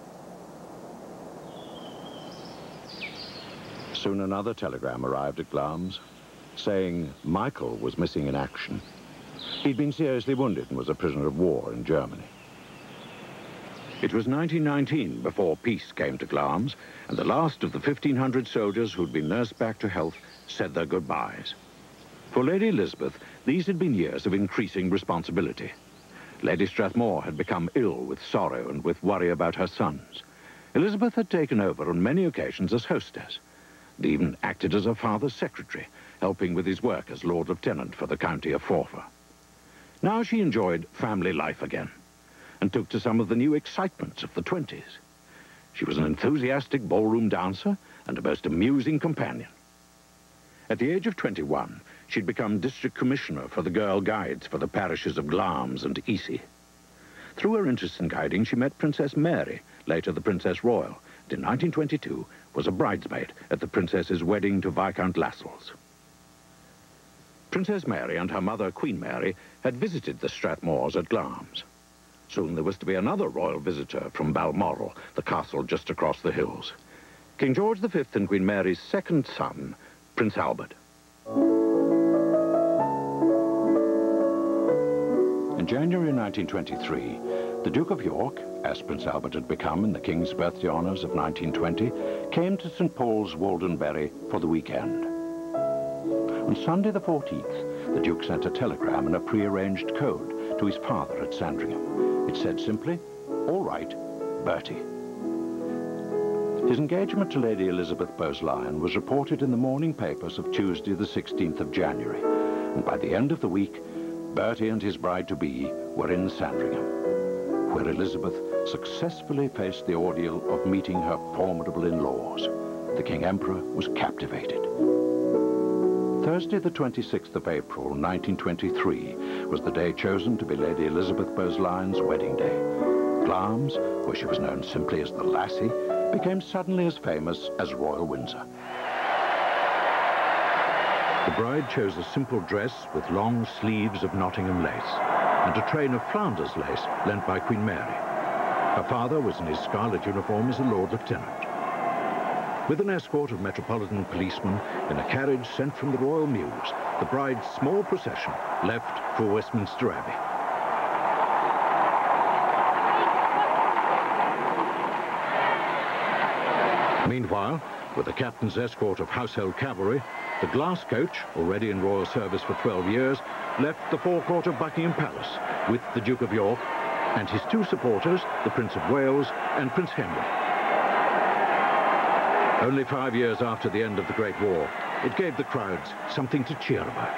Speaker 2: Soon another telegram arrived at Glamis, saying Michael was missing in action. He'd been seriously wounded and was a prisoner of war in Germany. It was 1919 before peace came to Glamis, and the last of the 1,500 soldiers who'd been nursed back to health said their goodbyes. For Lady Elizabeth, these had been years of increasing responsibility. Lady Strathmore had become ill with sorrow and with worry about her sons. Elizabeth had taken over on many occasions as hostess, and even acted as her father's secretary, helping with his work as Lord Lieutenant for the county of Forfar. Now she enjoyed family life again, and took to some of the new excitements of the 20s. She was an enthusiastic ballroom dancer and a most amusing companion. At the age of 21, she'd become district commissioner for the Girl Guides for the parishes of Glamis and Easy. Through her interest in guiding, she met Princess Mary, later the Princess Royal, and in 1922 was a bridesmaid at the princess's wedding to Viscount Lascelles. Princess Mary and her mother, Queen Mary, had visited the Strathmores at Glamis. Soon there was to be another royal visitor from Balmoral, the castle just across the hills. King George V and Queen Mary's second son, Prince Albert. In January 1923, The Duke of York, as Prince Albert had become in the King's birthday honours of 1920, came to St. Paul's, Waldenbury, for the weekend. On Sunday the 14th, the Duke sent a telegram in a pre-arranged code to his father at Sandringham. It said simply, "All right, Bertie." His engagement to Lady Elizabeth Bowes-Lyon was reported in the morning papers of Tuesday the 16th of January, and by the end of the week, Bertie and his bride-to-be were in Sandringham, where Elizabeth successfully faced the ordeal of meeting her formidable in-laws. The King Emperor was captivated. Thursday the 26th of April, 1923, was the day chosen to be Lady Elizabeth Bowes-Lyon's wedding day. Glamis, where she was known simply as the Lassie, became suddenly as famous as Royal Windsor. The bride chose a simple dress with long sleeves of Nottingham lace and a train of Flanders lace lent by Queen Mary. Her father was in his scarlet uniform as a Lord Lieutenant. With an escort of metropolitan policemen in a carriage sent from the Royal Mews, the bride's small procession left for Westminster Abbey. Meanwhile, with the captain's escort of household cavalry, the glass coach, already in royal service for 12 years, left the forecourt of Buckingham Palace with the Duke of York and his two supporters, the Prince of Wales and Prince Henry. Only 5 years after the end of the Great War, it gave the crowds something to cheer about.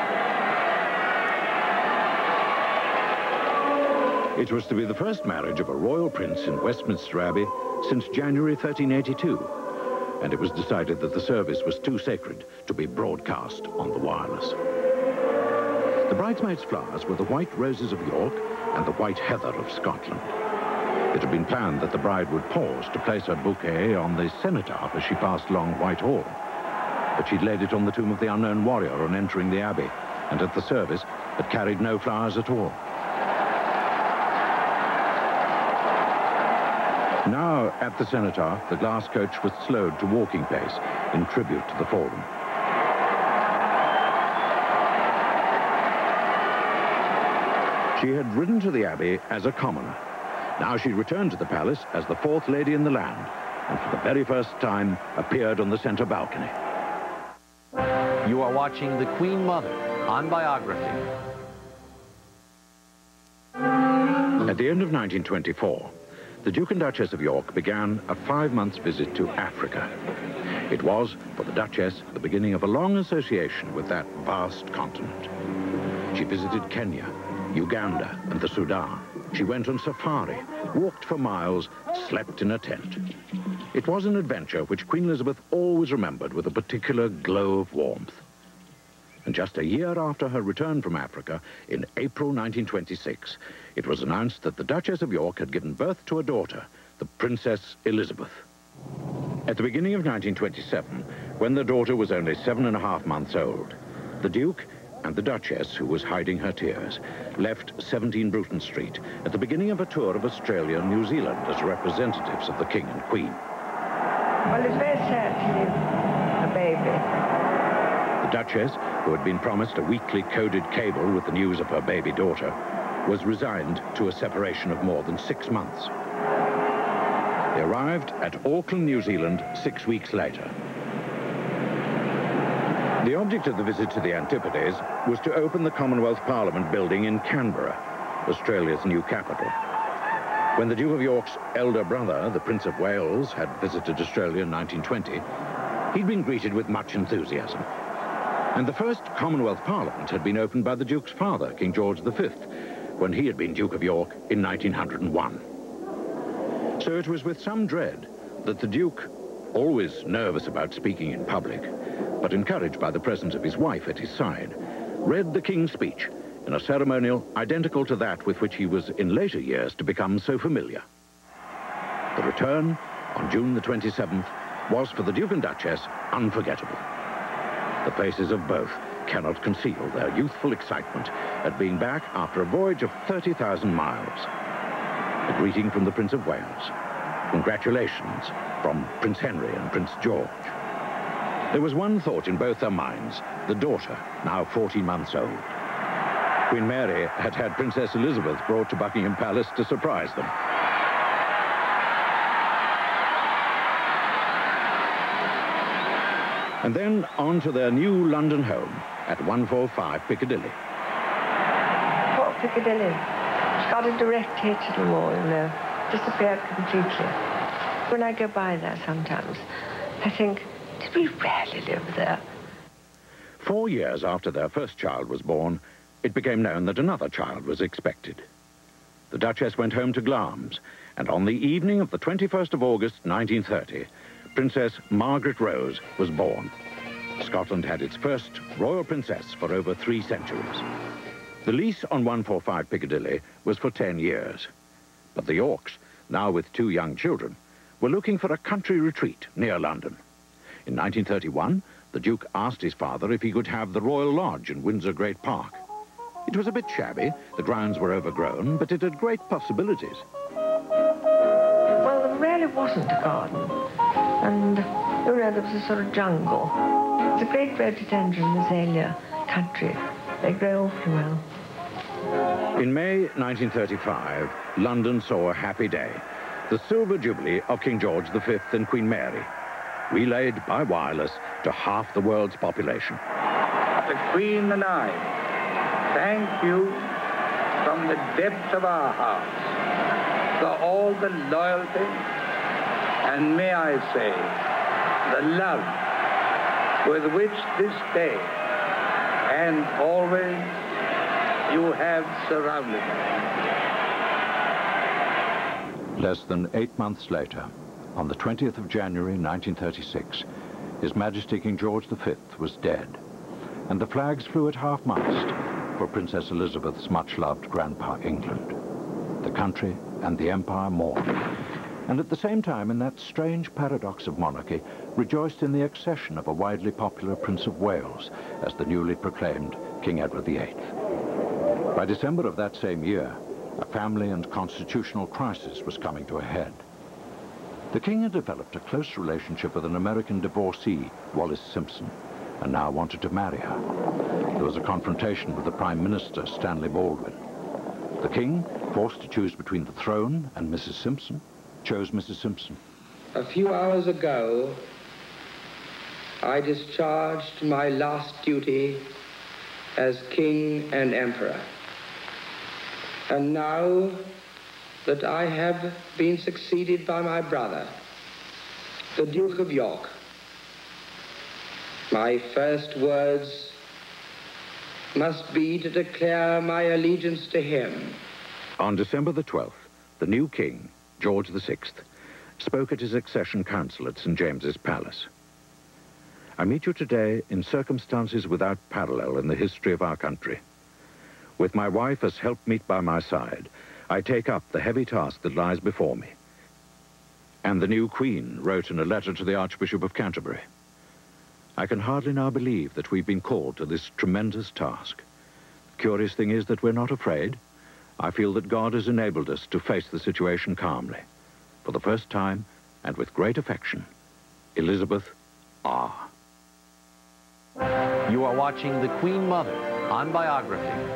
Speaker 2: It was to be the first marriage of a royal prince in Westminster Abbey since January 1382, and it was decided that the service was too sacred to be broadcast on the wireless. The bridesmaids' flowers were the white roses of York and the white heather of Scotland. It had been planned that the bride would pause to place her bouquet on the cenotaph as she passed along Whitehall, but she'd laid it on the tomb of the unknown warrior on entering the abbey, and at the service had carried no flowers at all. Now, at the cenotaph, the glass coach was slowed to walking pace in tribute to the fallen. She had ridden to the Abbey as a commoner. Now she returned to the palace as the fourth lady in the land, and for the very first time appeared on the centre balcony.
Speaker 16: You are watching The Queen Mother on Biography.
Speaker 2: At the end of 1924, the Duke and Duchess of York began a 5-month visit to Africa. It was, for the Duchess, the beginning of a long association with that vast continent. She visited Kenya, Uganda, and the Sudan. She went on safari, walked for miles, slept in a tent. It was an adventure which Queen Elizabeth always remembered with a particular glow of warmth. And just a year after her return from Africa, in April 1926, it was announced that the Duchess of York had given birth to a daughter, the Princess Elizabeth. At the beginning of 1927, when the daughter was only 7.5 months old, the Duke and the Duchess, who was hiding her tears, left 17 Bruton Street at the beginning of a tour of Australia and New Zealand as representatives of the King and Queen.
Speaker 15: Well, it's very sad to leave a baby.
Speaker 2: The Duchess, who had been promised a weekly coded cable with the news of her baby daughter, was resigned to a separation of more than 6 months. They arrived at Auckland, New Zealand 6 weeks later. The object of the visit to the Antipodes was to open the Commonwealth Parliament building in Canberra, Australia's new capital. When the Duke of York's elder brother, the Prince of Wales, had visited Australia in 1920, he'd been greeted with much enthusiasm. And the first Commonwealth Parliament had been opened by the Duke's father, King George V, when he had been Duke of York in 1901. So it was with some dread that the Duke, always nervous about speaking in public, but encouraged by the presence of his wife at his side, read the King's speech in a ceremonial identical to that with which he was in later years to become so familiar. The return, on June the 27th, was for the Duke and Duchess unforgettable. The faces of both cannot conceal their youthful excitement at being back after a voyage of 30,000 miles. A greeting from the Prince of Wales. Congratulations from Prince Henry and Prince George. There was one thought in both their minds, the daughter, now 14 months old. Queen Mary had had Princess Elizabeth brought to Buckingham Palace to surprise them. And then on to their new London home at 145 Piccadilly.
Speaker 15: Poor Piccadilly. It's got a direct hit to the wall, you know. Disappeared completely. When I go by there sometimes, I think, did we really live there?
Speaker 2: 4 years after their first child was born, it became known that another child was expected. The Duchess went home to Glamis, and on the evening of the 21st of August, 1930, Princess Margaret Rose was born. Scotland had its first royal princess for over 3 centuries. The lease on 145 Piccadilly was for 10 years. But the Yorks, now with 2 young children, were looking for a country retreat near London. In 1931, the Duke asked his father if he could have the Royal Lodge in Windsor Great Park. It was a bit shabby, the grounds were overgrown, but it had great possibilities.
Speaker 15: Well, there really wasn't a garden. And, you know, there was a sort of jungle. It's a great rhododendron azalea country. They grow awfully well.
Speaker 2: In May 1935, London saw a happy day. The silver jubilee of King George V and Queen Mary, relayed by wireless to half the world's population.
Speaker 17: The Queen and I thank you from the depths of our hearts for all the loyalty and, may I say, the love with which this day and always you have surrounded me.
Speaker 2: Less than 8 months later, on the 20th of January 1936, His Majesty King George V was dead, and the flags flew at half-mast for Princess Elizabeth's much-loved grandpa England. The country and the empire mourned, and at the same time, in that strange paradox of monarchy, rejoiced in the accession of a widely popular Prince of Wales as the newly proclaimed King Edward VIII. By December of that same year, a family and constitutional crisis was coming to a head. The King had developed a close relationship with an American divorcee, Wallis Simpson, and now wanted to marry her. There was a confrontation with the Prime Minister, Stanley Baldwin. The King, forced to choose between the throne and Mrs. Simpson, chose Mrs. Simpson.
Speaker 17: A few hours ago, I discharged my last duty as King and Emperor. And now that I have been succeeded by my brother, the Duke of York, my first words must be to declare my allegiance to him.
Speaker 2: On December the 12th, the new king, George VI, spoke at his accession council at St. James's Palace. I meet you today in circumstances without parallel in the history of our country. With my wife as helpmeet by my side, I take up the heavy task that lies before me. And the new Queen wrote in a letter to the Archbishop of Canterbury, I can hardly now believe that we've been called to this tremendous task. The curious thing is that we're not afraid. I feel that God has enabled us to face the situation calmly. For the first time, and with great affection, Elizabeth R.
Speaker 16: You are watching The Queen Mother on Biography.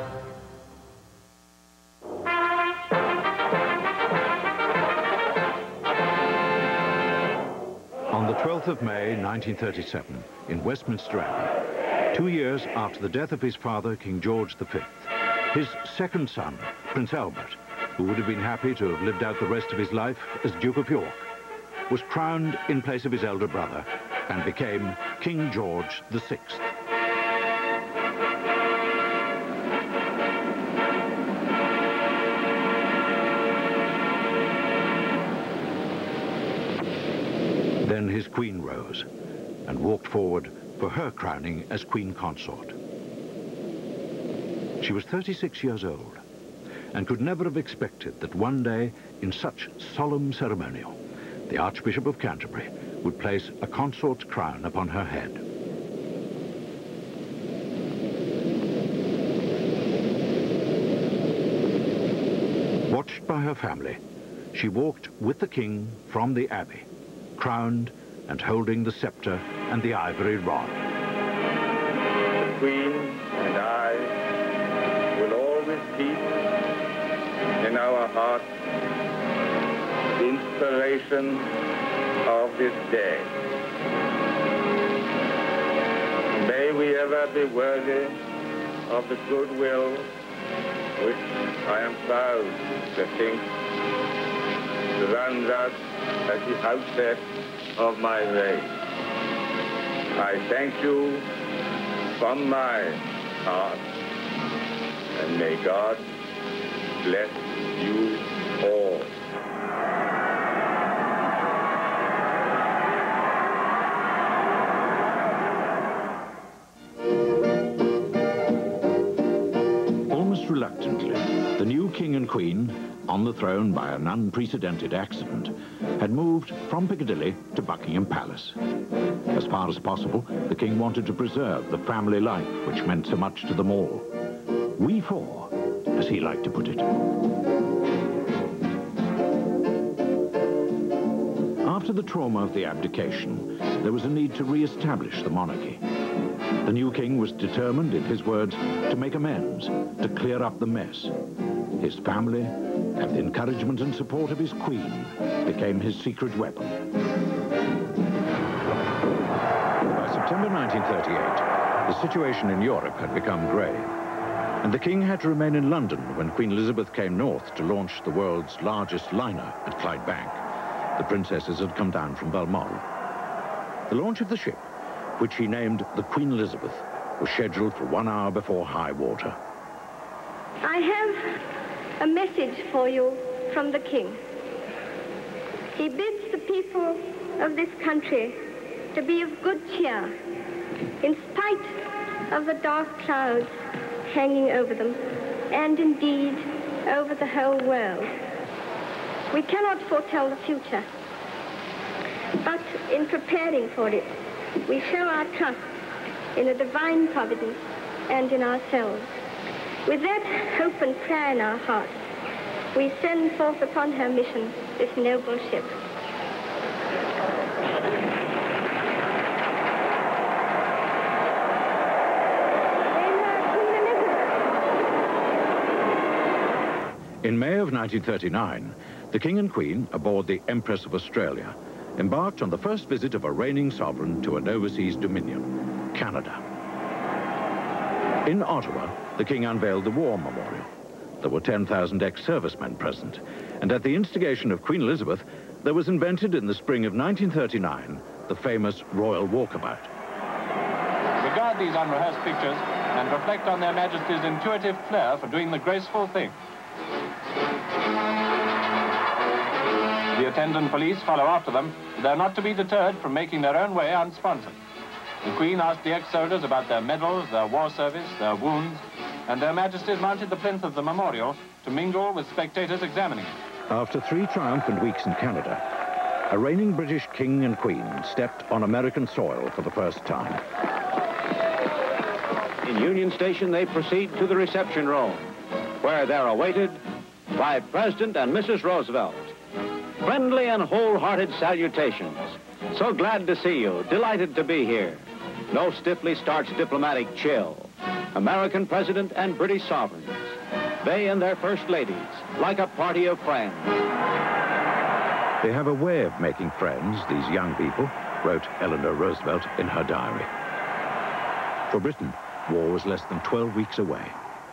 Speaker 2: On the 12th of May, 1937, in Westminster Abbey, 2 years after the death of his father, King George V, his second son, Prince Albert, who would have been happy to have lived out the rest of his life as Duke of York, was crowned in place of his elder brother and became King George VI. Then his queen rose and walked forward for her crowning as Queen Consort. She was 36 years old and could never have expected that one day, in such solemn ceremonial, the Archbishop of Canterbury would place a consort's crown upon her head. Watched by her family, she walked with the king from the abbey, crowned and holding the scepter and the ivory rod.
Speaker 17: The Queen and I will peace in our hearts, inspiration of this day. May we ever be worthy of the goodwill which I am proud to think surrounds us at the outset of my reign. I thank you from my heart, and may God bless you all.
Speaker 2: Almost reluctantly, the new king and queen, on the throne by an unprecedented accident, had moved from Piccadilly to Buckingham Palace. As far as possible, the king wanted to preserve the family life which meant so much to them all. We four, as he liked to put it. After the trauma of the abdication, there was a need to re-establish the monarchy. The new king was determined, in his words, to make amends, to clear up the mess. His family, and the encouragement and support of his queen, became his secret weapon. By September 1938, the situation in Europe had become grave, and the king had to remain in London when Queen Elizabeth came north to launch the world's largest liner at Clydebank. The princesses had come down from Balmoral. The launch of the ship, which he named the Queen Elizabeth, was scheduled for 1 hour before high water.
Speaker 15: I have a message for you from the king. He bids the people of this country to be of good cheer, in spite of the dark clouds hanging over them, and indeed over the whole world. We cannot foretell the future, but in preparing for it, we show our trust in a divine providence and in ourselves. With that hope and prayer in our hearts, we send forth upon her mission this noble ship.
Speaker 2: In May of 1939, the King and Queen, aboard the Empress of Australia, embarked on the first visit of a reigning sovereign to an overseas dominion, Canada. In Ottawa, the King unveiled the War Memorial. There were 10,000 ex-servicemen present, and at the instigation of Queen Elizabeth, there was invented in the spring of 1939 the famous Royal Walkabout.
Speaker 18: Regard these unrehearsed pictures and reflect on their Majesty's intuitive flair for doing the graceful thing. The attendant police follow after them. They're not to be deterred from making their own way unsponsored. The Queen asked the ex-soldiers about their medals, their war service, their wounds, and their Majesties mounted the plinth of the memorial to mingle with spectators examining it.
Speaker 2: After 3 triumphant weeks in Canada, a reigning British King and Queen stepped on American soil for the first time.
Speaker 19: In Union Station, they proceed to the reception room, where they're awaited by President and Mrs. Roosevelt. Friendly and wholehearted salutations. So glad to see you, delighted to be here. No stiffly starched diplomatic chill. American President and British sovereigns. They and their first ladies, like a party of friends.
Speaker 2: They have a way of making friends, these young people, wrote Eleanor Roosevelt in her diary. For Britain, war was less than 12 weeks away.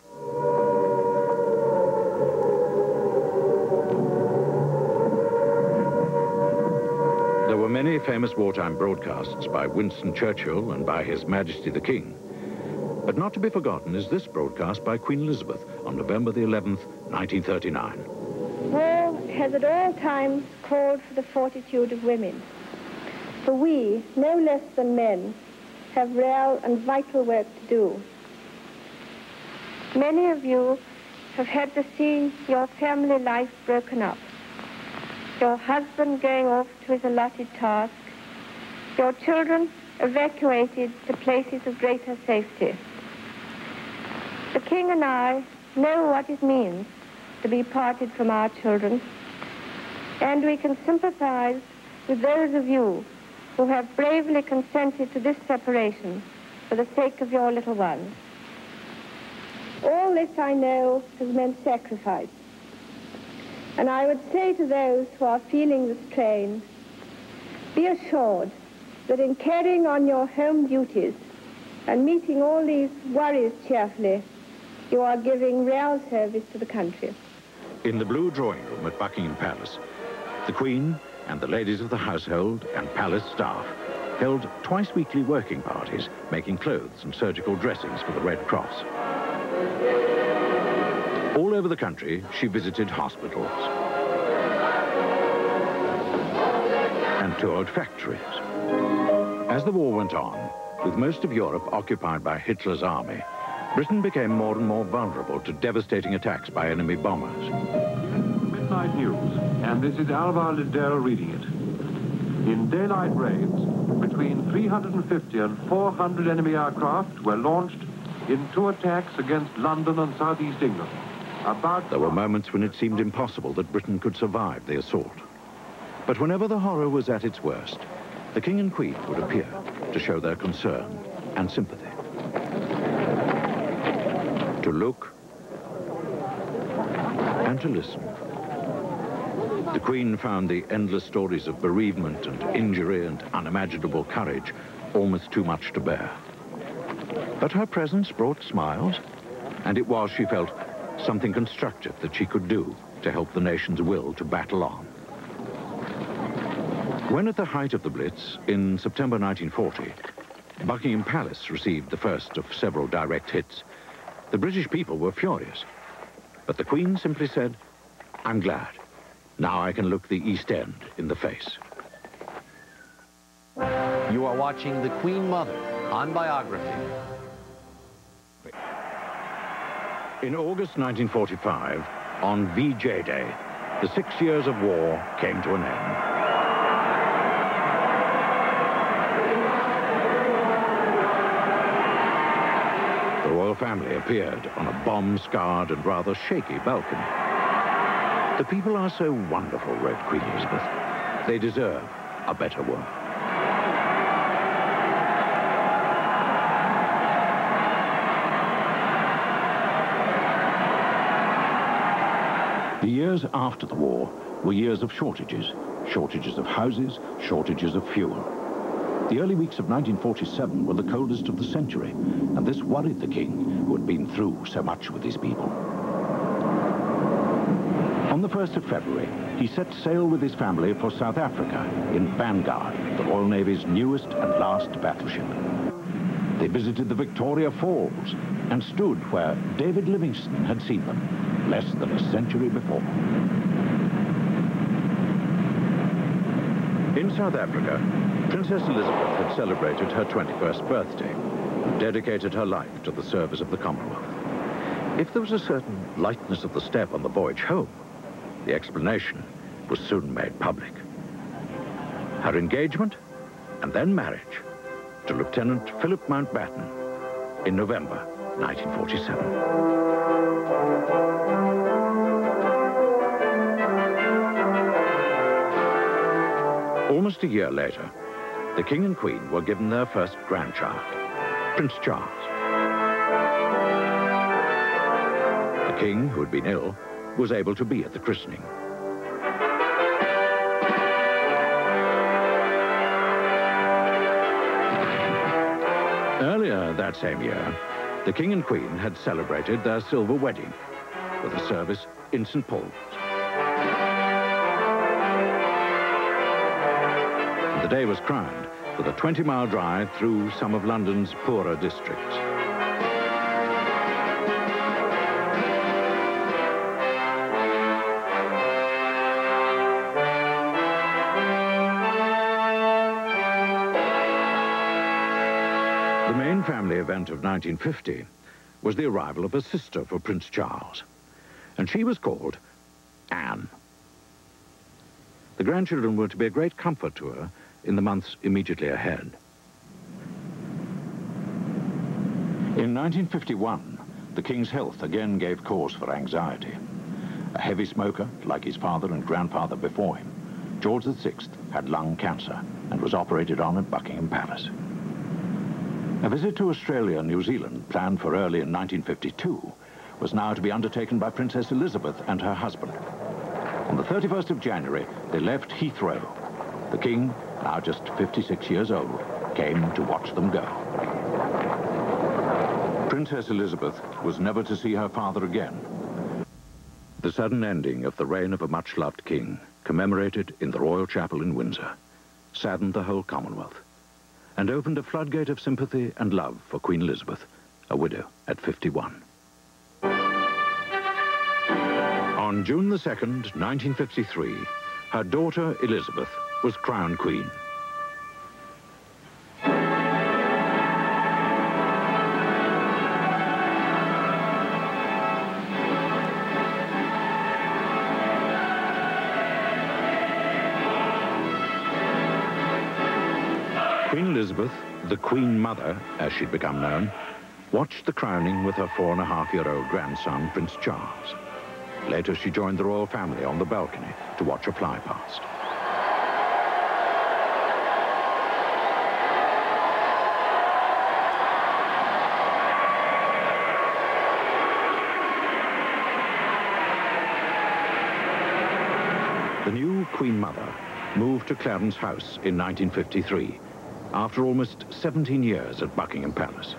Speaker 2: There were many famous wartime broadcasts by Winston Churchill and by His Majesty the King. But not to be forgotten is this broadcast by Queen Elizabeth on November the 11th, 1939.
Speaker 15: War has at all times called for the fortitude of women. For we, no less than men, have real and vital work to do. Many of you have had to see your family life broken up. Your husband going off to his allotted task, your children evacuated to places of greater safety. The King and I know what it means to be parted from our children, and we can sympathize with those of you who have bravely consented to this separation for the sake of your little ones. All this, I know, has meant sacrifice. And I would say to those who are feeling the strain, be assured that in carrying on your home duties and meeting all these worries cheerfully, you are giving real service to the country.
Speaker 2: In the blue drawing room at Buckingham Palace, the Queen and the ladies of the household and palace staff held twice-weekly working parties, making clothes and surgical dressings for the Red Cross. All over the country, she visited hospitals and toured factories. As the war went on, with most of Europe occupied by Hitler's army, Britain became more and more vulnerable to devastating attacks by enemy bombers.
Speaker 20: Midnight News, and this is Alvar Liddell reading it. In daylight raids, between 350 and 400 enemy aircraft were launched in 2 attacks against London and southeast England.
Speaker 2: There were moments when it seemed impossible that Britain could survive the assault. But whenever the horror was at its worst, the King and Queen would appear to show their concern and sympathy. To look and to listen. The Queen found the endless stories of bereavement and injury and unimaginable courage almost too much to bear. But her presence brought smiles, and it was, she felt, something constructive that she could do to help the nation's will to battle on. When at the height of the Blitz, in September 1940, Buckingham Palace received the first of several direct hits, the British people were furious. But the Queen simply said, "I'm glad. Now I can look the East End in the face."
Speaker 16: You are watching The Queen Mother on Biography.
Speaker 2: In August 1945, on VJ Day, the 6 years of war came to an end. The royal family appeared on a bomb-scarred and rather shaky balcony. The people are so wonderful, wrote Queen Elizabeth. They deserve a better world. The years after the war were years of shortages. Shortages of houses, shortages of fuel. The early weeks of 1947 were the coldest of the century, and this worried the king, who had been through so much with his people. On the 1st of February, he set sail with his family for South Africa in Vanguard, the Royal Navy's newest and last battleship. They visited the Victoria Falls and stood where David Livingstone had seen them less than a century before. In South Africa, Princess Elizabeth had celebrated her 21st birthday and dedicated her life to the service of the Commonwealth. If there was a certain lightness of the step on the voyage home, the explanation was soon made public. Her engagement and then marriage to Lieutenant Philip Mountbatten in November 1947. Almost a year later, the King and Queen were given their first grandchild, Prince Charles. The King, who had been ill, was able to be at the christening. Earlier that same year, the King and Queen had celebrated their silver wedding with a service in St. Paul's. The day was crowned with a 20-mile drive through some of London's poorer districts. The main family event of 1950 was the arrival of a sister for Prince Charles, and she was called Anne. The grandchildren were to be a great comfort to her in the months immediately ahead. In 1951, the King's health again gave cause for anxiety. A heavy smoker, like his father and grandfather before him, George VI had lung cancer and was operated on at Buckingham Palace. A visit to Australia and New Zealand, planned for early in 1952, was now to be undertaken by Princess Elizabeth and her husband. On the 31st of January, they left Heathrow. The King, now just 56 years old, came to watch them go. Princess Elizabeth was never to see her father again. The sudden ending of the reign of a much-loved king, commemorated in the Royal Chapel in Windsor, saddened the whole Commonwealth and opened a floodgate of sympathy and love for Queen Elizabeth, a widow at 51. On June the 2nd, 1953, her daughter Elizabeth was crowned queen. Queen Elizabeth, the Queen Mother, as she'd become known, watched the crowning with her 4.5-year-old grandson, Prince Charles. Later, she joined the royal family on the balcony to watch her fly past. The new Queen Mother moved to Clarence House in 1953, after almost 17 years at Buckingham Palace.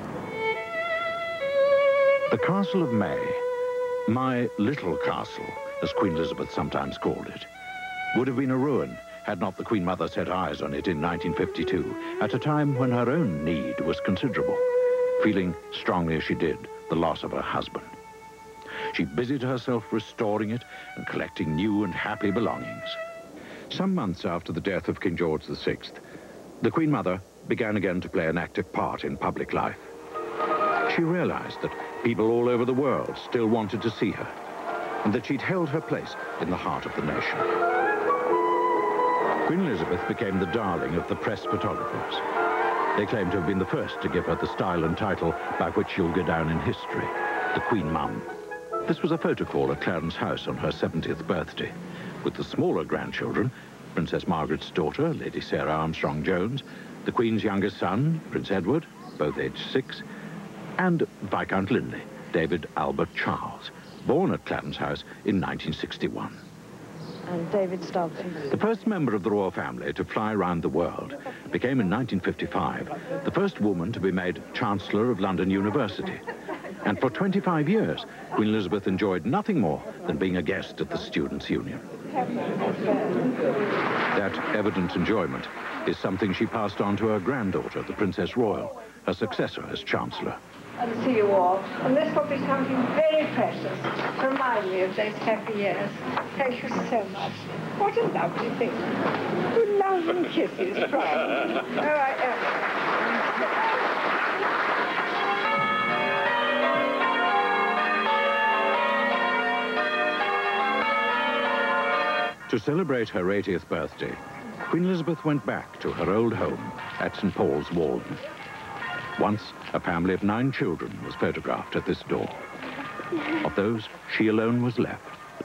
Speaker 2: The Castle of May, my little castle, as Queen Elizabeth sometimes called it, would have been a ruin had not the Queen Mother set eyes on it in 1952, at a time when her own need was considerable, feeling strongly as she did the loss of her husband. She busied herself restoring it and collecting new and happy belongings. Some months after the death of King George VI, the Queen Mother began again to play an active part in public life. She realized that people all over the world still wanted to see her, and that she'd held her place in the heart of the nation. Queen Elizabeth became the darling of the press photographers. They claim to have been the first to give her the style and title by which she'll go down in history, the Queen Mum. This was a photo call at Clarence House on her 70th birthday, with the smaller grandchildren, Princess Margaret's daughter, Lady Sarah Armstrong-Jones, the Queen's youngest son, Prince Edward, both aged 6, and Viscount Linley, David Albert Charles, born at Clarence House in 1961.
Speaker 15: And David Stalton.
Speaker 2: The first member of the royal family to fly around the world became in 1955 the first woman to be made Chancellor of London University. And for 25 years, Queen Elizabeth enjoyed nothing more than being a guest at the Students' Union. That evident enjoyment is something she passed on to her granddaughter, the Princess Royal, her successor as Chancellor.
Speaker 15: And see you all. And this will be something very precious to remind me of those happy years. Thank you so much. What a lovely thing. Good love and kisses, Brian. All right,
Speaker 2: To celebrate her 80th birthday, Queen Elizabeth went back to her old home at St. Paul's, Walden. Once, a family of 9 children was photographed at this door. Of those, she alone was left.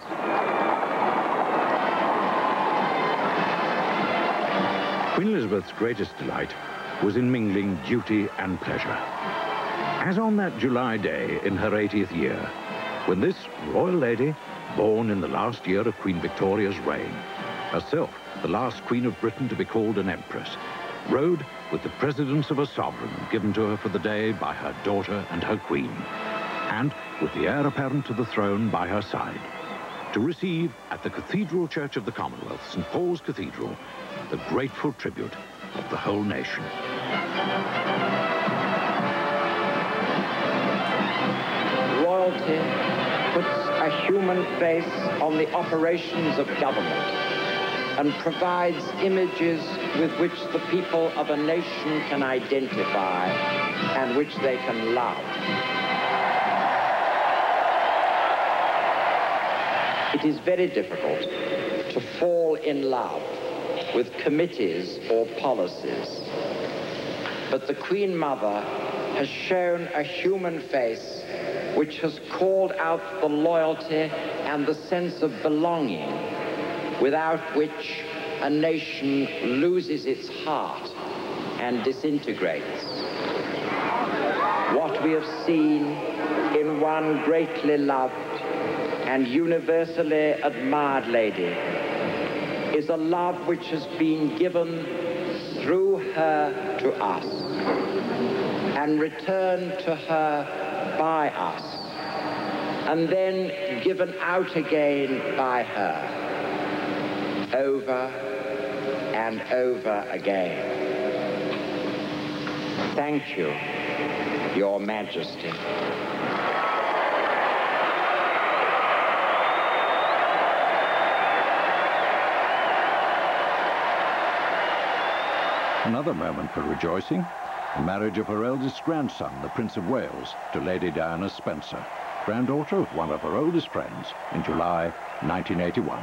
Speaker 2: Queen Elizabeth's greatest delight was in mingling duty and pleasure. As on that July day in her 80th year, when this royal lady, born in the last year of Queen Victoria's reign, herself the last Queen of Britain to be called an empress, rode with the precedence of a sovereign given to her for the day by her daughter and her queen, and with the heir apparent to the throne by her side, to receive at the Cathedral Church of the Commonwealth, St. Paul's Cathedral, the grateful tribute of the whole nation.
Speaker 21: Royalty puts a human face on the operations of government and provides images with which the people of a nation can identify and which they can love. It is very difficult to fall in love with committees or policies, but the Queen Mother has shown a human face which has called out the loyalty and the sense of belonging without which a nation loses its heart and disintegrates. What we have seen in one greatly loved and universally admired lady is a love which has been given through her to us and returned to her by us and then given out again by her over and over again. Thank you, Your Majesty.
Speaker 2: Another moment for rejoicing, the marriage of her eldest grandson, the Prince of Wales, to Lady Diana Spencer, granddaughter of one of her oldest friends, in July 1981.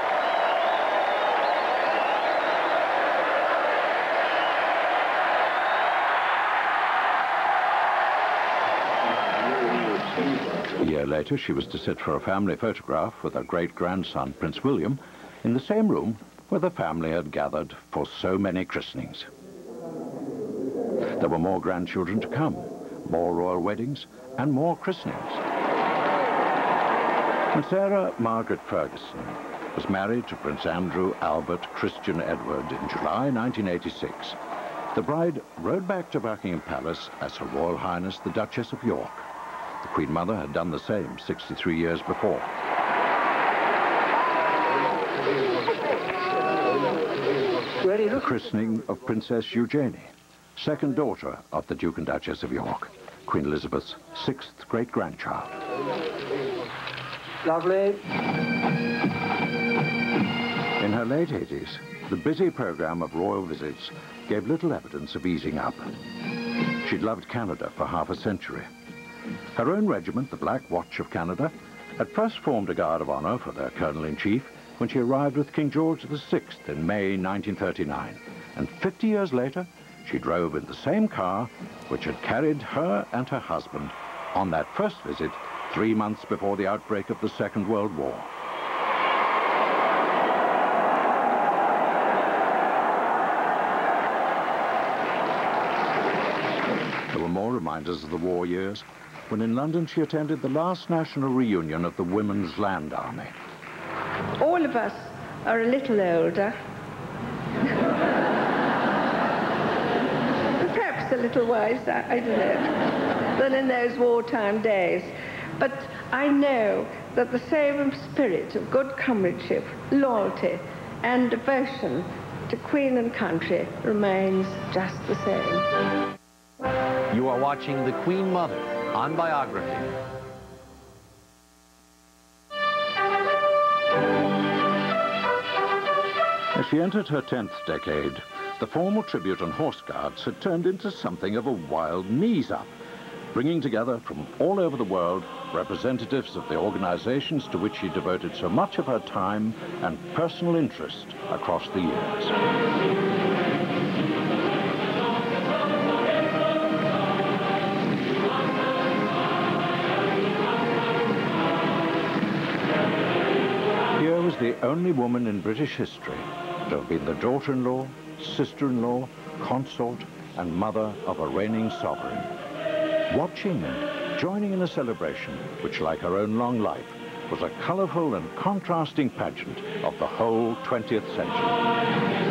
Speaker 2: A year later, she was to sit for a family photograph with her great-grandson, Prince William, in the same room where the family had gathered for so many christenings. There were more grandchildren to come, more royal weddings, and more christenings. And Sarah Margaret Ferguson was married to Prince Andrew Albert Christian Edward in July 1986. The bride rode back to Buckingham Palace as Her Royal Highness the Duchess of York. The Queen Mother had done the same 63 years before. The christening of Princess Eugenie, second daughter of the Duke and Duchess of York, Queen Elizabeth's sixth great-grandchild.
Speaker 21: Lovely.
Speaker 2: In her late 80s, the busy program of royal visits gave little evidence of easing up. She'd loved Canada for half a century. Her own regiment, the Black Watch of Canada, had first formed a guard of honor for their colonel-in-chief when she arrived with King George VI in May 1939. And 50 years later, she drove in the same car which had carried her and her husband on that first visit 3 months before the outbreak of the Second World War. There were more reminders of the war years when in London she attended the last national reunion of the Women's Land Army.
Speaker 15: All of us are a little older. Perhaps a little wiser, I don't know, than in those wartime days. But I know that the same spirit of good comradeship, loyalty, and devotion to Queen and country remains just the same.
Speaker 16: You are watching The Queen Mother on Biography.
Speaker 2: As she entered her 10th decade, the formal tribute on Horse Guards had turned into something of a wild knees-up, bringing together from all over the world representatives of the organizations to which she devoted so much of her time and personal interest across the years. Here was the only woman in British history to have been the daughter-in-law, sister-in-law, consort, and mother of a reigning sovereign, watching and joining in a celebration which, like her own long life, was a colorful and contrasting pageant of the whole 20th century.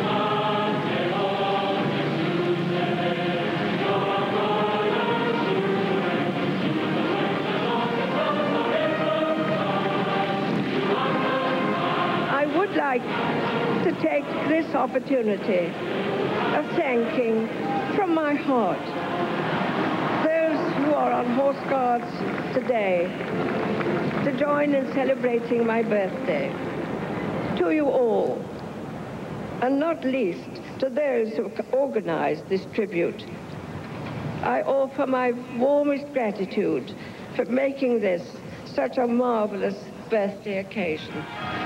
Speaker 15: Like to take this opportunity of thanking from my heart those who are on Horse Guards today to join in celebrating my birthday. To you all, and not least to those who organized this tribute, I offer my warmest gratitude for making this such a marvelous birthday occasion.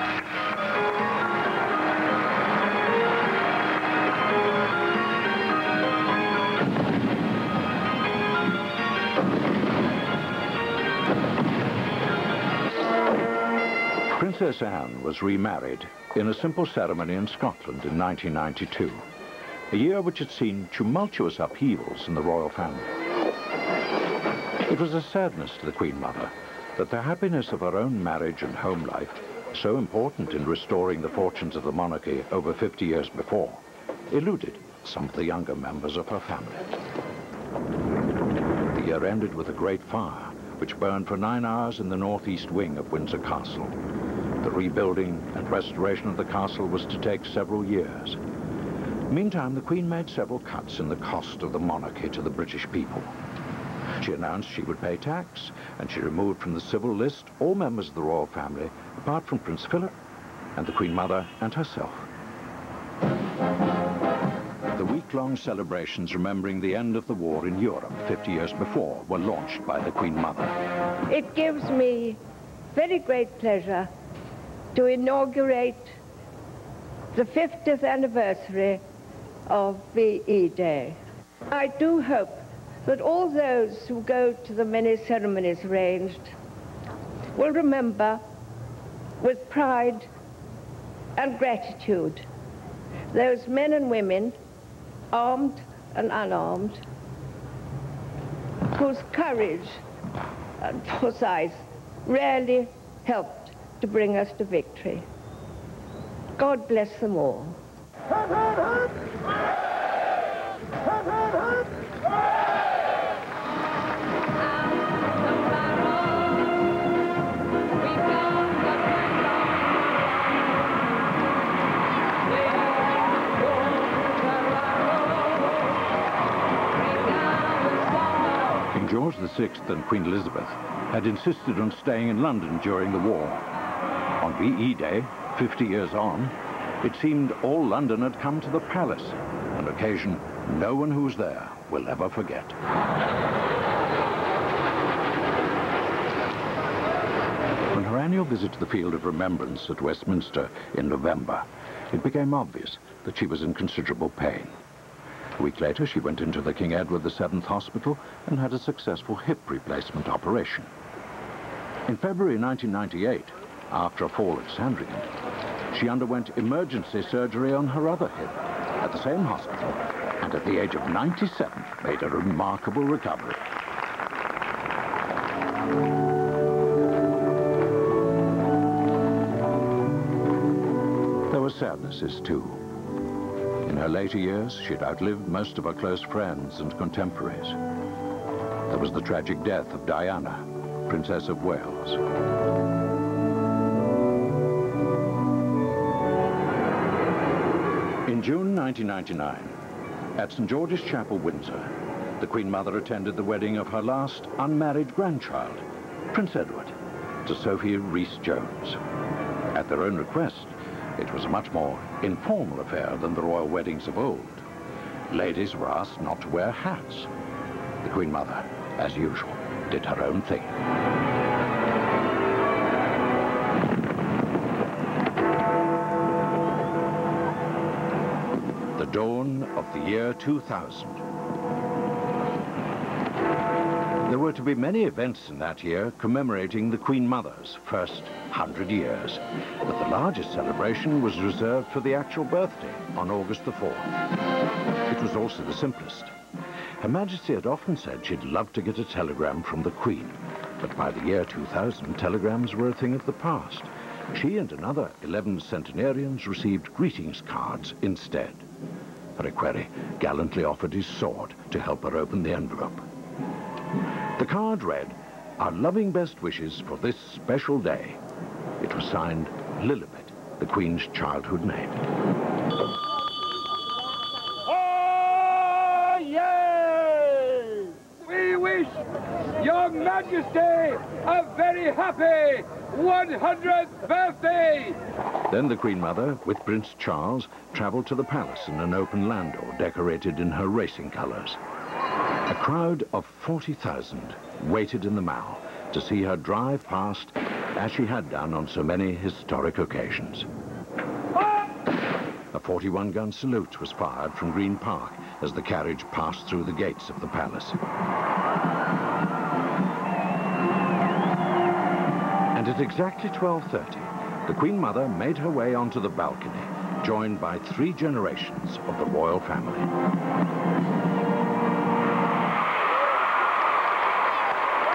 Speaker 2: Princess Anne was remarried in a simple ceremony in Scotland in 1992, a year which had seen tumultuous upheavals in the royal family. It was a sadness to the Queen Mother that the happiness of her own marriage and home life, so important in restoring the fortunes of the monarchy over 50 years before, eluded some of the younger members of her family. The year ended with a great fire, which burned for 9 hours in the northeast wing of Windsor Castle. The rebuilding and restoration of the castle was to take several years. Meantime, the Queen made several cuts in the cost of the monarchy to the British people. She announced she would pay tax, and she removed from the civil list all members of the royal family, apart from Prince Philip and the Queen Mother and herself. The week-long celebrations remembering the end of the war in Europe 50 years before were launched by the Queen Mother.
Speaker 15: It gives me very great pleasure to inaugurate the 50th anniversary of VE Day. I do hope that all those who go to the many ceremonies arranged will remember with pride and gratitude those men and women, armed and unarmed, whose courage and foresight rarely helped to bring us to victory. God bless them all.
Speaker 2: George VI and Queen Elizabeth had insisted on staying in London during the war. On VE Day, 50 years on, it seemed all London had come to the palace, an occasion no one who was there will ever forget. On her annual visit to the Field of Remembrance at Westminster in November, it became obvious that she was in considerable pain. A week later, she went into the King Edward VII Hospital and had a successful hip replacement operation. In February 1998, after a fall at Sandringham, she underwent emergency surgery on her other hip at the same hospital, and at the age of 97, made a remarkable recovery. There were sadnesses, too. In her later years, she'd outlived most of her close friends and contemporaries. There was the tragic death of Diana, Princess of Wales. In June 1999, at St. George's Chapel, Windsor, the Queen Mother attended the wedding of her last unmarried grandchild, Prince Edward, to Sophie Rhys-Jones. At their own request, it was a much more informal affair than the royal weddings of old. Ladies were asked not to wear hats. The Queen Mother, as usual, did her own thing. The dawn of the year 2000. There were to be many events in that year commemorating the Queen Mother's first 100 years, but the largest celebration was reserved for the actual birthday on August the 4th. It was also the simplest. Her Majesty had often said she'd love to get a telegram from the Queen, but by the year 2000, telegrams were a thing of the past. She and another 11 centenarians received greetings cards instead. Requeri gallantly offered his sword to help her open the envelope. The card read, "Our loving best wishes for this special day." It was signed Lilibet, the Queen's childhood name.
Speaker 13: Oh, yay! We wish Your Majesty a very happy 100th birthday!
Speaker 2: Then the Queen Mother, with Prince Charles, travelled to the palace in an open landau decorated in her racing colours. A crowd of 40,000 waited in the Mall to see her drive past, as she had done on so many historic occasions. A 41-gun salute was fired from Green Park as the carriage passed through the gates of the palace. And at exactly 12:30, the Queen Mother made her way onto the balcony, joined by 3 generations of the royal family.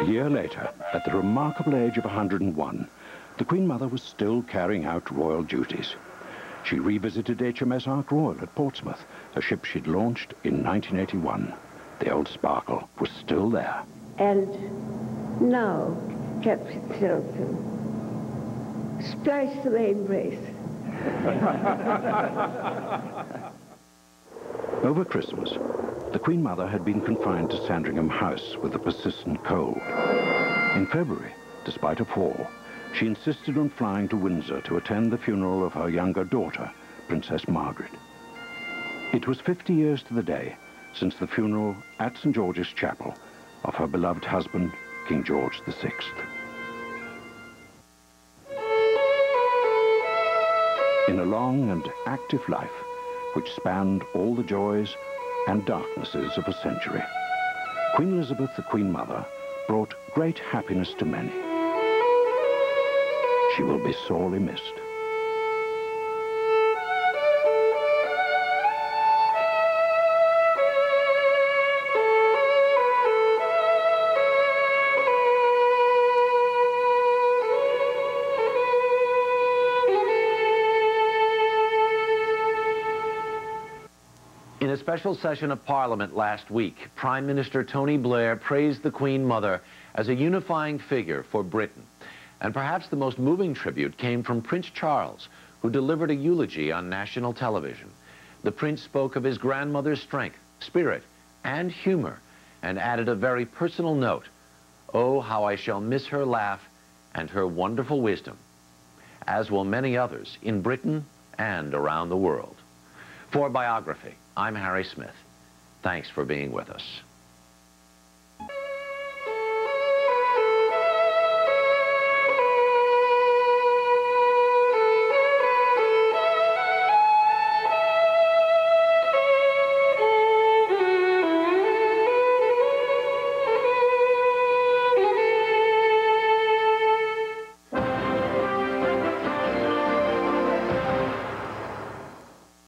Speaker 2: A year later, at the remarkable age of 101, the Queen Mother was still carrying out royal duties. She revisited HMS Ark Royal at Portsmouth, a ship she'd launched in 1981. The old Sparkle was still there.
Speaker 15: And now, Captain Tilton, splice the main brace.
Speaker 2: Over Christmas, the Queen Mother had been confined to Sandringham House with a persistent cold. In February, despite a fall, she insisted on flying to Windsor to attend the funeral of her younger daughter, Princess Margaret. It was 50 years to the day since the funeral at St. George's Chapel of her beloved husband, King George VI. In a long and active life, which spanned all the joys and darknesses of a century, Queen Elizabeth, the Queen Mother, brought great happiness to many. She will be sorely missed.
Speaker 16: In a special session of Parliament last week, Prime Minister Tony Blair praised the Queen Mother as a unifying figure for Britain. And perhaps the most moving tribute came from Prince Charles, who delivered a eulogy on national television. The Prince spoke of his grandmother's strength, spirit, and humor, and added a very personal note. Oh, how I shall miss her laugh and her wonderful wisdom, as will many others in Britain and around the world. For Biography, I'm Harry Smith. Thanks for being with us.